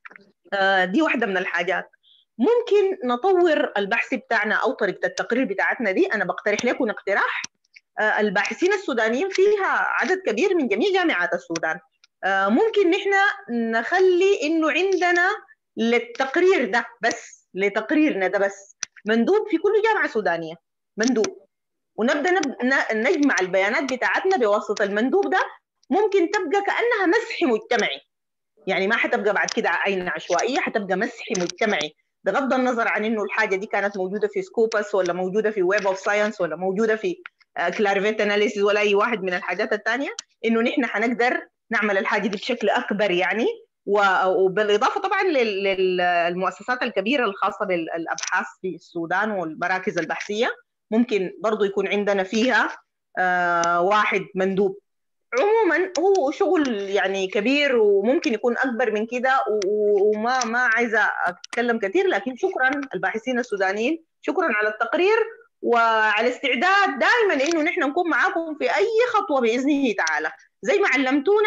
[SPEAKER 9] آه دي واحدة من الحاجات. ممكن نطور البحث بتاعنا أو طريقة التقرير بتاعتنا دي. أنا بقترح لكم اقتراح. آه الباحثين السودانيين فيها عدد كبير من جميع جامعات السودان. آه ممكن نحن نخلي إنه عندنا للتقرير ده بس، لتقريرنا ده بس، مندوب في كل جامعة سودانية، مندوب. ونبدأ نب... نجمع البيانات بتاعتنا بواسطة المندوب ده. ممكن تبقى كأنها مسح مجتمعي، يعني ما حتبقى بعد كده عين عشوائية، حتبقى مسح مجتمعي بغض النظر عن إنه الحاجة دي كانت موجودة في سكوبس ولا موجودة في ويب أوف ساينس ولا موجودة في كلاريفيت أناليسيس ولا أي واحد من الحاجات الثانية. إنه نحن حنقدر نعمل الحاجة دي بشكل أكبر يعني. وبالإضافة طبعا للمؤسسات الكبيرة الخاصة بالأبحاث في السودان والمراكز البحثية، ممكن برضو يكون عندنا فيها آه واحد مندوب. عموما هو شغل يعني كبير وممكن يكون أكبر من كده، وما ما عايزة أتكلم كثير. لكن شكرا الباحثين السودانيين، شكرا على التقرير وعلى استعداد دائما إنه نحن نكون معاكم في أي خطوة بإذنه تعالى. زي ما علمتونا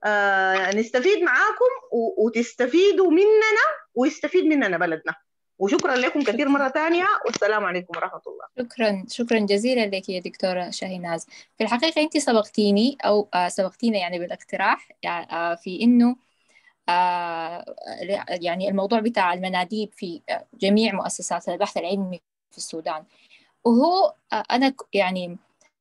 [SPEAKER 9] آه نستفيد معاكم وتستفيدوا مننا ويستفيد مننا بلدنا. وشكرا لكم كثير مرة ثانية، والسلام عليكم ورحمة الله.
[SPEAKER 2] شكرا شكرا جزيلا لك يا دكتورة شاهيناز. في الحقيقة أنت سبقتيني أو سبقتينا يعني بالاقتراح في إنه يعني الموضوع بتاع المناديب في جميع مؤسسات البحث العلمي في السودان. وهو أنا يعني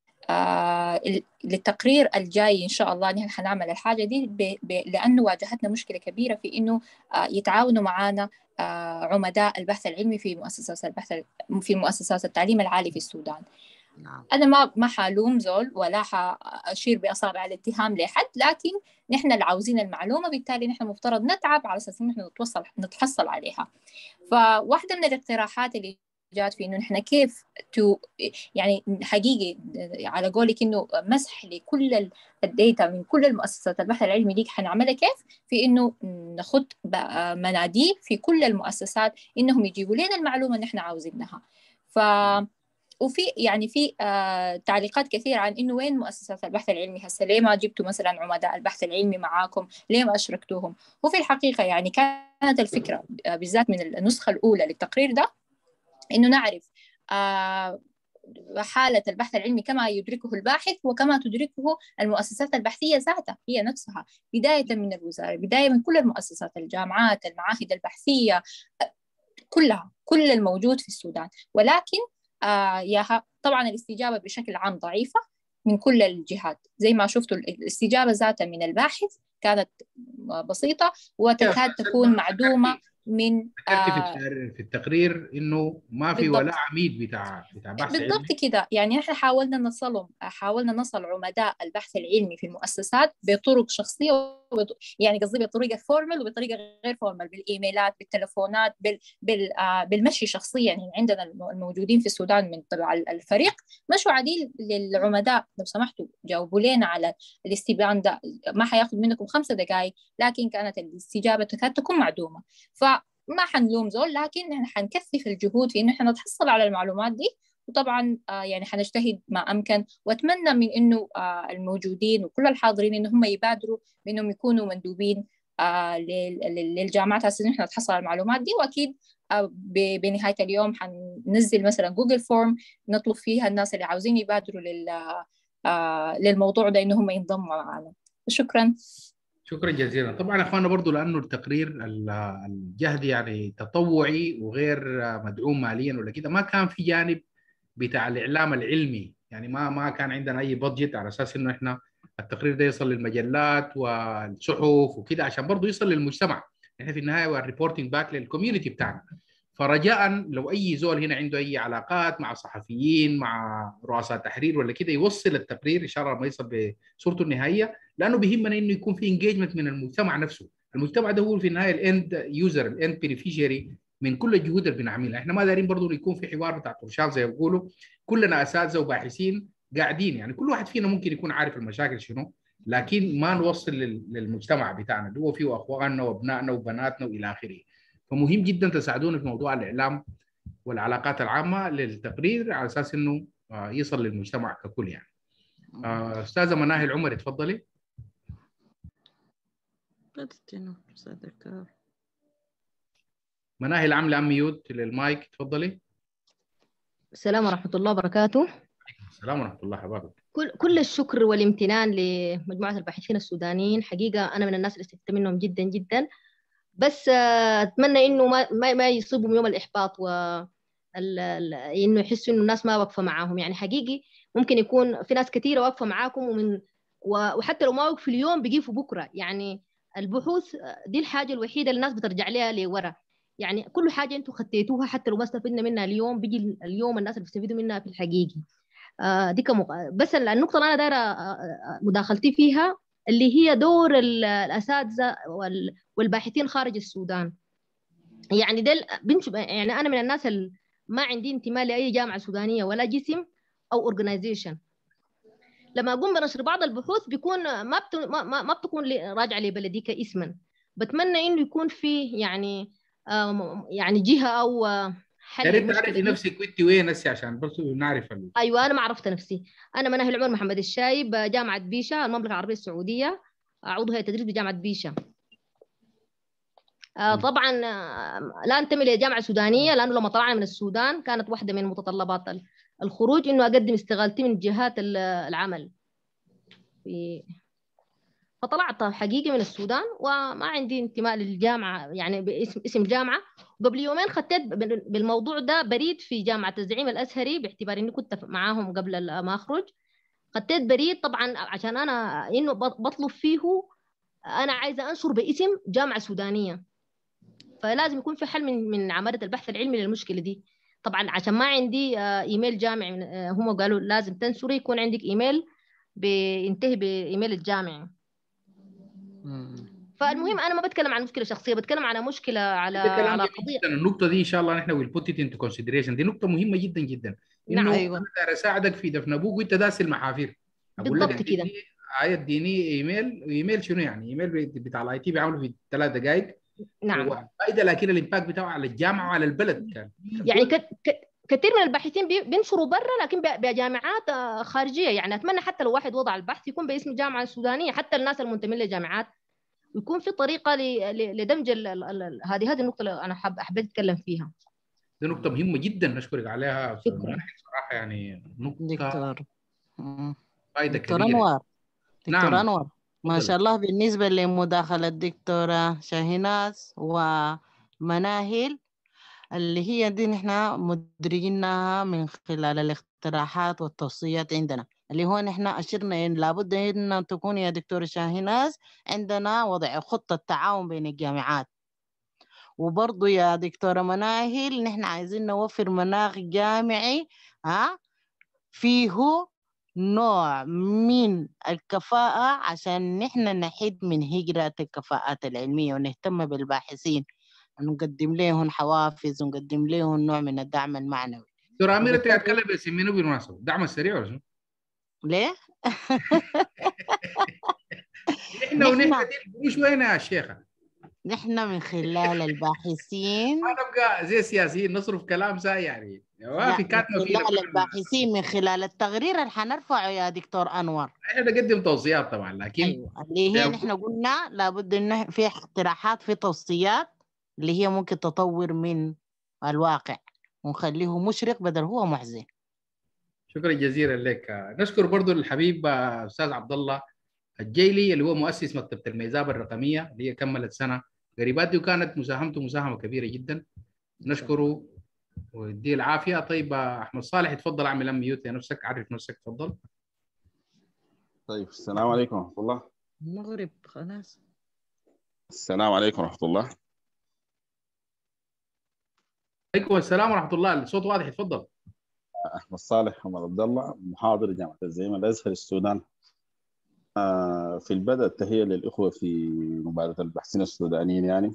[SPEAKER 2] للتقرير الجاي إن شاء الله نحن حنعمل الحاجة دي ب... ب... لأنه واجهتنا مشكلة كبيرة في إنه يتعاونوا معنا عمداء البحث العلمي في مؤسسات البحث في مؤسسات التعليم العالي في السودان. أنا ما ما حالوم زول ولا حأشير بأصابع الاتهام لحد، لكن نحن اللي عاوزين المعلومة، بالتالي نحن مفترض نتعب على أساس إن نحن نتوصل نتحصل عليها. فواحدة من الاقتراحات اللي جات في إنه نحن كيف تو يعني حقيقي على قولك إنه مسح لكل الداتا من كل المؤسسات البحث العلمي دي حنعملها كيف في إنه نخد مناديب في كل المؤسسات إنهم يجيبوا لنا المعلومة اللي نحن عاوزينها. ف وفي يعني في آه تعليقات كثيرة عن إنه وين مؤسسات البحث العلمي هسه، ليه ما جبتوا مثلا عمداء البحث العلمي معاكم، ليه ما أشركتوهم؟ وفي الحقيقة يعني كانت الفكرة آه بالذات من النسخة الأولى للتقرير ده إنه نعرف آه حالة البحث العلمي كما يدركه الباحث وكما تدركه المؤسسات البحثية ذاتها هي نفسها، بداية من الوزارة، بداية من كل المؤسسات، الجامعات، المعاهد البحثية، كلها، كل الموجود في السودان. ولكن آه ياها طبعا الاستجابة بشكل عام ضعيفة، من كل الجهات. زي ما شفتوا الاستجابة ذاتها من الباحث كانت بسيطة وتكاد تكون معدومة من
[SPEAKER 1] ذكرتي في
[SPEAKER 2] آه
[SPEAKER 1] التقرير- في التقرير انه ما في
[SPEAKER 2] بالضبط.
[SPEAKER 1] ولا عميد بتاع بتاع بحث
[SPEAKER 2] بالضبط
[SPEAKER 1] علمي.
[SPEAKER 2] كده. يعني نحن حاولنا نصلهم حاولنا نصل عمداء البحث العلمي في المؤسسات بطرق شخصية وبط... يعني قصدي بطريقة فورمال وبطريقة غير فورمال، بالإيميلات، بالتلفونات، بال... بال... آه بالمشي شخصيا. يعني عندنا الموجودين في السودان من تبع الفريق مشوا عديل للعمداء، لو سمحتوا جاوبوا لنا على الاستبيان ده، ما حياخد منكم خمسة دقائق، لكن كانت الاستجابة تكاد تكون معدومة. فما حنلوم زول، لكن نحن حنكثف الجهود في إنه إحنا نتحصل على المعلومات دي. وطبعا آه يعني حنجتهد ما أمكن، وأتمنى من إنه آه الموجودين وكل الحاضرين إنه هم يبادروا بإنهم يكونوا مندوبين آه للجامعات على أساس إنه إحنا نتحصل على المعلومات دي. وأكيد آه بنهاية اليوم حننزل مثلا جوجل فورم نطلب فيها الناس اللي عاوزين يبادروا لل آه للموضوع ده إنه هم ينضموا معنا. شكرا.
[SPEAKER 1] شكرا جزيلا. طبعا اخواننا برضو لانه التقرير الجهد يعني تطوعي وغير مدعوم ماليا ولا كده، ما كان في جانب بتاع الاعلام العلمي، يعني ما ما كان عندنا اي بادجت على اساس انه احنا التقرير ده يصل للمجلات والصحف وكده عشان برضو يصل للمجتمع. احنا في النهايه والريبورتنج باك للكوميونتي بتاعنا. فرجاء لو اي زول هنا عنده اي علاقات مع صحفيين مع رؤساء تحرير ولا كده يوصل التقرير ان شاء الله ما يصل بصورته النهائيه، لانه بيهمنا انه يكون في انجيجمنت من المجتمع نفسه. المجتمع ده هو في النهايه الاند يوزر الاند بينيفيشري من كل الجهود اللي بنعملها. احنا ما دارين برضه يكون في حوار بتاع طرشال زي ما بيقولوا كلنا اساتذه وباحثين قاعدين، يعني كل واحد فينا ممكن يكون عارف المشاكل شنو، لكن ما نوصل للمجتمع بتاعنا اللي هو فيه اخواننا وابنائنا وبناتنا والى اخره. فمهم جدا تساعدونا في موضوع الاعلام والعلاقات العامه للتقرير على اساس انه يصل للمجتمع ككل. يعني استاذه مناهي العمري تفضلي. مناهي العامله ميوت للمايك تفضلي.
[SPEAKER 10] السلام ورحمه الله وبركاته.
[SPEAKER 1] السلام ورحمه الله وبركاته.
[SPEAKER 10] كل كل الشكر والامتنان لمجموعه الباحثين السودانيين، حقيقه انا من الناس اللي استفدت منهم جدا جدا، بس اتمنى انه ما ما, ما يصيبهم يوم الاحباط و انه يحسوا انه الناس ما واقفه معاهم. يعني حقيقي ممكن يكون في ناس كثيره واقفه معاكم ومن وحتى لو ما وقفوا اليوم بيقفوا بكره. يعني البحوث دي الحاجه الوحيده اللي الناس بترجع لها لورا. يعني كل حاجه انتم خطيتوها حتى لو ما استفدنا منها اليوم بيجي اليوم الناس اللي بيستفيدوا منها في الحقيقي. آه دي كمق... بس النقطه اللي انا دايره آه مداخلتي فيها اللي هي دور الاساتذه وال... والباحثين خارج السودان. يعني ده بنشوف، يعني انا من الناس اللي ما عندي انتماء لاي جامعه سودانيه ولا جسم او اورجنايزيشن. لما اقوم بنشر بعض البحوث بيكون ما بت... ما, ما بتكون راجعه لبلدي كاسما. بتمنى انه يكون في يعني آه يعني جهه او حل.
[SPEAKER 1] يا ريت تعرفي نفسك وانت وين هسه عشان بس نعرف ال...
[SPEAKER 10] ايوه انا ما عرفت نفسي. انا مناهي العمر محمد الشايب، جامعه بيشا المملكه العربيه السعوديه، عضو هيئه تدريس بجامعه بيشا. آه طبعا لا انتمي لجامعه سودانيه، لانه لما طلعنا من السودان كانت واحده من متطلبات الخروج انه اقدم استقالتي من جهات العمل في... فطلعت حقيقي من السودان وما عندي انتماء للجامعه يعني باسم اسم جامعه. قبل يومين خطيت بالموضوع ده بريد في جامعه الزعيم الازهري باعتبار اني كنت معاهم قبل ما اخرج. خطيت بريد طبعا عشان انا انه بطلب فيه انا عايزه انشر باسم جامعه سودانيه، فلازم يكون في حل من من عماده البحث العلمي للمشكله دي. طبعا عشان ما عندي ايميل جامعي هم قالوا لازم تنشري يكون عندك ايميل بينتهي بايميل الجامعي. فالمهم انا ما بتكلم عن مشكله شخصيه، بتكلم عن مشكله على على قضيه.
[SPEAKER 1] النقطه دي ان شاء الله نحن ويل بوت ات انتو كونسيدريشن. دي نقطه مهمه جدا جدا.
[SPEAKER 10] نعم.
[SPEAKER 1] انه أيوة. انا داير اساعدك في دفن ابوك وانت داسي المحافير. اقول لك
[SPEAKER 10] كده
[SPEAKER 1] عايز اديني ايميل. ايميل شنو يعني؟ ايميل بتاع الاي تي بيعملوا في ثلاث دقائق.
[SPEAKER 10] نعم.
[SPEAKER 1] فائده، لكن الامباكت بتاعه على الجامعه وعلى البلد كان
[SPEAKER 10] يعني ك... ك... كثير من الباحثين بينشروا برا لكن بجامعات خارجيه. يعني اتمنى حتى لو واحد وضع البحث يكون باسم الجامعه السودانيه، حتى الناس المنتمين للجامعات يكون في طريقه لدمج ال ال ال هذه هذه النقطه اللي انا حاب حبيت اتكلم فيها.
[SPEAKER 1] دي نقطه مهمه جدا نشكرك عليها
[SPEAKER 10] شكرا
[SPEAKER 1] صراحه. يعني نقطه
[SPEAKER 4] دكتور
[SPEAKER 1] فائده
[SPEAKER 4] دكتور
[SPEAKER 1] كبيره.
[SPEAKER 4] انور دكتور
[SPEAKER 1] نعم.
[SPEAKER 4] انور ما شاء الله. بالنسبه لمداخله الدكتوره شاهيناز ومناهل اللي هي دي نحن مدرجينها من خلال الاقتراحات والتوصيات عندنا. اللي هو نحن أشرنا إن لابد أن تكون يا دكتورة شاهيناز عندنا وضع خطة تعاون بين الجامعات. وبرضو يا دكتورة مناهل نحن عايزين نوفر مناخ جامعي ها فيه نوع من الكفاءة عشان نحن نحد من هجرة الكفاءات العلمية ونهتم بالباحثين، نقدم لهم حوافز ونقدم لهم نوع من الدعم المعنوي.
[SPEAKER 1] دكتورة أميرة أنت هتكلم باسم منو بالمناسبة؟ الدعم السريع ولا شنو؟
[SPEAKER 4] ليه؟
[SPEAKER 1] نحن ونحن دي القروش وين يا شيخة؟
[SPEAKER 4] نحن من خلال الباحثين
[SPEAKER 1] ما نبقى زي السياسيين نصرف كلام ساي يعني ما في كاتمة
[SPEAKER 4] من خلال الباحثين من خلال التقرير اللي حنرفعه يا دكتور أنور.
[SPEAKER 1] احنا نقدم توصيات طبعا لكن
[SPEAKER 4] أيوة. اللي هي نحن قلنا لابد إنه في اقتراحات في توصيات اللي هي ممكن تطور من الواقع ونخليه مشرق بدل هو محزن.
[SPEAKER 1] شكرا جزيلا لك. نشكر برضو الحبيب استاذ عبد الله الجيلي اللي هو مؤسس مكتبه الميزاب الرقميه اللي هي كملت سنه قريبات دي وكانت مساهمته مساهمه كبيره جدا. نشكره ويديه العافيه. طيب احمد صالح اتفضل اعمل ميوت لنفسك، عرف نفسك تفضل.
[SPEAKER 11] طيب السلام عليكم ورحمه الله.
[SPEAKER 4] المغرب خلاص.
[SPEAKER 11] السلام عليكم ورحمه الله.
[SPEAKER 1] عليكم السلام ورحمه الله. الصوت واضح اتفضل.
[SPEAKER 11] احمد صالح محمد عبد الله محاضر جامعه الزعيم الازهر السودان. آه في البدء التحيه للاخوه في مبادره الباحثين السودانيين يعني،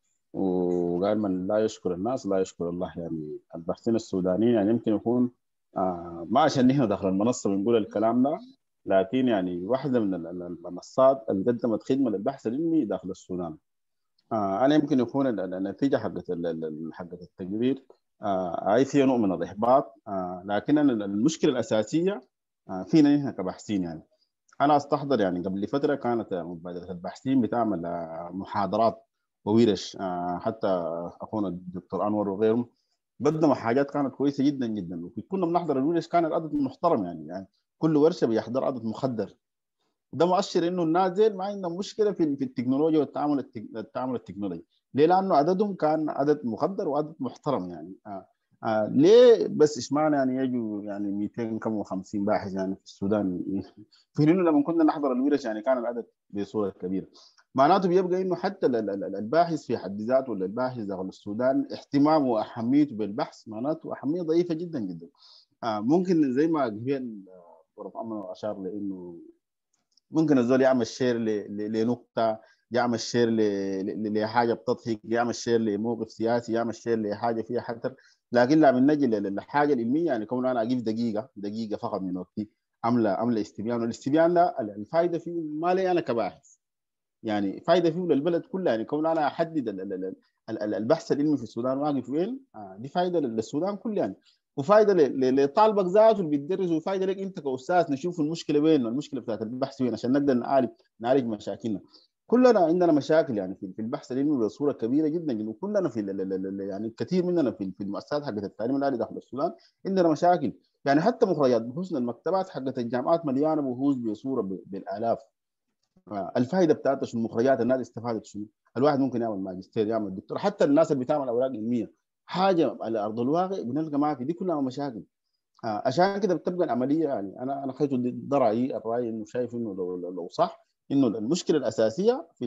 [SPEAKER 11] وقال من لا يشكر الناس لا يشكر الله. يعني الباحثين السودانيين يعني يمكن يكون آه ما عشان نحن داخل المنصه بنقول الكلام ده، لكن يعني واحده من المنصات اللي قدمت خدمه للبحث العلمي داخل السودان. آه انا يمكن يكون النتيجه حقت حقت التقرير آه اي فيها نوع من الاحباط، آه لكن المشكله الاساسيه آه فينا نحن كباحثين. يعني انا استحضر يعني قبل فتره كانت مبادره الباحثين بتعمل آه محاضرات وورش، آه حتى اخونا الدكتور انور وغيرهم قدموا حاجات كانت كويسه جدا جدا، وكنا بنحضر الورش كان العدد محترم يعني, يعني كل ورشه بيحضر عدد مخدر. ده مؤشر انه الناس دي ما عندهم مشكله في في التكنولوجيا والتعامل التعامل التكنولوجي. ليه؟ لانه عددهم كان عدد مقدر وعدد محترم يعني. آه. آه. ليه بس اشمعنى يعني يجوا يعني مئتين كم وخمسين باحث يعني في السودان؟ في انه لما كنا نحضر الورش يعني كان العدد بصوره كبيره. معناته بيبقى انه حتى الباحث في حد ذاته ولا الباحث داخل السودان اهتمامه واهميته بالبحث معناته اهميه ضعيفه جدا جدا. آه. ممكن زي ما قبل طرف امر اشار لانه ممكن الزول يعمل شير لنقطة، يعمل شير لحاجة بتضحك، يعمل شير لموقف سياسي، يعمل شير لحاجة فيها حتر. لكن لما نجي للحاجة العلمية يعني كون أنا أجيب دقيقة دقيقة فقط من وقتي عمل عمل استبيان، والاستبيان ده الفائدة فيه ما لي أنا كباحث، يعني فائدة فيه للبلد كلها. يعني كون أنا أحدد البحث العلمي في السودان واقف وين، دي فائدة للسودان كله يعني، وفائده لطالبك ذاته اللي بيدرس، وفائده لك انت كاستاذ نشوف المشكله وين، المشكله بتاعت البحث وين عشان نقدر نعالج نعالج مشاكلنا. كلنا عندنا مشاكل يعني في البحث العلمي بصوره كبيره جدا جدا، وكلنا في يعني كثير مننا في في المؤسسات حقت التعليم العالي داخل السودان عندنا مشاكل. يعني حتى مخرجات بحوث المكتبات حقت الجامعات مليانه بحوث بصوره بالالاف. الفائده بتاعتها شنو؟ المخرجات الناس استفادت شنو؟ الواحد ممكن يعمل ماجستير يعمل دكتور، حتى الناس اللي بتعمل اوراق علميه حاجه على ارض الواقع بنلقى ما في، دي كلها مشاكل. آه عشان كده بتبقى العمليه يعني انا انا خيط ده رايي الراي انه شايف انه لو لو صح انه المشكله الاساسيه في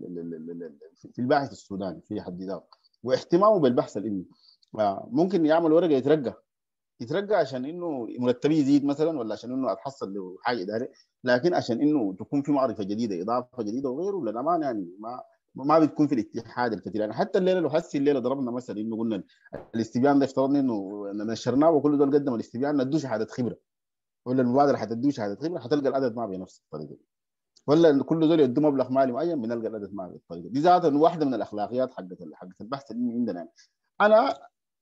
[SPEAKER 11] في الباحث السوداني في حد ذاته واهتمامه بالبحث العلمي. آه ممكن يعمل ورقه يترقى يترقى عشان انه مرتبه يزيد مثلا، ولا عشان انه اتحصل له حاجه اداريه، لكن عشان انه تكون في معرفه جديده اضافه جديده وغيره للامانه يعني ما ما بتكون في الاتحاد الكثير. يعني حتى الليله لو حسي الليله ضربنا مثلا انه قلنا الاستبيان ده افترضنا انه نشرناه وكل دول قدم الاستبيان ندوه شهاده خبره، ولا المبادره حتدوه شهاده خبره، حتلقى العدد ما بنفس الطريقه، ولا كل دول يدوا مبلغ مالي معين بنلقى العدد ما بالطريقه دي. ذاتها واحده من الاخلاقيات حقت حقت البحث العلمي عندنا. يعني انا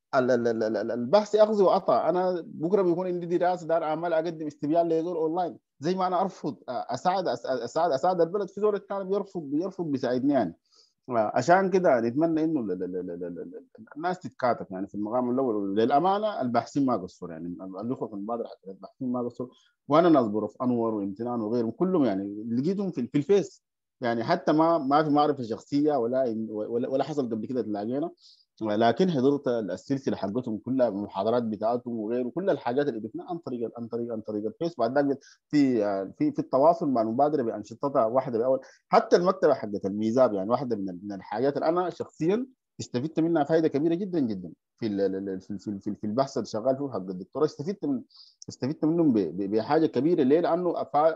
[SPEAKER 11] البحث اخذ وعطاء، انا بكره بيكون عندي دراسه دار اعمال اقدم استبيان لزول اونلاين، زي ما انا ارفض اساعد اساعد اساعد البلد في زول الثاني بيرفض بيرفض بيساعدني يعني. عشان كده نتمنى انه الناس تتكاتف يعني في المقام الاول. للامانه الباحثين ما قصروا، يعني الاخوه في المبادره حتى الباحثين ما قصروا، وانا ناس ظروف انور وامتنان وغيرهم كلهم يعني لقيتهم في, في الفيس، يعني حتى ما ما في معرفه شخصيه ولا ولا, ولا حصل قبل كده تلاقينا، لكن حضرت السلسله حقتهم كلها، المحاضرات بتاعتهم وغيره، كل الحاجات اللي ضفناها عن طريق عن طريق عن طريق الفيس. بعد ذلك في في في التواصل مع المبادره بانشطتها واحده باول. حتى المكتبه حقت الميزاب يعني واحده من من الحاجات اللي انا شخصيا استفدت منها فائده كبيره جدا جدا في في في في البحث اللي شغال فيه حق الدكتوراه. استفدت من استفدت منهم بحاجه كبيره. ليه؟ لانه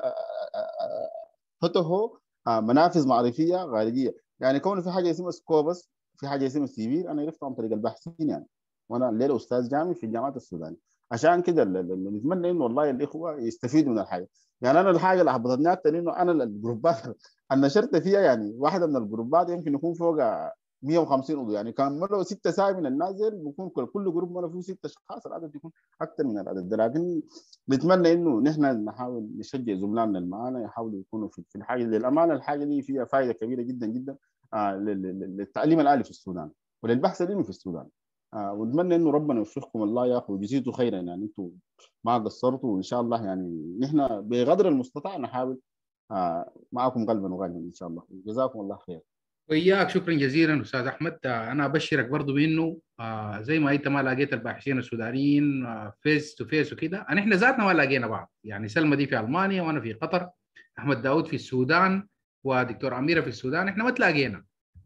[SPEAKER 11] فتحوا منافذ معرفيه خارجيه. يعني كون في حاجه اسمها سكوبس، في حاجه اسمها سيفير، انا عرفتها عن طريق الباحثين يعني، وانا الليله استاذ جامعي في الجامعه السودانيه. عشان كده نتمنى انه والله الاخوه يستفيدوا من الحاجه. يعني انا الحاجه اللي حبطتني اكثر انه انا الجروبات اللي نشرت فيها، يعني واحده من الجروبات يمكن يكون فوق مية وخمسين عضو، يعني كان مره ستة ساعه من النازل بيكون كل جروب مره فيه ستة اشخاص، العدد يكون اكثر من العدد ده. لكن نتمنى انه نحن نحاول نشجع زملائنا اللي معانا يحاولوا يكونوا في الحاجه دي. للامانه الحاجه دي فيها فائده كبيره جدا جدا آه للتعليم الالي في السودان وللبحث العلمي في السودان. آه ونتمنى انه ربنا يوفقكم الله يا اخي ويجزيكم خيرا، يعني انتم ما قصرتوا، وان شاء الله يعني نحن بقدر المستطاع نحاول آه معكم قلبا وقالبا ان شاء الله. جزاكم الله خير.
[SPEAKER 1] وإياك شكرا جزيلا أستاذ أحمد. أنا أبشرك برضو بأنه آه زي ما أنت ما لقيت الباحثين السودانيين آه فيس تو فيس وكده، أنا إحنا ذاتنا ما لقينا بعض. يعني سلمى دي في ألمانيا وأنا في قطر، أحمد داود في السودان ودكتور أميرة في السودان، إحنا ما تلاقينا.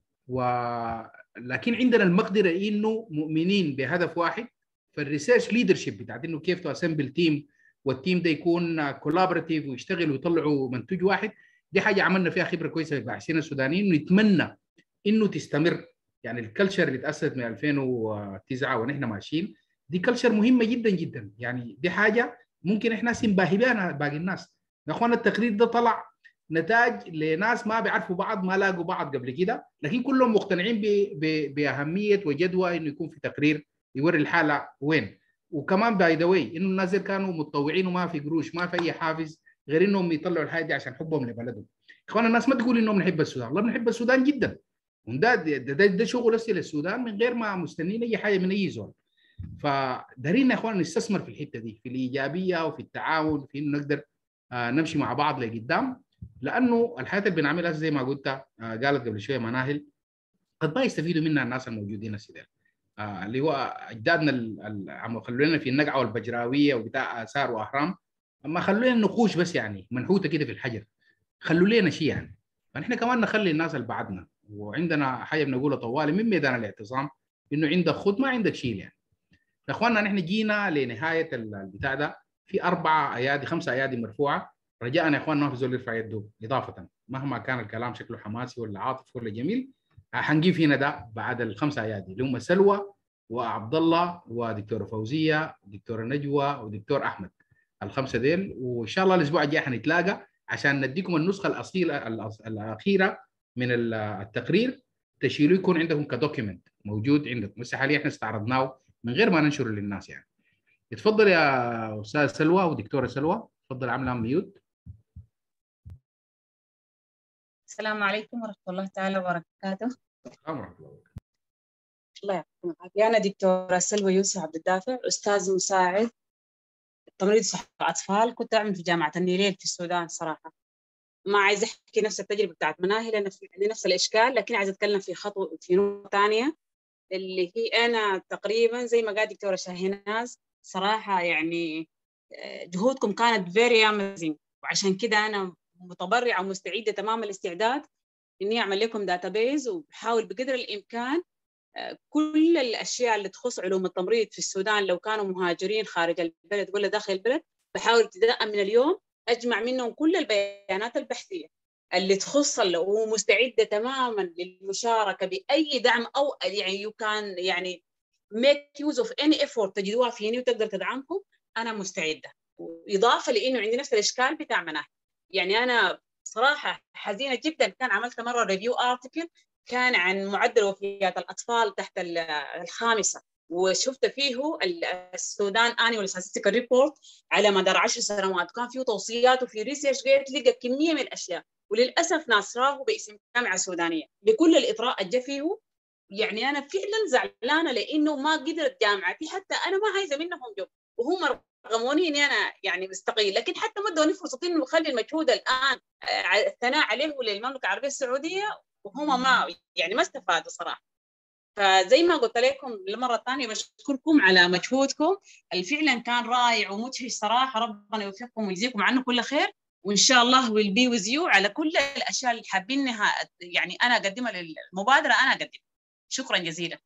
[SPEAKER 1] ولكن عندنا المقدرة إنه مؤمنين بهدف واحد، فالريسيرش ليدرشيب بتاعت إنه كيف تأسمبل تيم والتيم ده يكون كولابوراتيف ويشتغل ويطلعوا منتوج واحد. دي حاجه عملنا فيها خبره كويسه في الباحثين السودانيين، ونتمنى انه تستمر. يعني الكلتشر اللي تاسست من ألفين وتسعة ونحن ماشيين، دي كلتشر مهمه جدا جدا. يعني دي حاجه ممكن احنا نباهي بها باقي الناس. يا اخوانا التقرير ده طلع نتاج لناس ما بيعرفوا بعض، ما لاقوا بعض قبل كده، لكن كلهم مقتنعين باهميه وجدوى انه يكون في تقرير يوري الحاله وين. وكمان باي ذا واي انه الناس كانوا متطوعين وما في قروش، ما في اي حافز غير انهم يطلعوا الحاجه دي عشان حبهم لبلدهم. اخوانا الناس ما تقول انهم نحب السودان، والله بنحب السودان جدا، وده ده, ده, ده شغل اسئله السودان من غير ما مستنين اي حاجه من اي زول. فدارين يا اخوانا نستثمر في الحته دي، في الايجابيه وفي التعاون، في انه نقدر آه نمشي مع بعض لقدام. لانه الحياه اللي بنعملها زي ما قلت آه قالت قبل شويه مناهل، قد ما يستفيدوا منها الناس الموجودين السودان آه اللي هو اجدادنا اللي خلونا في النقعه والبجراويه وبتاع اثار واهرام، اما خلوا لنا نقوش بس يعني منحوته كده في الحجر، خلوا لنا شيء يعني. فنحن كمان نخلي الناس اللي بعدنا. وعندنا حاجه بنقولها طوالي من ميدان الاعتصام، انه عندك خد ما عندك شيل يعني. يا اخواننا نحن جينا لنهايه البتاع ده في اربع ايادي خمسه ايادي مرفوعه. رجاءنا يا اخواننا ما في زول يرفع يده اضافه، مهما كان الكلام شكله حماسي ولا عاطفي ولا جميل. حنجيب هنا ده بعد الخمسه ايادي اللي هم سلوى وعبد الله ودكتوره فوزيه ودكتوره نجوى ودكتور احمد، الخمسه ديل. وان شاء الله الاسبوع الجاي حنتلاقى عشان نديكم النسخه الاصيله الاخيره من التقرير، تشيلوه يكون عندكم كدوكيمنت موجود عندكم. بس حاليا احنا استعرضناه من غير ما ننشره للناس يعني. اتفضل يا استاذ سلوى ودكتوره سلوى، اتفضل عامله ميوت.
[SPEAKER 12] السلام عليكم ورحمه الله تعالى وبركاته.
[SPEAKER 1] السلام ورحمه الله وبركاته.
[SPEAKER 12] الله يعطيكم العافيه. انا دكتوره سلوى يوسف عبد الدافع، استاذ مساعد تمريض صحة أطفال، كنت أعمل في جامعة النيلين في السودان. صراحة ما عايز أحكي نفس التجربة بتاعت مناهل، أنا في نفس الإشكال، لكن عايز أتكلم في خطوة في نقطة ثانية اللي هي أنا تقريبا زي ما قال دكتورة شاهيناز. صراحة يعني جهودكم كانت very amazing، وعشان كده أنا متبرعة ومستعدة تمام الاستعداد إني أعمل لكم داتابيز، وبحاول بقدر الإمكان كل الأشياء اللي تخص علوم التمريض في السودان لو كانوا مهاجرين خارج البلد ولا داخل البلد، بحاول ابتداء من اليوم أجمع منهم كل البيانات البحثية اللي تخص، ومستعدة تماما للمشاركة بأي دعم، أو يعني you can يعني make use of any effort تجدوها فيني وتقدر تدعمكم. أنا مستعدة، وإضافة لأنه عندي نفس الإشكال بتاع مناهج. يعني أنا صراحة حزينة جدا، كان عملت مرة ريفيو آرتيكل كان عن معدل وفيات الأطفال تحت الخامسة، وشفت فيه السودان annual statistical report على مدار عشر سنوات، كان فيه توصيات وفي ريسيرش جيت لقى كمية من الأشياء، وللأسف ناس راهوا باسم جامعة سودانية لكل الإطراء اللي فيه. يعني أنا فعلا زعلانة لأنه ما قدرت جامعتي، حتى أنا ما عايزة منهم جوب، وهم رغموني إني أنا يعني مستقيل، لكن حتى ما ادوني فرصة إنه أخلي المجهود الآن الثناء عليه وللمملكة العربية السعودية، وهم ما يعني ما استفادوا صراحة. فزي ما قلت لكم للمره الثانيه بشكركم على مجهودكم اللي فعلا كان رائع ومدهش صراحه. ربنا يوفقكم ويجزيكم عنه كل خير، وان شاء الله will be with you على كل الاشياء اللي حابينها يعني انا اقدمها للمبادره انا اقدمها. شكرا جزيلا.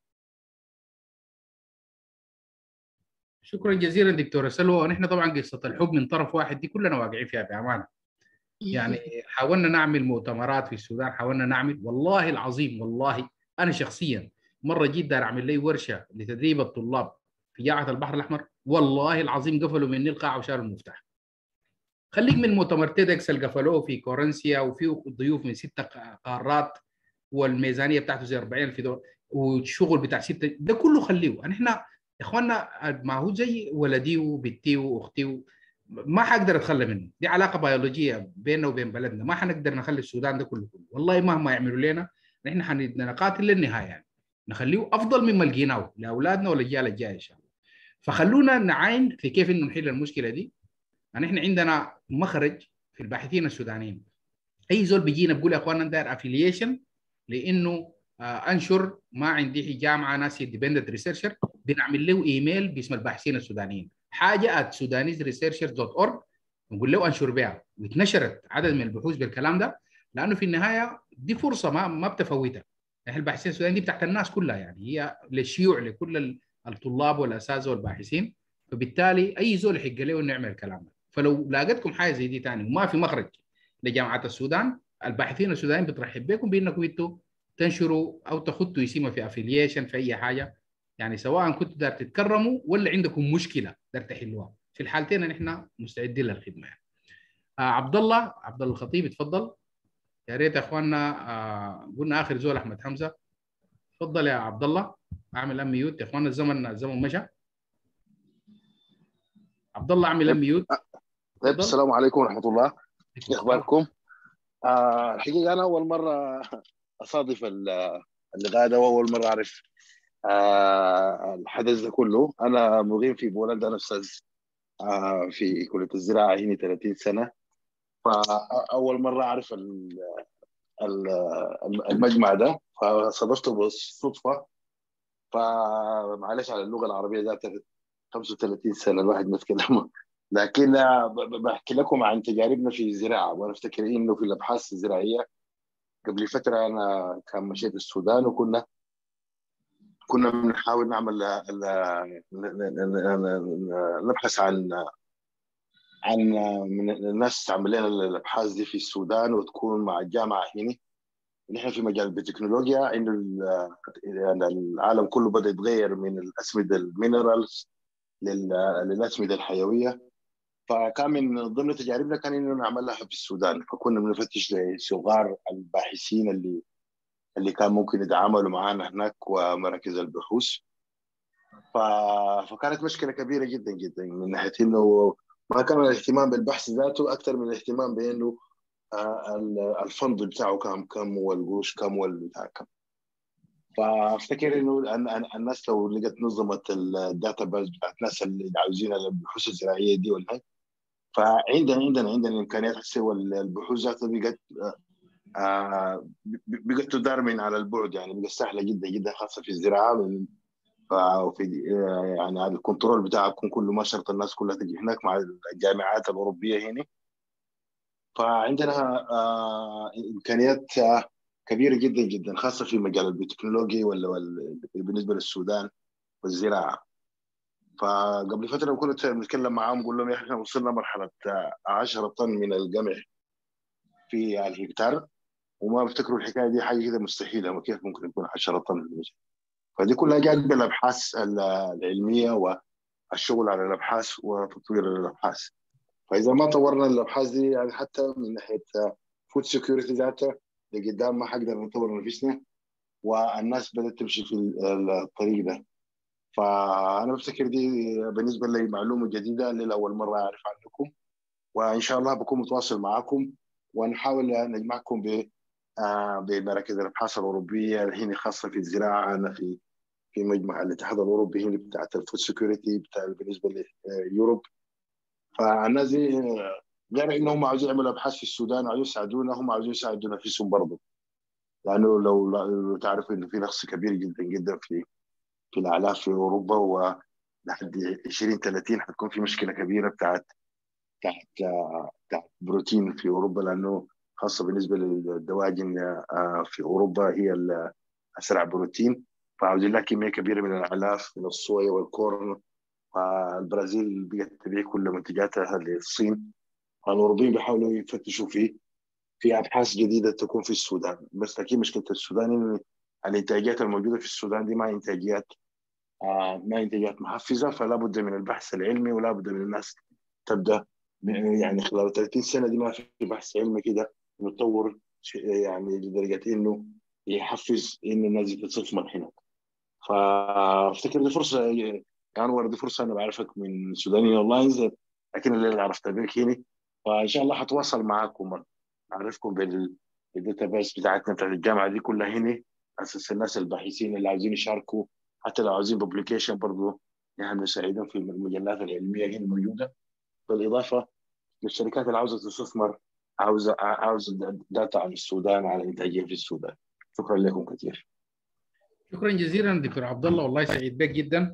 [SPEAKER 1] شكرا جزيلا دكتوره سلوى. ونحن طبعا قصه الحب من طرف واحد دي كلنا واقعين فيها بامانه. يعني حاولنا نعمل مؤتمرات في السودان، حاولنا نعمل، والله العظيم والله انا شخصيا مره جيت دار اعمل لي ورشه لتدريب الطلاب في جامعه البحر الاحمر، والله العظيم قفلوا مني القاعه وشالوا المفتاح. خليك من مؤتمر تيدكس اللي قفلوه في كورنسيا وفي ضيوف من ست قارات والميزانيه بتاعته زي أربعين ألف دولار والشغل بتاع سته، ده كله خليه. احنا يا اخواننا ما هو زي ولدي وبنتي واختي، ما حقدر اتخلى منه، دي علاقه بيولوجيه بيننا وبين بلدنا، ما حنقدر نخلي السودان ده كله كله. والله مهما يعملوا لنا نحن حنقاتل للنهايه، يعني نخليه افضل مما لقيناه لاولادنا والاجيال الجايه ان شاء الله. فخلونا نعاين في كيف انه نحل المشكله دي. يعني احنا عندنا مخرج في الباحثين السودانيين، اي زول بيجينا بيقول يا اخوانا انا داير افيليشن لانه آه انشر ما عندي جامعه ناس اندبندنت ريسيرشر، بنعمل له ايميل باسم الباحثين السودانيين، حاجه at sudanese researchers dot org، نقول له انشر بها، واتنشرت عدد من البحوث بالكلام ده، لانه في النهايه دي فرصه ما ما بتفوتها. احنا الباحثين السودانيين دي بتاعت الناس كلها، يعني هي للشيوع لكل الطلاب والاساتذه والباحثين، فبالتالي اي زول يحق له انه يعمل الكلام ده. فلو لاقتكم حاجه زي دي ثاني وما في مخرج لجامعه السودان، الباحثين السودانيين بترحب بكم بانكم انتوا تنشروا او تخطوا يسمى في افيليشن في اي حاجه، يعني سواء كنتوا دار تتكرموا ولا عندكم مشكله دار تحلوها، في الحالتين نحن مستعدين للخدمه. آه عبد الله عبد الله الخطيب اتفضل. يا ريت يا اخواننا، آه قلنا اخر زول احمد حمزه، تفضل يا عبد الله. اعمل ام ميوت يا اخواننا، الزمن الزمن مشى. عبد الله اعمل ام ميوت.
[SPEAKER 13] طيب السلام عليكم ورحمه الله، كيف اخباركم؟ آه الحقيقه انا اول مره اصادف اللقاء ده واول مره اعرف آه الحدث ده كله. انا مقيم في بولندا، انا استاذ آه في كليه الزراعه هنا ثلاثين سنه، فاول مره اعرف المجمع ده، فصادفته بالصدفه. فمعلش على اللغه العربيه ذات خمسة وثلاثين سنه الواحد ما يتكلم، لكن بحكي لكم عن تجاربنا في الزراعه. وانا افتكر انه في الابحاث الزراعيه قبل فتره انا كان مشيت السودان، وكنا كنا بنحاول نعمل نبحث عن عن من الناس تعمل لنا الابحاث دي في السودان وتكون مع الجامعه هنا. نحن في مجال البيوتكنولوجيا، انه يعني العالم كله بدا يتغير من الاسمده المينرالز للاسمده الحيويه، فكان من ضمن تجاربنا كان انه نعملها في السودان. فكنا بنفتش لصغار الباحثين اللي اللي كان ممكن يتعاملوا معنا هناك ومراكز البحوث. ف... فكانت مشكله كبيره جدا جدا من ناحيه انه ما كان الاهتمام بالبحث ذاته اكثر من الاهتمام بانه الفند بتاعه كم كم والقروش كم والبتاع كم. فافتكر انه الناس لو لقت نظمت الداتا بيز بتاعت الناس اللي عاوزين البحوث الزراعيه دي ولا هيك، فعندنا عندنا عندنا امكانيات تسوي البحوث ذاتها بقت آه بقت تدار من على البعد، يعني بقت سهله جدا جدا خاصه في الزراعه. وفي يعني هذا الكنترول بتاعكم كله ما شرط الناس كلها تجي هناك مع الجامعات الاوروبيه هنا. فعندنا آه امكانيات آه كبيره جدا جدا خاصه في مجال البيوتكنولوجي ولا بالنسبه للسودان والزراعه. فقبل فتره كنت بنتكلم معاهم بقول لهم احنا وصلنا مرحله عشرة طن من القمح في الهكتار، وما بفتكروا الحكايه دي حاجه كده مستحيله، وكيف ممكن يكون عشرة طن. فدي كلها جات بالابحاث العلميه والشغل على الابحاث وتطوير الابحاث. فاذا ما طورنا الابحاث دي يعني حتى من ناحيه فود سكيورتي ذاتها لقدام ما حقدر نطور نفسنا، والناس بدات تمشي في الطريق ده. فانا بفتكر دي بالنسبه لي معلومه جديده لاول مره اعرف عنكم، وان شاء الله بكون متواصل معكم ونحاول نجمعكم ب بمراكز الابحاث الاوروبيه هنا خاصه في الزراعه. انا في في مجمع الاتحاد الاوروبي هنا بتاعت الفود سكيورتي بتاع بالنسبه ليوروب. فالناس دي غير انهم عاوزين يعملوا ابحاث في السودان وعاوزين يساعدونا، هم عاوزين يساعدوا نفسهم برضه. لانه لو لو تعرف انه في نقص كبير جدا جدا في في الاعلاف في اوروبا، ولحد عشرين ثلاثين حتكون في مشكله كبيره بتاعت بتاعت بتاعت بروتين في اوروبا، لانه خاصه بالنسبه للدواجن في اوروبا هي اسرع بروتين، فعاوزين لها كميه كبيره من الاعلاف من الصويا والكورن. فالبرازيل بقت تبيع كل منتجاتها للصين، فالاوروبيين بيحاولوا يفتشوا في في ابحاث جديده تكون في السودان. بس اكيد مشكله السودان ان الانتاجيات الموجوده في السودان دي ما انتاجيات آه ما انتاجيات محفزه، فلا بد من البحث العلمي ولا بد من الناس تبدا يعني خلال ثلاثين سنه دي ما في بحث علمي كده متطور يعني لدرجه انه يحفز ان الناس تستثمر هنا. فافتكر دي فرصه يعني انور، دي فرصه انا بعرفك من سوداني اونلاين، لكن اللي عرفت بك هنا، فان شاء الله حتواصل معاكم اعرفكم بالداتا بيس بتاعتنا بتاعت الجامعه دي كلها هنا، اساس الناس الباحثين اللي عاوزين يشاركوا، حتى لو عاوزين ببليكيشن برضه نحن نساعدهم في المجلات العلميه هنا الموجوده، بالاضافه للشركات اللي عاوزه تستثمر، عاوزه عاوزه داتا عن السودان، على الانتاجيه في السودان. شكرا لكم كثير.
[SPEAKER 1] شكرا جزيلا دكتور عبد الله، والله سعيد بك جدا،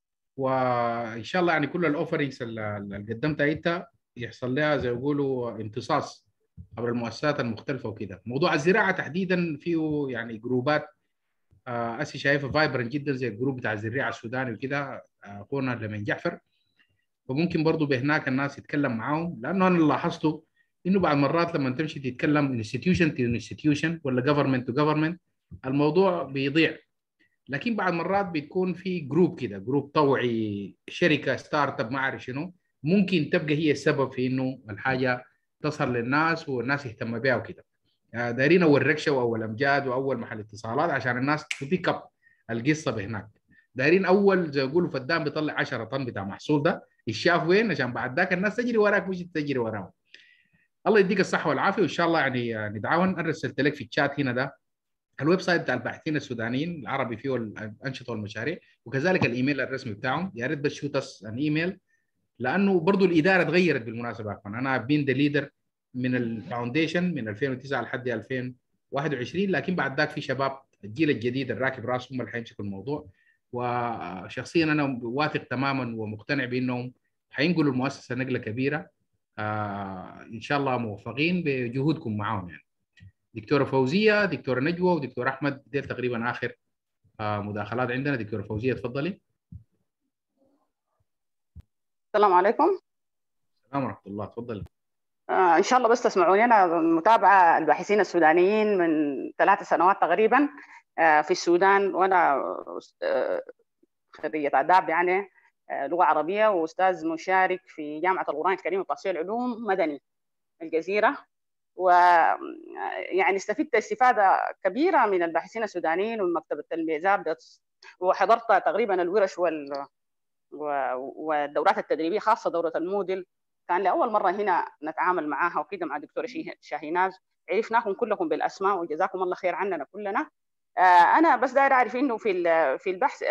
[SPEAKER 1] وان شاء الله يعني كل الاوفرنجز اللي قدمتها انت يحصل لها زي ما يقولوا امتصاص عبر المؤسسات المختلفه وكده. موضوع الزراعه تحديدا فيه يعني جروبات آه اسي شايفها فايبرنت جدا زي الجروب بتاع الزراعه السوداني وكده، اخونا لمن جعفر، فممكن برضه بهناك الناس يتكلم معاهم، لانه انا اللي لاحظته انه بعض المرات لما تمشي تتكلم انستتيوشن تو انستتيوشن ولا جفرمنت تو جفرمنت الموضوع بيضيع، لكن بعض مرات بتكون في جروب كده، جروب طوعي، شركه ستارت اب ما اعرف شنو، ممكن تبقى هي السبب في انه الحاجه تصل للناس والناس يهتم بها وكده. دايرين اول ركشه واول امجاد واول محل اتصالات عشان الناس تبيك اب القصه بهناك. دايرين اول زي ما يقولوا فدان بيطلع عشرة طن بتاع محصول، ده الشاف وين عشان بعد ذاك الناس تجري وراك مش تجري وراهم. الله يديك الصحه والعافيه، وان شاء الله يعني نتعاون. انا رسلت لك في الشات هنا ده الويب سايت بتاع الباحثين السودانيين العربي فيه الانشطه والمشاريع، وكذلك الايميل الرسمي بتاعهم. يا ريت بس شوت اس ان ايميل، لانه برضه الاداره تغيرت بالمناسبه. انا بين ذا ليدر من الفاونديشن من ألفين وتسعة لحد ألفين وواحد وعشرين، لكن بعد ذاك في شباب الجيل الجديد الراكب راسهم هم اللي حيمسكوا الموضوع، وشخصيا انا واثق تماما ومقتنع بانهم حينقلوا المؤسسه نقله كبيره. آه ان شاء الله موفقين بجهودكم معاهم. يعني دكتوره فوزيه، دكتوره نجوى، ودكتور احمد، دي تقريبا اخر آه مداخلات عندنا. دكتوره فوزيه تفضلي.
[SPEAKER 14] السلام عليكم.
[SPEAKER 1] السلام ورحمه الله، تفضلي.
[SPEAKER 14] آه ان شاء الله بس تسمعوني، انا متابعه الباحثين السودانيين من ثلاث سنوات تقريبا آه في السودان، وانا آه خريجه اداب يعني آه لغه عربيه، واستاذ مشارك في جامعه القران الكريم وتحصيل علوم مدني الجزيره. ويعني استفدت استفاده كبيره من الباحثين السودانيين ومن مكتبه الميزاب، وحضرت تقريبا الورش وال والدورات التدريبيه، خاصه دوره الموديل كان لاول مره هنا نتعامل معاها وكده مع دكتوره شاهيناز. عرفناكم كلكم بالاسماء وجزاكم الله خير عننا كلنا. انا بس داير اعرف انه في في البحث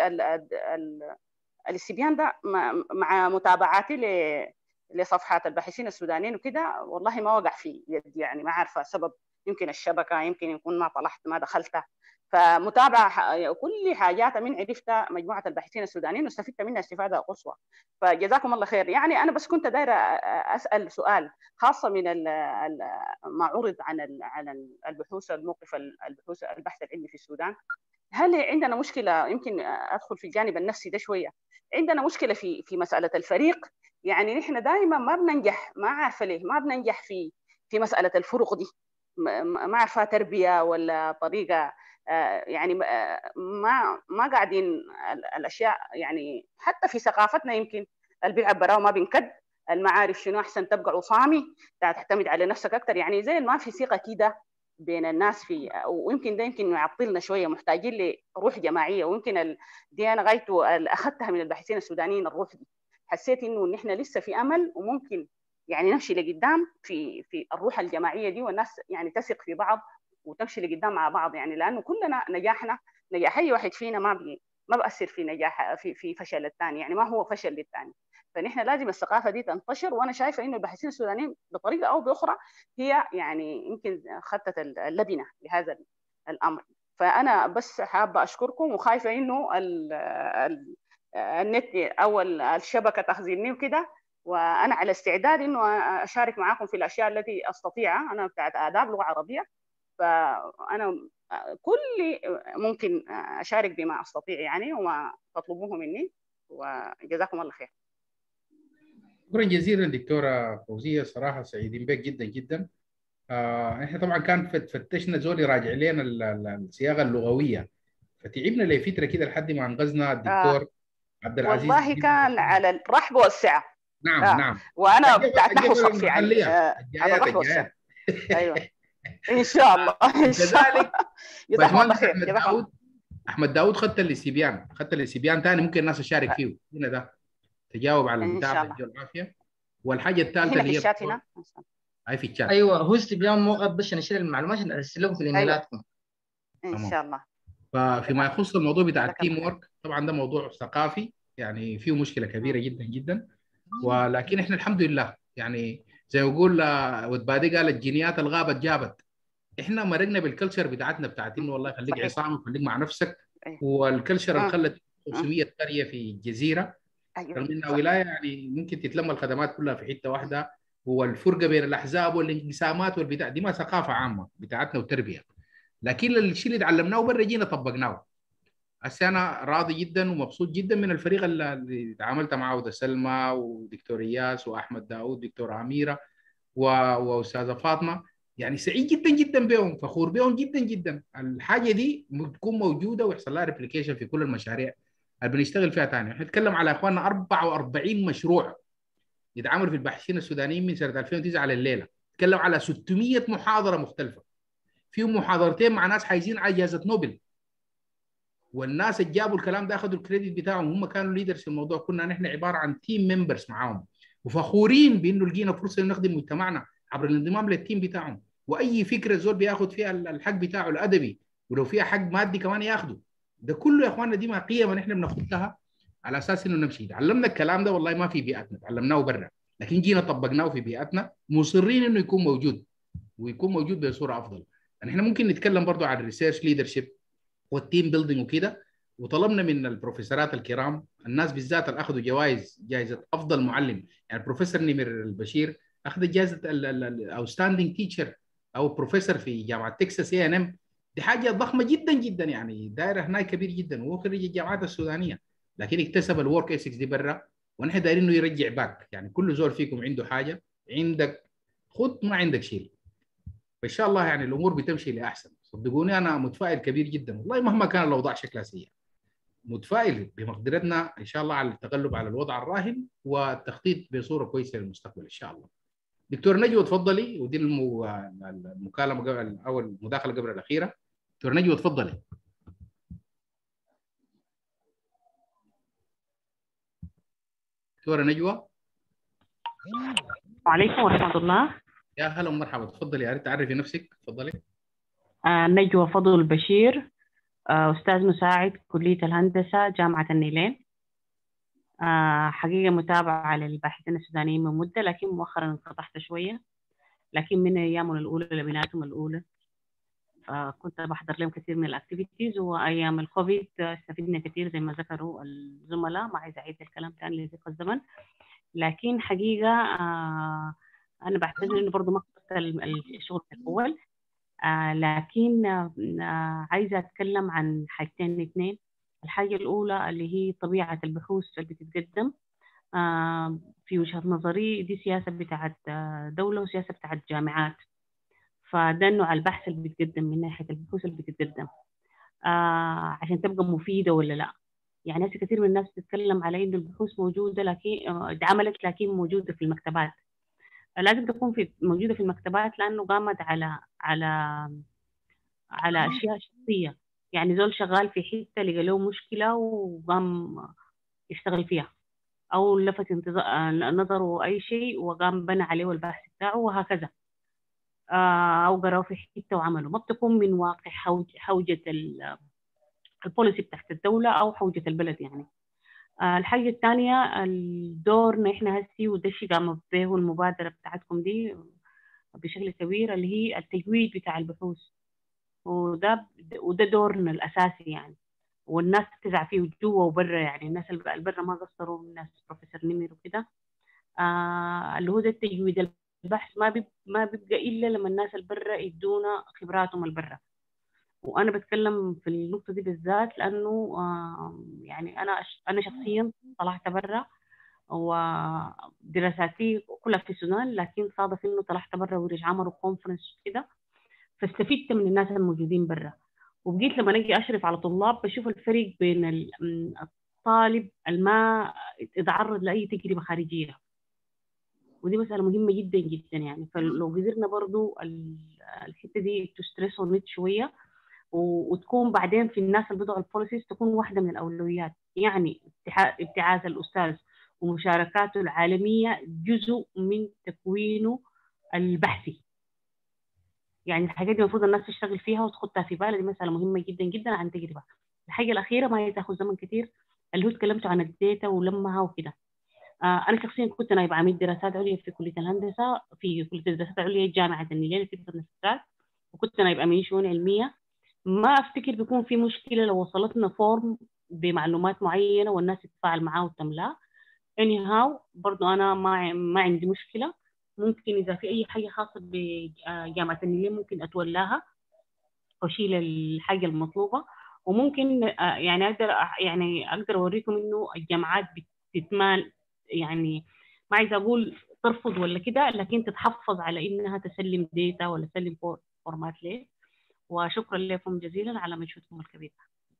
[SPEAKER 14] الاستبيان ده مع متابعاتي لصفحات الباحثين السودانيين وكده، والله ما وقع في يد، يعني ما عارفه السبب، يمكن الشبكه، يمكن يكون ما طلعت ما دخلتها. فمتابعه كل حاجات من عرفتها مجموعه الباحثين السودانيين واستفدت منها استفاده قصوى، فجزاكم الله خير. يعني انا بس كنت دايره اسال سؤال خاصه من ما عرض عن عن البحوث، الموقف البحوث البحث العلمي في السودان. هل عندنا مشكله، يمكن ادخل في الجانب النفسي ده شويه، عندنا مشكله في في مساله الفريق. يعني نحن دائما ما بننجح، ما عارفه ليه ما بننجح في في مساله الفرق دي، ما عارفه تربيه ولا طريقه، يعني ما ما قاعدين الاشياء، يعني حتى في ثقافتنا يمكن البيع براو ما بنكد، المعارف شنو احسن تبقى عصامي تعتمد على نفسك اكثر، يعني زي ما في ثقه كده بين الناس في، ويمكن ده يمكن يعطلنا شويه، محتاجين لروح جماعيه. ويمكن دي انا غايته اخذتها من الباحثين السودانيين، الروح دي حسيت انه نحن لسه في امل وممكن يعني نمشي لقدام في في الروح الجماعيه دي، والناس يعني تثق في بعض وتمشي لقدام مع بعض، يعني لانه كلنا نجاحنا نجاح اي واحد فينا ما بي ما بأثر في نجاح في في فشل الثاني، يعني ما هو فشل للثاني. فنحن لازم الثقافه دي تنتشر، وانا شايفه انه الباحثين السودانيين بطريقه او باخرى هي يعني يمكن خطت اللبنه لهذا الامر. فانا بس حابه اشكركم، وخايفه انه ال ال النت او الشبكه تخزنني وكده، وانا على استعداد انه اشارك معاكم في الاشياء التي استطيعها. انا بتاعت اداب لغه عربيه، فانا كل ممكن اشارك بما استطيع يعني وما تطلبوه مني، وجزاكم الله خير.
[SPEAKER 1] شكرا جزيلا دكتوره فوزيه، صراحه سعيدين بك جدا جدا. آه احنا طبعا كان فت- فتشنا زول يراجع لنا ال- ال- الصياغه اللغويه، فتعبنا لفتره كده لحد ما انقذنا
[SPEAKER 14] آه
[SPEAKER 1] الدكتور عبد العزيز
[SPEAKER 14] والله
[SPEAKER 1] نجيب.
[SPEAKER 14] كان على الرحب والسعه.
[SPEAKER 1] نعم
[SPEAKER 14] آه.
[SPEAKER 1] نعم.
[SPEAKER 14] وانا
[SPEAKER 1] الجبل
[SPEAKER 14] بتاعت نحو
[SPEAKER 1] الجبل
[SPEAKER 14] صف يعني
[SPEAKER 1] المحليه،
[SPEAKER 14] آه على
[SPEAKER 1] الجايات
[SPEAKER 14] الرحب والسعه.
[SPEAKER 1] الجايات.
[SPEAKER 14] ايوه ان شاء الله ان شاء الله.
[SPEAKER 1] وكذلك
[SPEAKER 14] جزاكم الله
[SPEAKER 1] باشمهندس
[SPEAKER 14] خير.
[SPEAKER 1] احمد
[SPEAKER 14] جزاكم
[SPEAKER 1] داود، احمد داود خدت الاستبيان، خدت الاستبيان ثاني، ممكن الناس تشارك فيه هنا ده، تجاوب على
[SPEAKER 14] ان
[SPEAKER 1] البتاع
[SPEAKER 14] شاء الله.
[SPEAKER 1] بديه العافيه. والحاجه الثالثه
[SPEAKER 14] هنا في
[SPEAKER 1] اللي هي
[SPEAKER 14] الشات هنا.
[SPEAKER 1] هاي في الشات.
[SPEAKER 3] ايوه هو استبيان موقت بس نشيل المعلومات نرسل لكم في الايميلاتكم.
[SPEAKER 14] ان
[SPEAKER 1] تمام.
[SPEAKER 14] شاء الله.
[SPEAKER 1] ففيما يخص الموضوع بتاع
[SPEAKER 14] جزاك الله
[SPEAKER 1] التيم
[SPEAKER 14] خير.
[SPEAKER 1] ورك، طبعا ده موضوع ثقافي يعني فيه مشكله كبيره جدا جدا، ولكن احنا الحمد لله يعني زي ما يقول آه، وتبادي قال الجينيات الغابت جابت. احنا مرقنا بالكلتشر بتاعتنا بتاعت انه والله خليك
[SPEAKER 14] صحيح.
[SPEAKER 1] عصام وخليك مع نفسك،
[SPEAKER 14] أيوة.
[SPEAKER 1] والكلتشر اللي
[SPEAKER 14] مم.
[SPEAKER 1] خلت
[SPEAKER 14] مم.
[SPEAKER 1] خمسمية قريه في الجزيره،
[SPEAKER 14] ايوه
[SPEAKER 1] رغم انها
[SPEAKER 14] صح.
[SPEAKER 1] ولايه يعني ممكن تتلم الخدمات كلها في حته واحده، والفرقه بين الاحزاب والانقسامات والبتاع دي ما ثقافه عامه بتاعتنا وتربيه، لكن الشيء اللي تعلمناه برا جينا طبقناه. هسه انا راضي جدا ومبسوط جدا من الفريق اللي اللي تعاملت معه، ده سلمى ودكتور اياس واحمد داود دكتوره اميره و- واستاذه فاطمه، يعني سعيد جدا جدا بهم، فخور بهم جدا جدا. الحاجه دي تكون موجوده ويحصل لها ريبليكيشن في كل المشاريع اللي بنشتغل فيها ثاني. احنا نتكلم على اخواننا أربعة وأربعين مشروع يتعامل في الباحثين السودانيين من سنه ألفين وتسعة على الليله، نتكلم على ستمية محاضره مختلفه، فيهم محاضرتين مع ناس حايزين على جائزه نوبل، والناس اللي جابوا الكلام ده اخذوا الكريدت بتاعهم، هم كانوا ليدرز في الموضوع، كنا نحن عباره عن تيم ممبرز معاهم، وفخورين بانه لقينا فرصه نخدم مجتمعنا عبر الانضمام للتيم بتاعهم. واي فكره الزول بياخذ فيها الحق بتاعه الادبي، ولو فيها حق مادي كمان ياخذه، ده كله يا اخواننا دي ما قيم نحن بناخذها على اساس انه نمشي. تعلمنا الكلام ده والله ما في بيئتنا، تعلمناه برا، لكن جينا طبقناه في بيئتنا، مصرين انه يكون موجود ويكون موجود بصوره افضل. يعني احنا ممكن نتكلم برضه عن الريسيرش ليدرشيب والتيم بيلدينج وكده، وطلبنا من البروفيسورات الكرام، الناس بالذات اللي اخذوا جوائز، جائزه افضل معلم، يعني البروفيسور نمر البشير اخذ جائزه الاوتستاندينج تيتشر او بروفيسور في جامعه تكساس اي ان ام، دي حاجه ضخمه جدا جدا، يعني دائره هناك كبير جدا، وهو خريج الجامعات السودانيه، لكن اكتسب الورك ايثكس دي برا، ونحن دايرين انه يرجع باك. يعني كل زول فيكم عنده حاجه، عندك خد، ما عندك شيل، فان شاء الله يعني الامور بتمشي لاحسن. صدقوني انا متفائل كبير جدا والله، مهما كان الاوضاع شكلها سيء، متفائل بمقدرتنا ان شاء الله على التغلب على الوضع الراهن والتخطيط بصوره كويسه للمستقبل ان شاء الله. دكتور نجوى تفضلي، ودي المو... المكالمه قبل او المداخله قبل الاخيره. دكتور نجوى تفضلي. دكتوره نجوى.
[SPEAKER 15] وعليكم ورحمه الله.
[SPEAKER 1] يا هلا ومرحبا، تفضلي، يا ريت تعرفي نفسك، تفضلي.
[SPEAKER 15] آه نجوى فضل بشير، آه أستاذ مساعد كلية الهندسة جامعة النيلين. آه حقيقة متابعة للباحثين السودانيين من مدة، لكن مؤخرا انقطعت شوية، لكن من أيامهم الأولى لبناتهم الأولى فكنت بحضر لهم كثير من الأكتيفيتيز، وأيام الكوفيد استفدنا كثير زي ما ذكروا الزملاء، ما عايزة أعيد الكلام تاني لضيق الزمن. لكن حقيقة آه أنا بعتذر إنه برضه ما قصدت الشغل الأول، آه لكن آه عايزة أتكلم عن حاجتين اثنين. الحاجة الأولى اللي هي طبيعة البحوث اللي بتتقدم. آه في وجهة نظري دي سياسة بتاعت دولة وسياسة بتاعت جامعات، فده نوع البحث اللي بيتقدم من ناحية البحوث اللي بتتقدم آه عشان تبقى مفيدة ولا لا. يعني ناس كثير من الناس بتتكلم على إنه البحوث موجودة لكن آه اتعملت لكن موجودة في المكتبات. لازم تكون في موجودة في المكتبات لأنه قامت على على على أشياء شخصية، يعني زول شغال في حتة لقى له مشكلة وقام يشتغل فيها، أو لفت نظره أي شيء وقام بنى عليه البحث بتاعه وهكذا، أو قرأه في حتة وعمله. ما بتكون من واقع حوجة البوليسي بتاعت الدولة أو حوجة البلد. يعني الحاجة الثانية الدورنا إحنا هسي، وده الشيء قام به المبادرة بتاعتكم دي بشكل كبير، اللي هي التجويد بتاع البحوث. وده وده دورنا الاساسي يعني، والناس تزعل فيه جوا وبرا يعني. الناس البرا ما قصروا، الناس بروفيسور نمر وكده. آه اللي هو ده التجويد البحث ما بيب ما بيبقى الا لما الناس البرا يدونا خبراتهم البرا. وانا بتكلم في النقطه دي بالذات لانه آه يعني انا انا شخصيا طلعت برا، ودراساتي كلها في السودان، لكن صادف انه طلعت برا ورجع عملوا كونفرنس كده، فاستفدت من الناس الموجودين برا. وبقيت لما نجي اشرف على طلاب بشوف الفرق بين الطالب الما يتعرض لاي تجربه خارجيه، ودي مساله مهمه جدا جدا يعني. فلو قدرنا برضو الحته دي تسترس ونت شويه، وتكون بعدين في الناس اللي بيضعوا البوليسيز تكون واحده من الاولويات. يعني ابتعاث الاستاذ ومشاركاته العالميه جزء من تكوينه البحثي. يعني الحاجات دي المفروض الناس تشتغل فيها وتخطها في بالها، دي مساله مهمه جدا جدا عن تجربه. الحاجه الاخيره ما هي تاخذ زمن كثير، اللي هو تكلمت عن الداتا ولمها وكده. آه انا شخصيا كنت نائب عميد دراسات عليا في كليه الهندسه في كليه الدراسات العليا جامعه النيلين في النسيجات، وكنت نائب امين شؤون علميه. ما افتكر بيكون في مشكله لو وصلتنا فورم بمعلومات معينه والناس تتفاعل معاه وتملاه. اني هاو برضو انا ما ما عندي مشكله، ممكن اذا في اي حاجه خاصه بجامعه النيلين ممكن اتولاها واشيل الحاجه المطلوبه. وممكن يعني اقدر يعني اقدر اوريكم انه الجامعات بتتمال، يعني ما عايزه اقول ترفض ولا كده، لكن تتحفظ على انها تسلم ديتا ولا تسلم فورمات ليه. وشكرا لكم جزيلا على مجهودكم الكبير.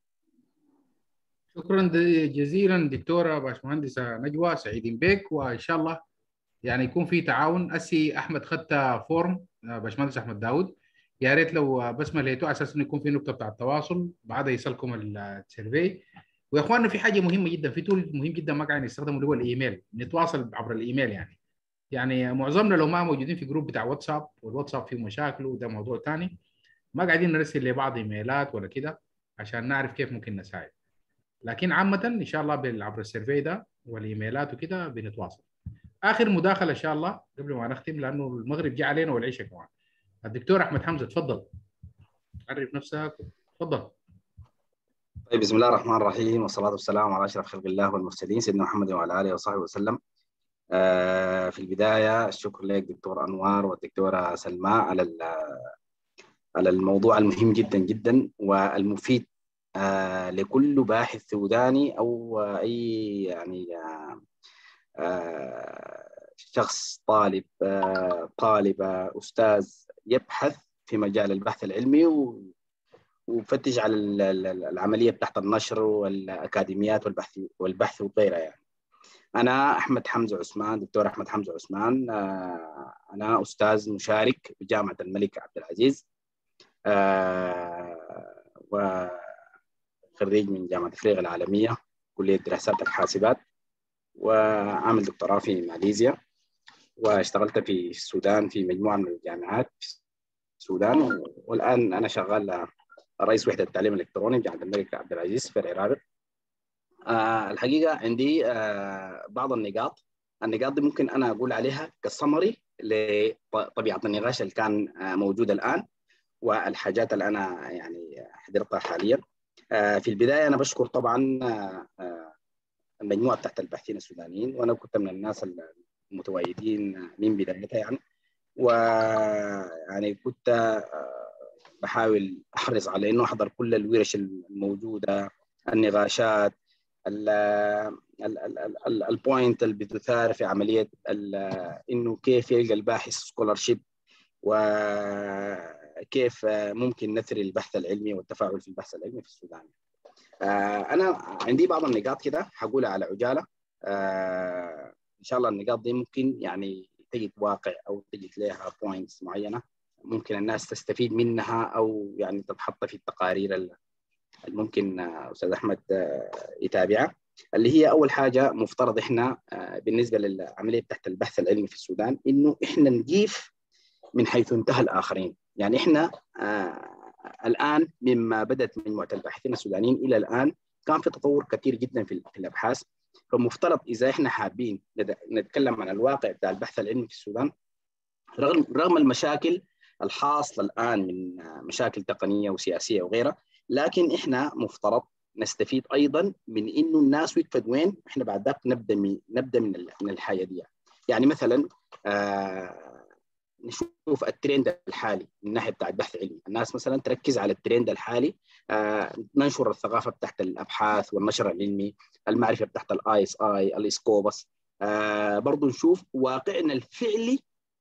[SPEAKER 1] شكرا جزيلا دكتوره باشمهندسه نجوى، سعيدين بك، وان شاء الله يعني يكون في تعاون. اسي احمد خدت فورم، باشمهندس احمد داود، يا ريت لو بس مليتوه على اساس انه يكون في نقطه بتاع التواصل بعدها يصلكم السيرفي. ويا اخواننا في حاجه مهمه جدا، في تول مهم جدا ما قاعد نستخدمه اللي هو الايميل، نتواصل عبر الايميل يعني. يعني معظمنا لو ما موجودين في جروب بتاع واتساب، والواتساب فيه مشاكل وده موضوع ثاني، ما قاعدين نرسل لبعض ايميلات ولا كده عشان نعرف كيف ممكن نساعد. لكن عامه ان شاء الله عبر السيرفي ده والايميلات وكده بنتواصل. اخر مداخله ان شاء الله قبل ما نختم لانه المغرب جه علينا والعشاء كمان. الدكتور احمد حمزه تفضل، عرف نفسك تفضل.
[SPEAKER 16] طيب، بسم الله الرحمن الرحيم، والصلاه والسلام على اشرف خلق الله والمرسلين سيدنا محمد وعلى اله وصحبه وسلم. آه في البدايه الشكر لك دكتور انوار والدكتوره سلمى على على الموضوع المهم جدا جدا والمفيد آه لكل باحث سوداني او اي يعني آه آه شخص طالب آه طالبه استاذ يبحث في مجال البحث العلمي وفتش على العمليه بتاعت النشر والاكاديميات والبحث والبحث وغيرها. يعني انا احمد حمزه عثمان، دكتور احمد حمزه عثمان، آه انا استاذ مشارك بجامعه الملك عبد العزيز، آه وخريج من جامعه افريقيا العالميه كليه دراسات الحاسبات، وعامل دكتوراه في ماليزيا، واشتغلت في السودان في مجموعه من الجامعات في السودان، والان انا شغال رئيس وحده التعليم الالكتروني بجامعه الملك عبد العزيز فرع رابغ. آه الحقيقه عندي آه بعض النقاط النقاط دي ممكن انا اقول عليها كسمري لطبيعه النقاش اللي كان آه موجود الان والحاجات اللي انا يعني حضرتها حاليا. آه في البدايه انا بشكر طبعا آه المجموعه تحت الباحثين السودانيين، وانا كنت من الناس المتواجدين من بدايتها يعني، ويعني كنت آه بحاول احرص على انه احضر كل الورش الموجوده، النقاشات، البوينت اللي بتثار في عمليه انه كيف يلقى الباحث سكولرشيب، وكيف ممكن نثري البحث العلمي والتفاعل في البحث العلمي في السودان. انا عندي بعض النقاط كده حقولها على عجاله، ان شاء الله النقاط دي ممكن يعني تجد واقع او تجد لها بوينتس معينه ممكن الناس تستفيد منها او يعني تتحط في التقارير اللي ممكن استاذ احمد يتابعها. اللي هي اول حاجه مفترض احنا بالنسبه للعمليه بتاعت البحث العلمي في السودان انه احنا نجيف من حيث انتهى الاخرين. يعني احنا الان مما بدات مجموعه الباحثين السودانيين الى الان كان في تطور كثير جدا في الابحاث، فمفترض اذا احنا حابين نتكلم عن الواقع بتاع البحث العلمي في السودان رغم رغم المشاكل الحاصله الان من مشاكل تقنيه وسياسيه وغيرها، لكن احنا مفترض نستفيد ايضا من انه الناس وقفت وين، احنا بعد ذاك نبدا من نبدا من من الحاجه دي. يعني مثلا آه نشوف الترند الحالي من ناحيه بتاع البحث العلمي، الناس مثلا تركز على الترند الحالي، آه ننشر الثقافه بتاعت الابحاث والنشر العلمي، المعرفه بتاعت الاي اس اي الاسكوبس، آه برضو نشوف واقعنا الفعلي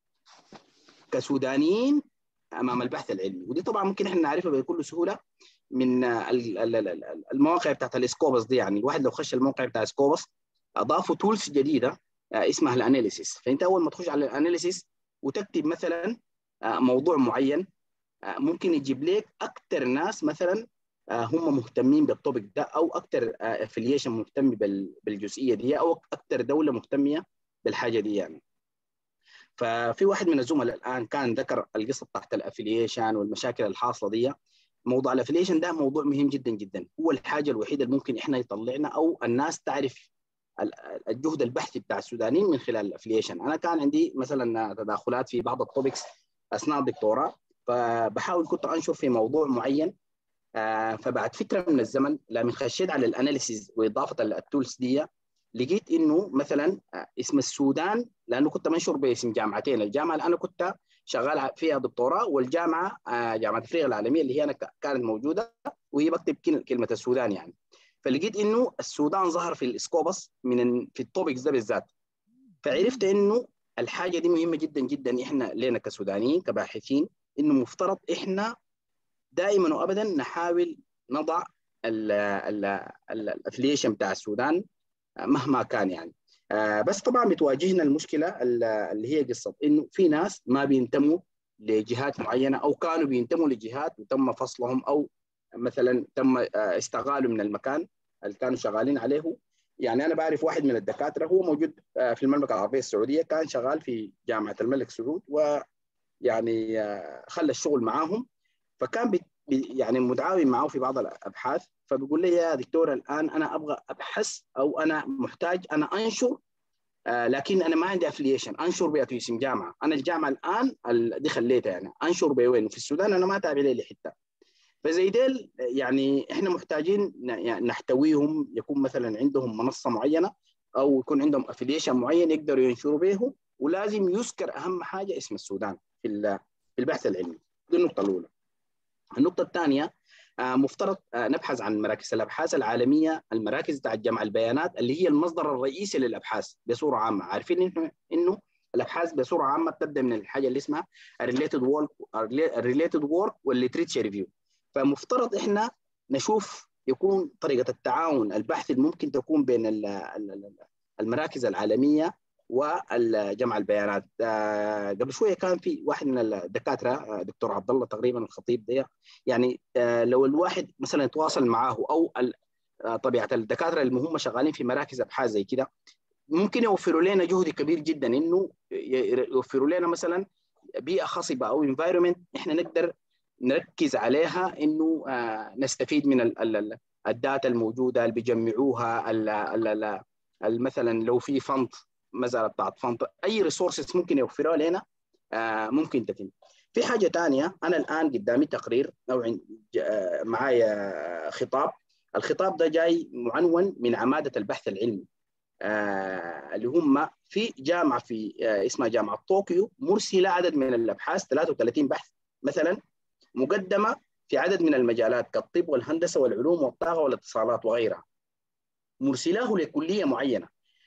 [SPEAKER 16] كسودانيين امام البحث العلمي. ودي طبعا ممكن احنا نعرفها بكل سهوله من المواقع بتاعت الاسكوبس دي. يعني الواحد لو خش الموقع بتاع اسكوبس اضافوا تولز جديده اسمها الاناليسيس، فانت اول ما تخش على الاناليسيس وتكتب مثلا موضوع معين ممكن يجيب لك اكثر ناس مثلا هم مهتمين بالتوبيك ده، او اكثر افلييشن مهتم بالجزئيه دي، او اكثر دوله مهتميه بالحاجه دي يعني. ففي واحد من الزملاء الان كان ذكر القصه تحت الافلييشن والمشاكل الحاصله دي. موضوع الافلييشن ده موضوع مهم جدا جدا، هو الحاجه الوحيده اللي ممكن احنا يطلعنا او الناس تعرف الجهد البحثي بتاع السودانيين من خلال الافلييشن. انا كان عندي مثلا تداخلات في بعض التوبكس اثناء الدكتوراه، فبحاول كنت انشر في موضوع معين، فبعد فتره من الزمن لما خشيت على الاناليسيز واضافه التولز دي لقيت انه مثلا اسم السودان، لانه كنت منشر باسم جامعتين، الجامعه اللي انا كنت شغال فيها دكتوراه والجامعه جامعه افريقيا العالميه اللي هي انا كانت موجوده وهي بكتب كلمه السودان يعني. فلقيت انه السودان ظهر في الاسكوبس من في التوبكس ده بالذات، فعرفت انه الحاجه دي مهمه جدا جدا احنا لنا كسودانيين كباحثين، انه مفترض احنا دائما وابدا نحاول نضع الافلييشن بتاع السودان مهما كان يعني. آه بس طبعا بتواجهنا المشكله اللي هي قصه انه في ناس ما بينتموا لجهات معينه، او كانوا بينتموا لجهات وتم فصلهم، او مثلا تم آه استغالوا من المكان اللي كانوا شغالين عليه. يعني انا بعرف واحد من الدكاتره هو موجود آه في المملكه العربيه السعوديه، كان شغال في جامعه الملك سعود، ويعني آه خلى الشغل معاهم، فكان بي يعني متعاون معه في بعض الابحاث. فبيقول لي يا دكتور الان انا ابغى ابحث او انا محتاج انا انشر، آه لكن انا ما عندي افلييشن انشر بها في اسم جامعه، انا الجامعه الان دي خليتها يعني انشر بوين في السودان، انا ما تابع لي حته. فزي ديل يعني احنا محتاجين يعني نحتويهم، يكون مثلا عندهم منصه معينه او يكون عندهم افلييشن معين يقدروا ينشروا به، ولازم يذكر اهم حاجه اسم السودان في في البحث العلمي. دي النقطه الاولى. النقطة الثانية مفترض نبحث عن مراكز الأبحاث العالمية، المراكز بتاعت جمع البيانات اللي هي المصدر الرئيسي للأبحاث بصورة عامة. عارفين إنه الأبحاث بصورة عامة بتبدأ من الحاجة اللي اسمها related work related work والliterature review. فمفترض إحنا نشوف يكون طريقة التعاون البحثي ممكن تكون بين المراكز العالمية والجمع البيانات. آه قبل شويه كان في واحد من الدكاتره آه دكتور عبد الله تقريبا الخطيب ده، يعني آه لو الواحد مثلا يتواصل معاه او آه طبيعه الدكاتره اللي هم شغالين في مراكز ابحاث زي كده ممكن يوفروا لنا جهد كبير جدا، انه يوفروا لنا مثلا بيئه خصبه او انفايرمنت احنا نقدر نركز عليها، انه آه نستفيد من ال ال الداتا الموجوده اللي بيجمعوها، ال ال ال مثلا لو في فند مسألة بتاعت فند، أي ريسورسز ممكن يوفرها لنا آه ممكن تتم. في حاجة تانية، أنا الآن قدامي تقرير أو آه معايا خطاب، الخطاب ده جاي معنون من عمادة البحث العلمي آه اللي هم في جامعة في آه اسمها جامعة طوكيو، مرسلة عدد من الأبحاث ثلاثة وثلاثين بحث مثلا مقدمة في عدد من المجالات كالطب والهندسة والعلوم والطاقة والاتصالات وغيرها، مرسلاه لكلية معينة.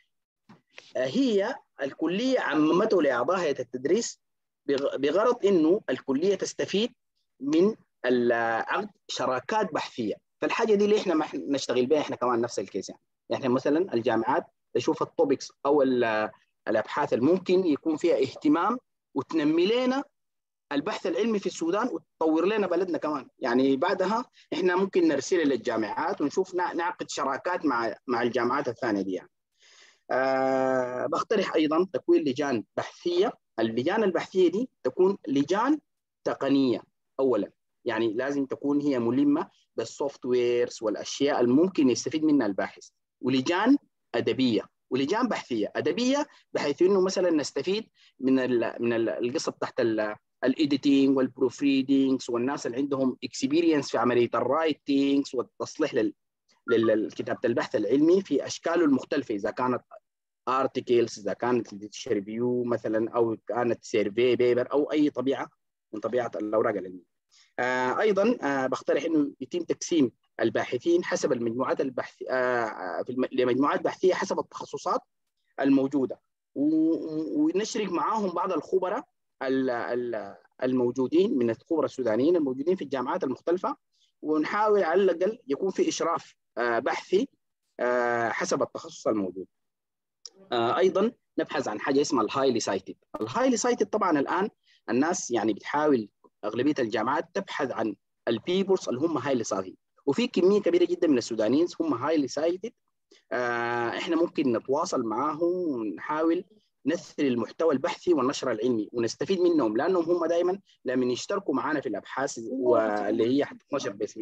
[SPEAKER 16] هي الكلية عممته لأعضاء هيئة التدريس بغرض إنه الكلية تستفيد من عقد شراكات بحثية. فالحاجة دي اللي إحنا ما نشتغل بها إحنا كمان نفس الكيس يعني. إحنا مثلا الجامعات تشوف التوبكس أو الأبحاث الممكن يكون فيها اهتمام وتنمي لنا البحث العلمي في السودان وتطور لنا بلدنا كمان. يعني بعدها إحنا ممكن نرسل للجامعات ونشوف نعقد شراكات مع مع الجامعات الثانية دي يعني. أه بقترح أيضا تكوين لجان بحثية. اللجان البحثية دي تكون لجان تقنية أولا، يعني لازم تكون هي ملمة بالسوفت ويرز والأشياء الممكن يستفيد منها الباحث، ولجان أدبية ولجان بحثية أدبية، بحيث إنه مثلا نستفيد من ال من القصة تحت الايديتنج والبروف ريدنجز والناس اللي عندهم اكسبيرينس في عمليه الرايتنجز والتصليح لل للكتابه البحث العلمي في اشكاله المختلفه، اذا كانت ارتكلز، اذا كانت ريفيو مثلا، او كانت سيرفي بيبر، او اي طبيعه من طبيعه الاوراق العلميه. آه ايضا آه بقترح انه يتم تقسيم الباحثين حسب المجموعات البحث آه في الم... لمجموعات بحثيه حسب التخصصات الموجوده، ونشرك معاهم بعض الخبراء الموجودين من الخبراء السودانيين الموجودين في الجامعات المختلفه، ونحاول على الاقل يكون في اشراف بحثي حسب التخصص الموجود. ايضا نبحث عن حاجه اسمها الهايلي سايتد. الهايلي سايتد طبعا الان الناس يعني بتحاول، اغلبيه الجامعات تبحث عن البيبرز اللي هم هايلي سايتد، وفي كميه كبيره جدا من السودانيين هم هايلي سايتد. احنا ممكن نتواصل معاهم ونحاول نثر المحتوى البحثي والنشر العلمي ونستفيد منهم، لانهم هم دائما لما يشتركوا معنا في الابحاث واللي هي حتتنشر باسم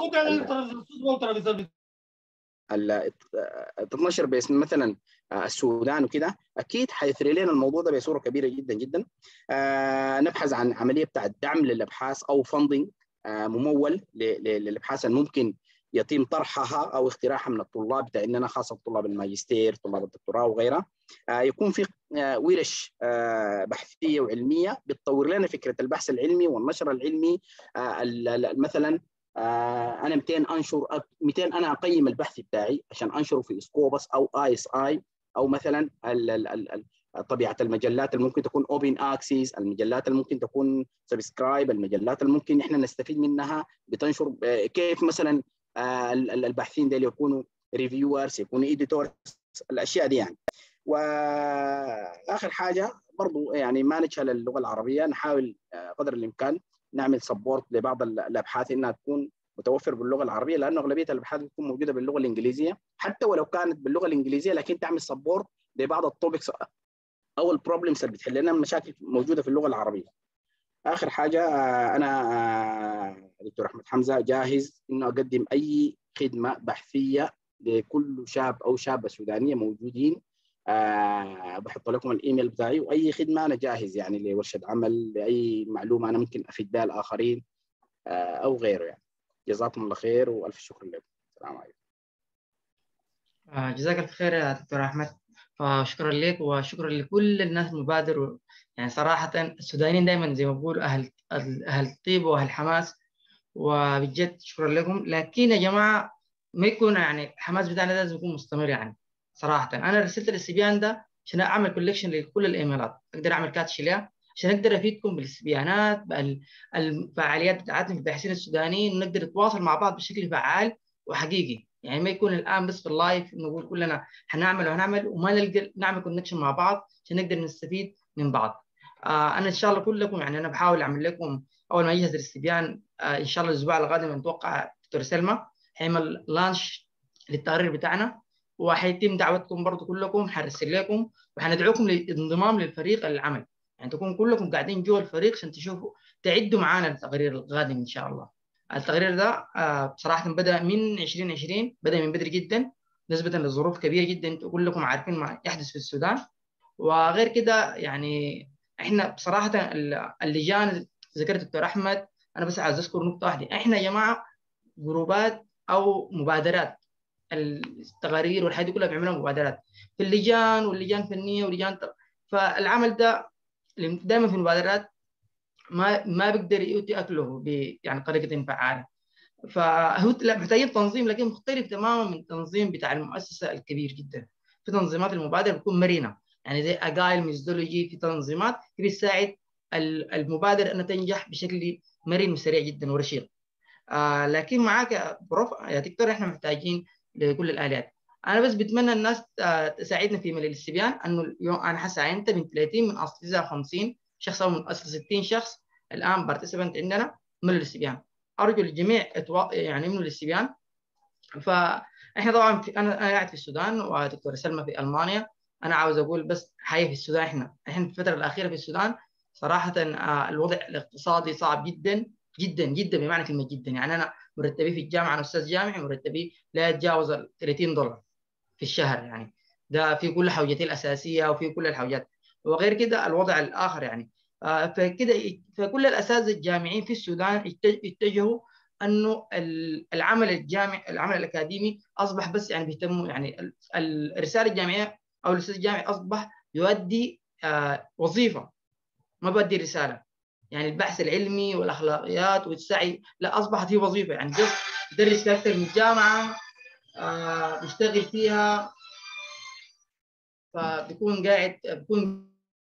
[SPEAKER 16] تتنشر باسم مثلا السودان وكده، اكيد حيثري لنا الموضوع ده بصوره كبيره جدا جدا. آه نبحث عن عمليه بتاعه دعم للابحاث او فندنج آه ممول للابحاث الممكن يتم طرحها او اقتراحها من الطلاب بتاعنا، خاصه طلاب الماجستير، طلاب الدكتوراه وغيرها. آه يكون في آه ورش آه بحثيه وعلميه بتطور لنا فكره البحث العلمي والنشر العلمي. آه مثلا آه انا مئتين انشر مئتين انا اقيم البحث بتاعي عشان انشره في سكوبس او اي اس اي، او مثلا ال ال ال طبيعه المجلات اللي ممكن تكون اوبن اكسس، المجلات اللي ممكن تكون سبسكرايب، المجلات اللي ممكن احنا نستفيد منها بتنشر. آه كيف مثلا آه الباحثين دول يكونوا ريفيورز، يكونوا ايديتورز، الاشياء دي يعني. واخر حاجه برضو يعني ما نجهل اللغه العربيه، نحاول قدر الامكان نعمل سبورت لبعض الابحاث انها تكون متوفر باللغه العربيه، لانه اغلبيه الابحاث بتكون موجوده باللغه الانجليزيه، حتى ولو كانت باللغه الانجليزيه لكن تعمل سبورت لبعض التوبكس او البروبلمز اللي بتحل لنا مشاكل موجوده في اللغه العربيه. اخر حاجه انا دكتور احمد حمزه جاهز انه اقدم اي خدمه بحثيه لكل شاب او شابه سودانيه موجودين. أه بحط لكم الايميل بتاعي، واي خدمه انا جاهز يعني لورشه عمل، لاي معلومه انا ممكن افيد بها الاخرين أه او غيره يعني. جزاكم الله خير والف شكر لكم. السلام عليكم.
[SPEAKER 3] آه جزاك الله خير يا دكتور احمد، فشكرا لك وشكرا لكل الناس المبادر. يعني صراحه السودانيين دائما زي ما بقول اهل اهل الطيب واهل حماس، وبجد شكرا لكم. لكن يا جماعه ما يكون يعني الحماس بتاعنا لازم يكون مستمر. يعني صراحه انا رسلت الاستبيان ده عشان اعمل كولكشن لكل الايميلات، اقدر اعمل كاتش لها عشان اقدر افيدكم بالاستبيانات، بالفعاليات بتاعتنا في الباحثين السودانيين، نقدر نتواصل مع بعض بشكل فعال وحقيقي. يعني ما يكون الان بس في اللايف نقول كلنا هنعمل وهنعمل وما نلقى نعمل كونكشن مع بعض عشان نقدر نستفيد من بعض. آه انا ان شاء الله كلكم يعني انا بحاول اعمل لكم اول ما يجهز الاستبيان آه ان شاء الله الاسبوع القادم نتوقع دكتور سلمى حيعمل لانش للتقرير بتاعنا، وحيتم دعوتكم برضه كلكم، حنرسل لكم وحندعوكم للانضمام للفريق العمل، يعني تكون كلكم قاعدين جوا الفريق عشان تشوفوا تعدوا معانا التقرير القادم ان شاء الله. التقرير ده آه بصراحه بدا من عشرين عشرين، بدا من بدري جدا نسبه لظروف كبيره جدا انتم كلكم عارفين ما يحدث في السودان. وغير كده يعني احنا بصراحه اللجان ذكرت دكتور احمد، انا بس عايز اذكر نقطه واحده، احنا يا جماعه جروبات او مبادرات، التقارير والحاجات دي كلها بيعملوها مبادرات في اللجان واللجان الفنيه ولجان، فالعمل ده دائما في المبادرات ما ما بيقدر يؤتي اكله يعني بطريقه فعاله. فهو محتاجين تنظيم لكن مختلف تماما من التنظيم بتاع المؤسسه الكبير جدا. في تنظيمات المبادره بتكون مرنه، يعني زي اجايل ميثودولوجي، في تنظيمات بتساعد المبادره انها تنجح بشكل مرن وسريع جدا ورشيق. آه لكن معاك يا بروف يا دكتور احنا محتاجين لكل الاليات. انا بس بتمنى الناس آه تساعدنا في ملء الاستبيان، انه اليوم انا حسعينت من ثلاثين من اصل تسعة وخمسين شخص او من اصل ستين شخص الان بارتيسيبنت عندنا ملء الاستبيان. ارجو الجميع يعني يملوا الاستبيان. فاحنا طبعا في انا انا قاعد في السودان ودكتوره سلمى في المانيا. انا عاوز اقول بس حي في السودان، احنا احنا في الفتره الاخيره في السودان صراحه آه الوضع الاقتصادي صعب جدا جدا جدا بمعنى كلمه جدا. يعني انا مرتبي في الجامعه، انا استاذ جامعي، مرتبي لا يتجاوز ثلاثين دولار في الشهر، يعني ده في كل حوجتي الاساسيه وفي كل الحوجات. وغير كده الوضع الاخر يعني فكده فكل الاساتذه الجامعيين في السودان اتجهوا انه العمل الجامعي العمل الاكاديمي اصبح بس يعني بيهتموا يعني الرساله الجامعيه او الاستاذ الجامعي اصبح يؤدي وظيفه ما بيؤدي رساله. يعني البحث العلمي والاخلاقيات والسعي لا اصبحت هي وظيفه، يعني جست يدرس في اكثر من جامعه بيشتغل فيها، فبيكون قاعد بيكون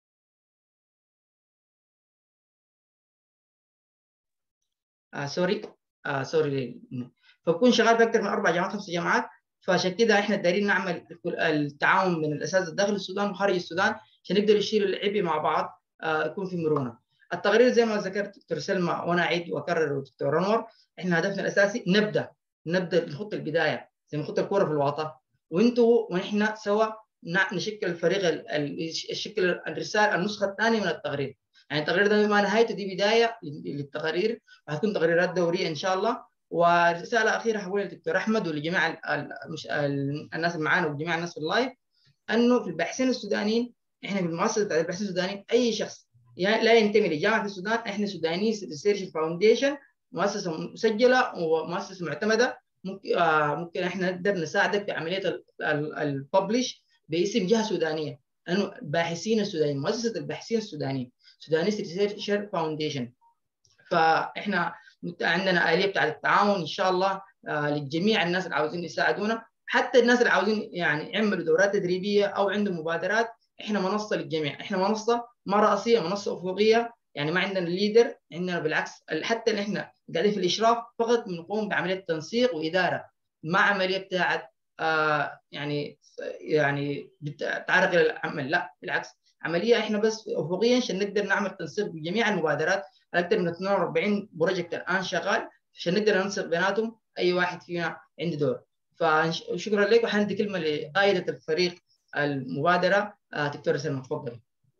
[SPEAKER 3] آه سوري آه سوري فبكون شغال في اكثر من اربع جامعات خمس جامعات. فعشان كده احنا دايرين نعمل التعاون بين الاساتذه داخل السودان وخارج السودان عشان نقدر نشيل العبء مع بعض، آه يكون في مرونه. التقرير زي ما ذكرت دكتور سلمى وانا اعيد واكرر دكتور انور، احنا هدفنا الاساسي نبدا نبدا نخط البدايه زي ما نخط الكوره في الوطن، وانتوا ونحن سوا نشكل الفريق الشكل الرساله النسخه الثانيه من التقرير. يعني التقرير ده ما نهايته، دي بدايه للتقارير، وهتكون تقريرات دوريه ان شاء الله. ورساله اخيره هقولها للدكتور احمد ولجميع الناس اللي معانا وجميع الناس في اللايف، انه في الباحثين السودانيين احنا في المؤسسه بتاعت الباحثين السودانيين اي شخص يعني لا ينتمي لجامعه السودان، احنا سودانيس ريسيرش فاونديشن مؤسسه مسجله ومؤسسه معتمده، ممكن آه ممكن احنا نقدر نساعدك في عمليه الببلش باسم جهه سودانيه، لانه الباحثين السودانيين مؤسسه الباحثين السودانيين سودانيس ريسيرش فاونديشن. فاحنا عندنا آلية بتاعت التعاون ان شاء الله آه للجميع الناس اللي عاوزين يساعدونا، حتى الناس اللي عاوزين يعني يعملوا دورات تدريبيه او عندهم مبادرات. احنا منصه للجميع، احنا منصه ما رئاسيه، منصه افقيه، يعني ما عندنا ليدر، عندنا بالعكس حتى اللي احنا قاعدين في الاشراف فقط بنقوم بعمليه تنسيق واداره، ما عمليه بتاعت آه يعني يعني تعرق الى العمل، لا بالعكس عمليه احنا بس افقيا عشان نقدر نعمل تنسيق بجميع المبادرات. اكثر من اثنين وأربعين بروجكت الان شغال عشان نقدر ننسق بيناتهم، اي واحد فينا عنده دور. فشكرا لك، وحندي كلمه لقائده الفريق المبادره دكتوره سلمى، تفضلي.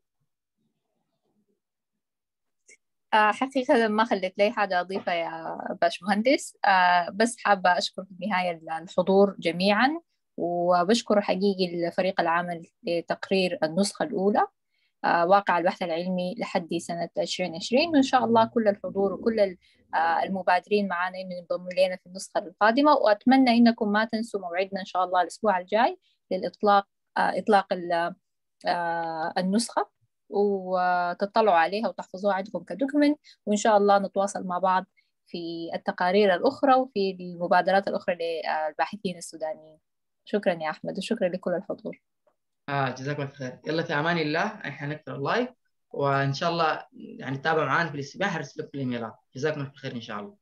[SPEAKER 2] حقيقة ما خليت لي حاجة أضيفها يا باشمهندس، بس حابة أشكر في النهاية الحضور جميعا، وبشكر حقيقي الفريق العمل لتقرير النسخة الأولى واقع البحث العلمي لحد سنة عشرين عشرين، وإن شاء الله كل الحضور وكل المبادرين معنا إنه ينضموا لنا في النسخة القادمة. وأتمنى إنكم ما تنسوا موعدنا إن شاء الله الأسبوع الجاي للإطلاق إطلاق النسخة، وتطلعوا عليها وتحفظوها عندكم كدوكمنت، وإن شاء الله نتواصل مع بعض في التقارير الأخرى وفي المبادرات الأخرى للباحثين السودانيين. شكرا يا أحمد، وشكرا لكل الحضور.
[SPEAKER 3] آه جزاكم الله خير. يلا في امان الله، احنا نقفل اللايف وان شاء الله يعني تابعوا معنا في الاستباحه، هرسل لكم الايميلات. جزاكم الله خير ان شاء الله.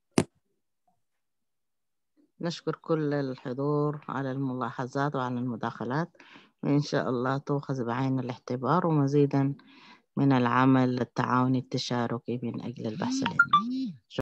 [SPEAKER 4] نشكر كل الحضور على الملاحظات وعلى المداخلات، وإن شاء الله تؤخذ بعين الاعتبار، ومزيدا من العمل التعاوني التشاركي من أجل البحث العلمي.